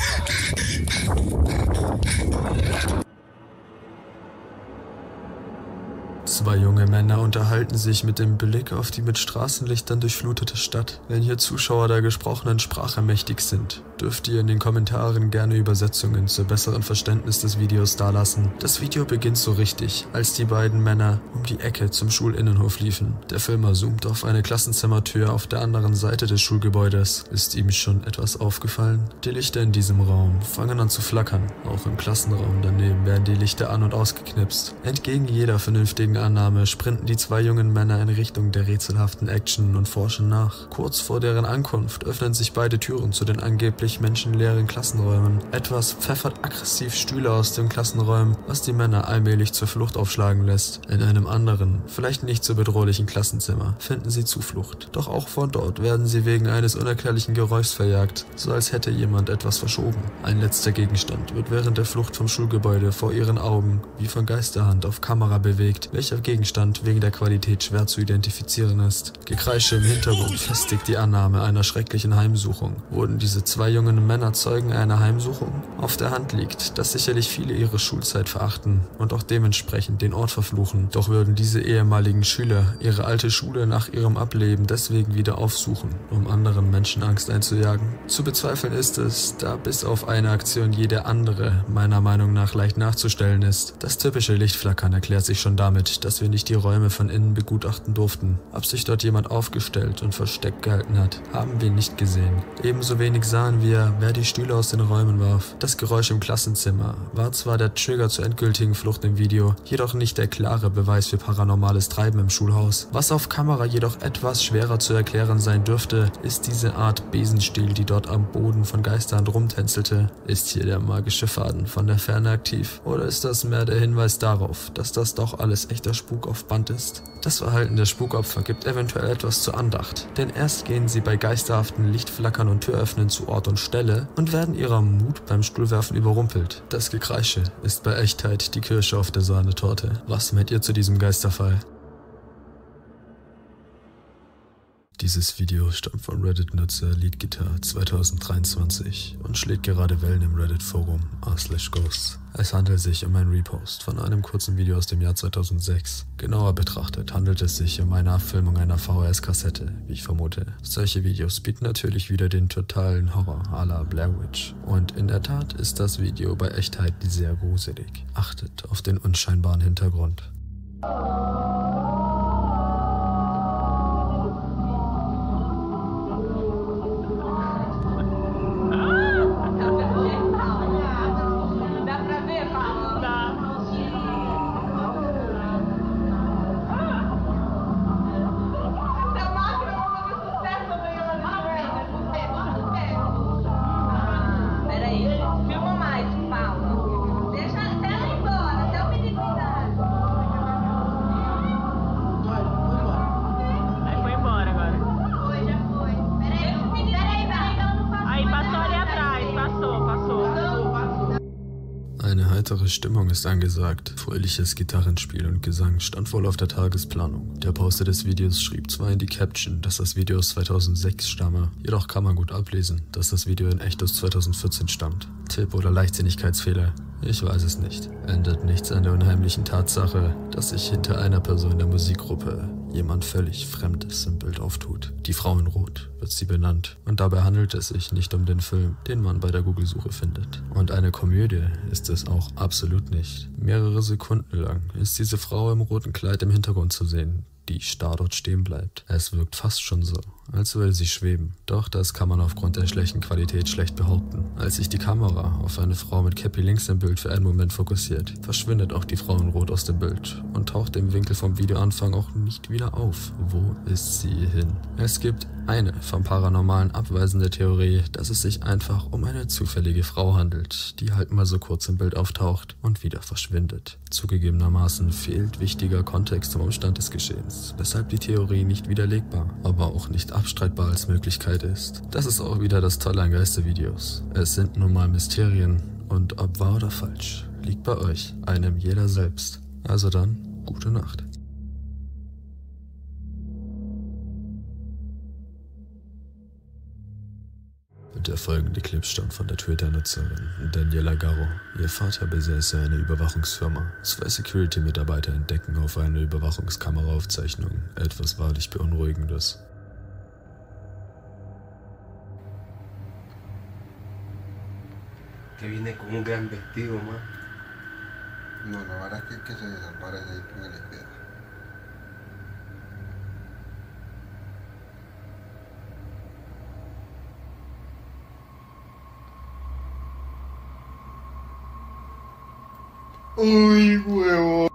Zwei junge Männer unterhalten sich mit dem Blick auf die mit Straßenlichtern durchflutete Stadt. Wenn hier Zuschauer der gesprochenen Sprache mächtig sind, dürft ihr in den Kommentaren gerne Übersetzungen zur besseren Verständnis des Videos dalassen. Das Video beginnt so richtig, als die beiden Männer um die Ecke zum Schulinnenhof liefen. Der Filmer zoomt auf eine Klassenzimmertür auf der anderen Seite des Schulgebäudes. Ist ihm schon etwas aufgefallen? Die Lichter in diesem Raum fangen an zu flackern. Auch im Klassenraum daneben werden die Lichter an- und ausgeknipst. Entgegen jeder vernünftigen Annahme sprinten die zwei jungen Männer in Richtung der rätselhaften Action und forschen nach. Kurz vor deren Ankunft öffnen sich beide Türen zu den angeblich menschenleeren Klassenräumen. Etwas pfeffert aggressiv Stühle aus den Klassenräumen, was die Männer allmählich zur Flucht aufschlagen lässt. In einem anderen, vielleicht nicht so bedrohlichen Klassenzimmer finden sie Zuflucht. Doch auch von dort werden sie wegen eines unerklärlichen Geräuschs verjagt, so als hätte jemand etwas verschoben. Ein letzter Gegenstand wird während der Flucht vom Schulgebäude vor ihren Augen wie von Geisterhand auf Kamera bewegt, welcher Gegenstand wegen der Qualität schwer zu identifizieren ist. Gekreische im Hintergrund festigt die Annahme einer schrecklichen Heimsuchung. Wurden diese zwei jungen Männer Zeugen einer Heimsuchung? Auf der Hand liegt, dass sicherlich viele ihre Schulzeit verachten und auch dementsprechend den Ort verfluchen. Doch würden diese ehemaligen Schüler ihre alte Schule nach ihrem Ableben deswegen wieder aufsuchen, um anderen Menschen Angst einzujagen? Zu bezweifeln ist es, da bis auf eine Aktion jede andere meiner Meinung nach leicht nachzustellen ist. Das typische Lichtflackern erklärt sich schon damit, dass wir nicht die Räume von innen begutachten durften. Ob sich dort jemand aufgestellt und versteckt gehalten hat, haben wir nicht gesehen. Ebenso wenig sahen wir, wer die Stühle aus den Räumen warf. Das Geräusch im Klassenzimmer war zwar der Trigger zur endgültigen Flucht im Video, jedoch nicht der klare Beweis für paranormales Treiben im Schulhaus. Was auf Kamera jedoch etwas schwerer zu erklären sein dürfte, ist diese Art Besenstiel, die dort am Boden von Geisterhand rumtänzelte. Ist hier der magische Faden von der Ferne aktiv? Oder ist das mehr der Hinweis darauf, dass das doch alles echter Spuk auf Band ist? Das Verhalten der Spukopfer gibt eventuell etwas zur Andacht, denn erst gehen sie bei geisterhaften Lichtflackern und Türöffnen zu Ort und Stelle und werden ihrer Mut beim Stuhlwerfen überrumpelt. Das Gekreische ist bei Echtheit die Kirsche auf der Sahnetorte. Was meint ihr zu diesem Geisterfall? Dieses Video stammt von Reddit-Nutzer Leadguitar zweitausenddreiundzwanzig und schlägt gerade Wellen im Reddit-Forum r slash ghosts. Es handelt sich um einen Repost von einem kurzen Video aus dem Jahr zweitausendsechs. Genauer betrachtet handelt es sich um eine Abfilmung einer V H S-Kassette, wie ich vermute. Solche Videos bieten natürlich wieder den totalen Horror à la Blair Witch. Und in der Tat ist das Video bei Echtheit sehr gruselig. Achtet auf den unscheinbaren Hintergrund. Eine heitere Stimmung ist angesagt. Fröhliches Gitarrenspiel und Gesang stand wohl auf der Tagesplanung. Der Poster des Videos schrieb zwar in die Caption, dass das Video aus zweitausendsechs stamme, jedoch kann man gut ablesen, dass das Video in echt aus zweitausendvierzehn stammt. Tipp oder Leichtsinnigkeitsfehler? Ich weiß es nicht. Ändert nichts an der unheimlichen Tatsache, dass sich hinter einer Person der Musikgruppe jemand völlig Fremdes im Bild auftut. Die Frau in Rot wird sie benannt. Und dabei handelt es sich nicht um den Film, den man bei der Google-Suche findet. Und eine Komödie ist es auch absolut nicht. Mehrere Sekunden lang ist diese Frau im roten Kleid im Hintergrund zu sehen, die starr dort stehen bleibt. Es wirkt fast schon so, als würde sie schweben. Doch das kann man aufgrund der schlechten Qualität schlecht behaupten. Als sich die Kamera auf eine Frau mit Cappy links im Bild für einen Moment fokussiert, verschwindet auch die Frau in Rot aus dem Bild und taucht im Winkel vom Videoanfang auch nicht wieder auf. Wo ist sie hin? Es gibt eine vom Paranormalen abweisende Theorie, dass es sich einfach um eine zufällige Frau handelt, die halt mal so kurz im Bild auftaucht und wieder verschwindet. Zugegebenermaßen fehlt wichtiger Kontext zum Umstand des Geschehens, weshalb die Theorie nicht widerlegbar, aber auch nicht abstreitbar als Möglichkeit ist. Das ist auch wieder das Tolle an Geistervideos. Es sind nun mal Mysterien und ob wahr oder falsch, liegt bei euch, einem jeder selbst. Also dann, gute Nacht. Der folgende Clip stammt von der Twitter-Nutzerin Daniela Garro. Ihr Vater besäße eine Überwachungsfirma. Zwei Security-Mitarbeiter entdecken auf einer Überwachungskameraaufzeichnung etwas wahrlich Beunruhigendes. Que viene con un gran vestido, ma. No, la verdad es que, que se desaparece ahí, póngale cuidado. Uy, huevo.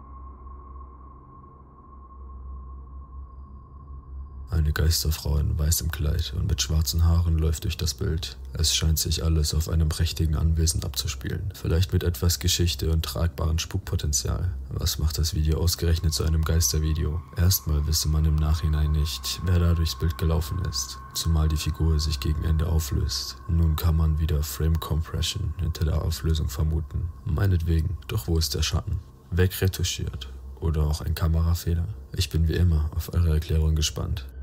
Eine Geisterfrau in weißem Kleid und mit schwarzen Haaren läuft durch das Bild. Es scheint sich alles auf einem prächtigen Anwesen abzuspielen. Vielleicht mit etwas Geschichte und tragbarem Spukpotenzial. Was macht das Video ausgerechnet zu einem Geistervideo? Erstmal wisse man im Nachhinein nicht, wer da durchs Bild gelaufen ist. Zumal die Figur sich gegen Ende auflöst. Nun kann man wieder Frame Compression hinter der Auflösung vermuten. Meinetwegen, doch wo ist der Schatten? Wegretuschiert. Oder auch ein Kamerafehler? Ich bin wie immer auf eure Erklärung gespannt.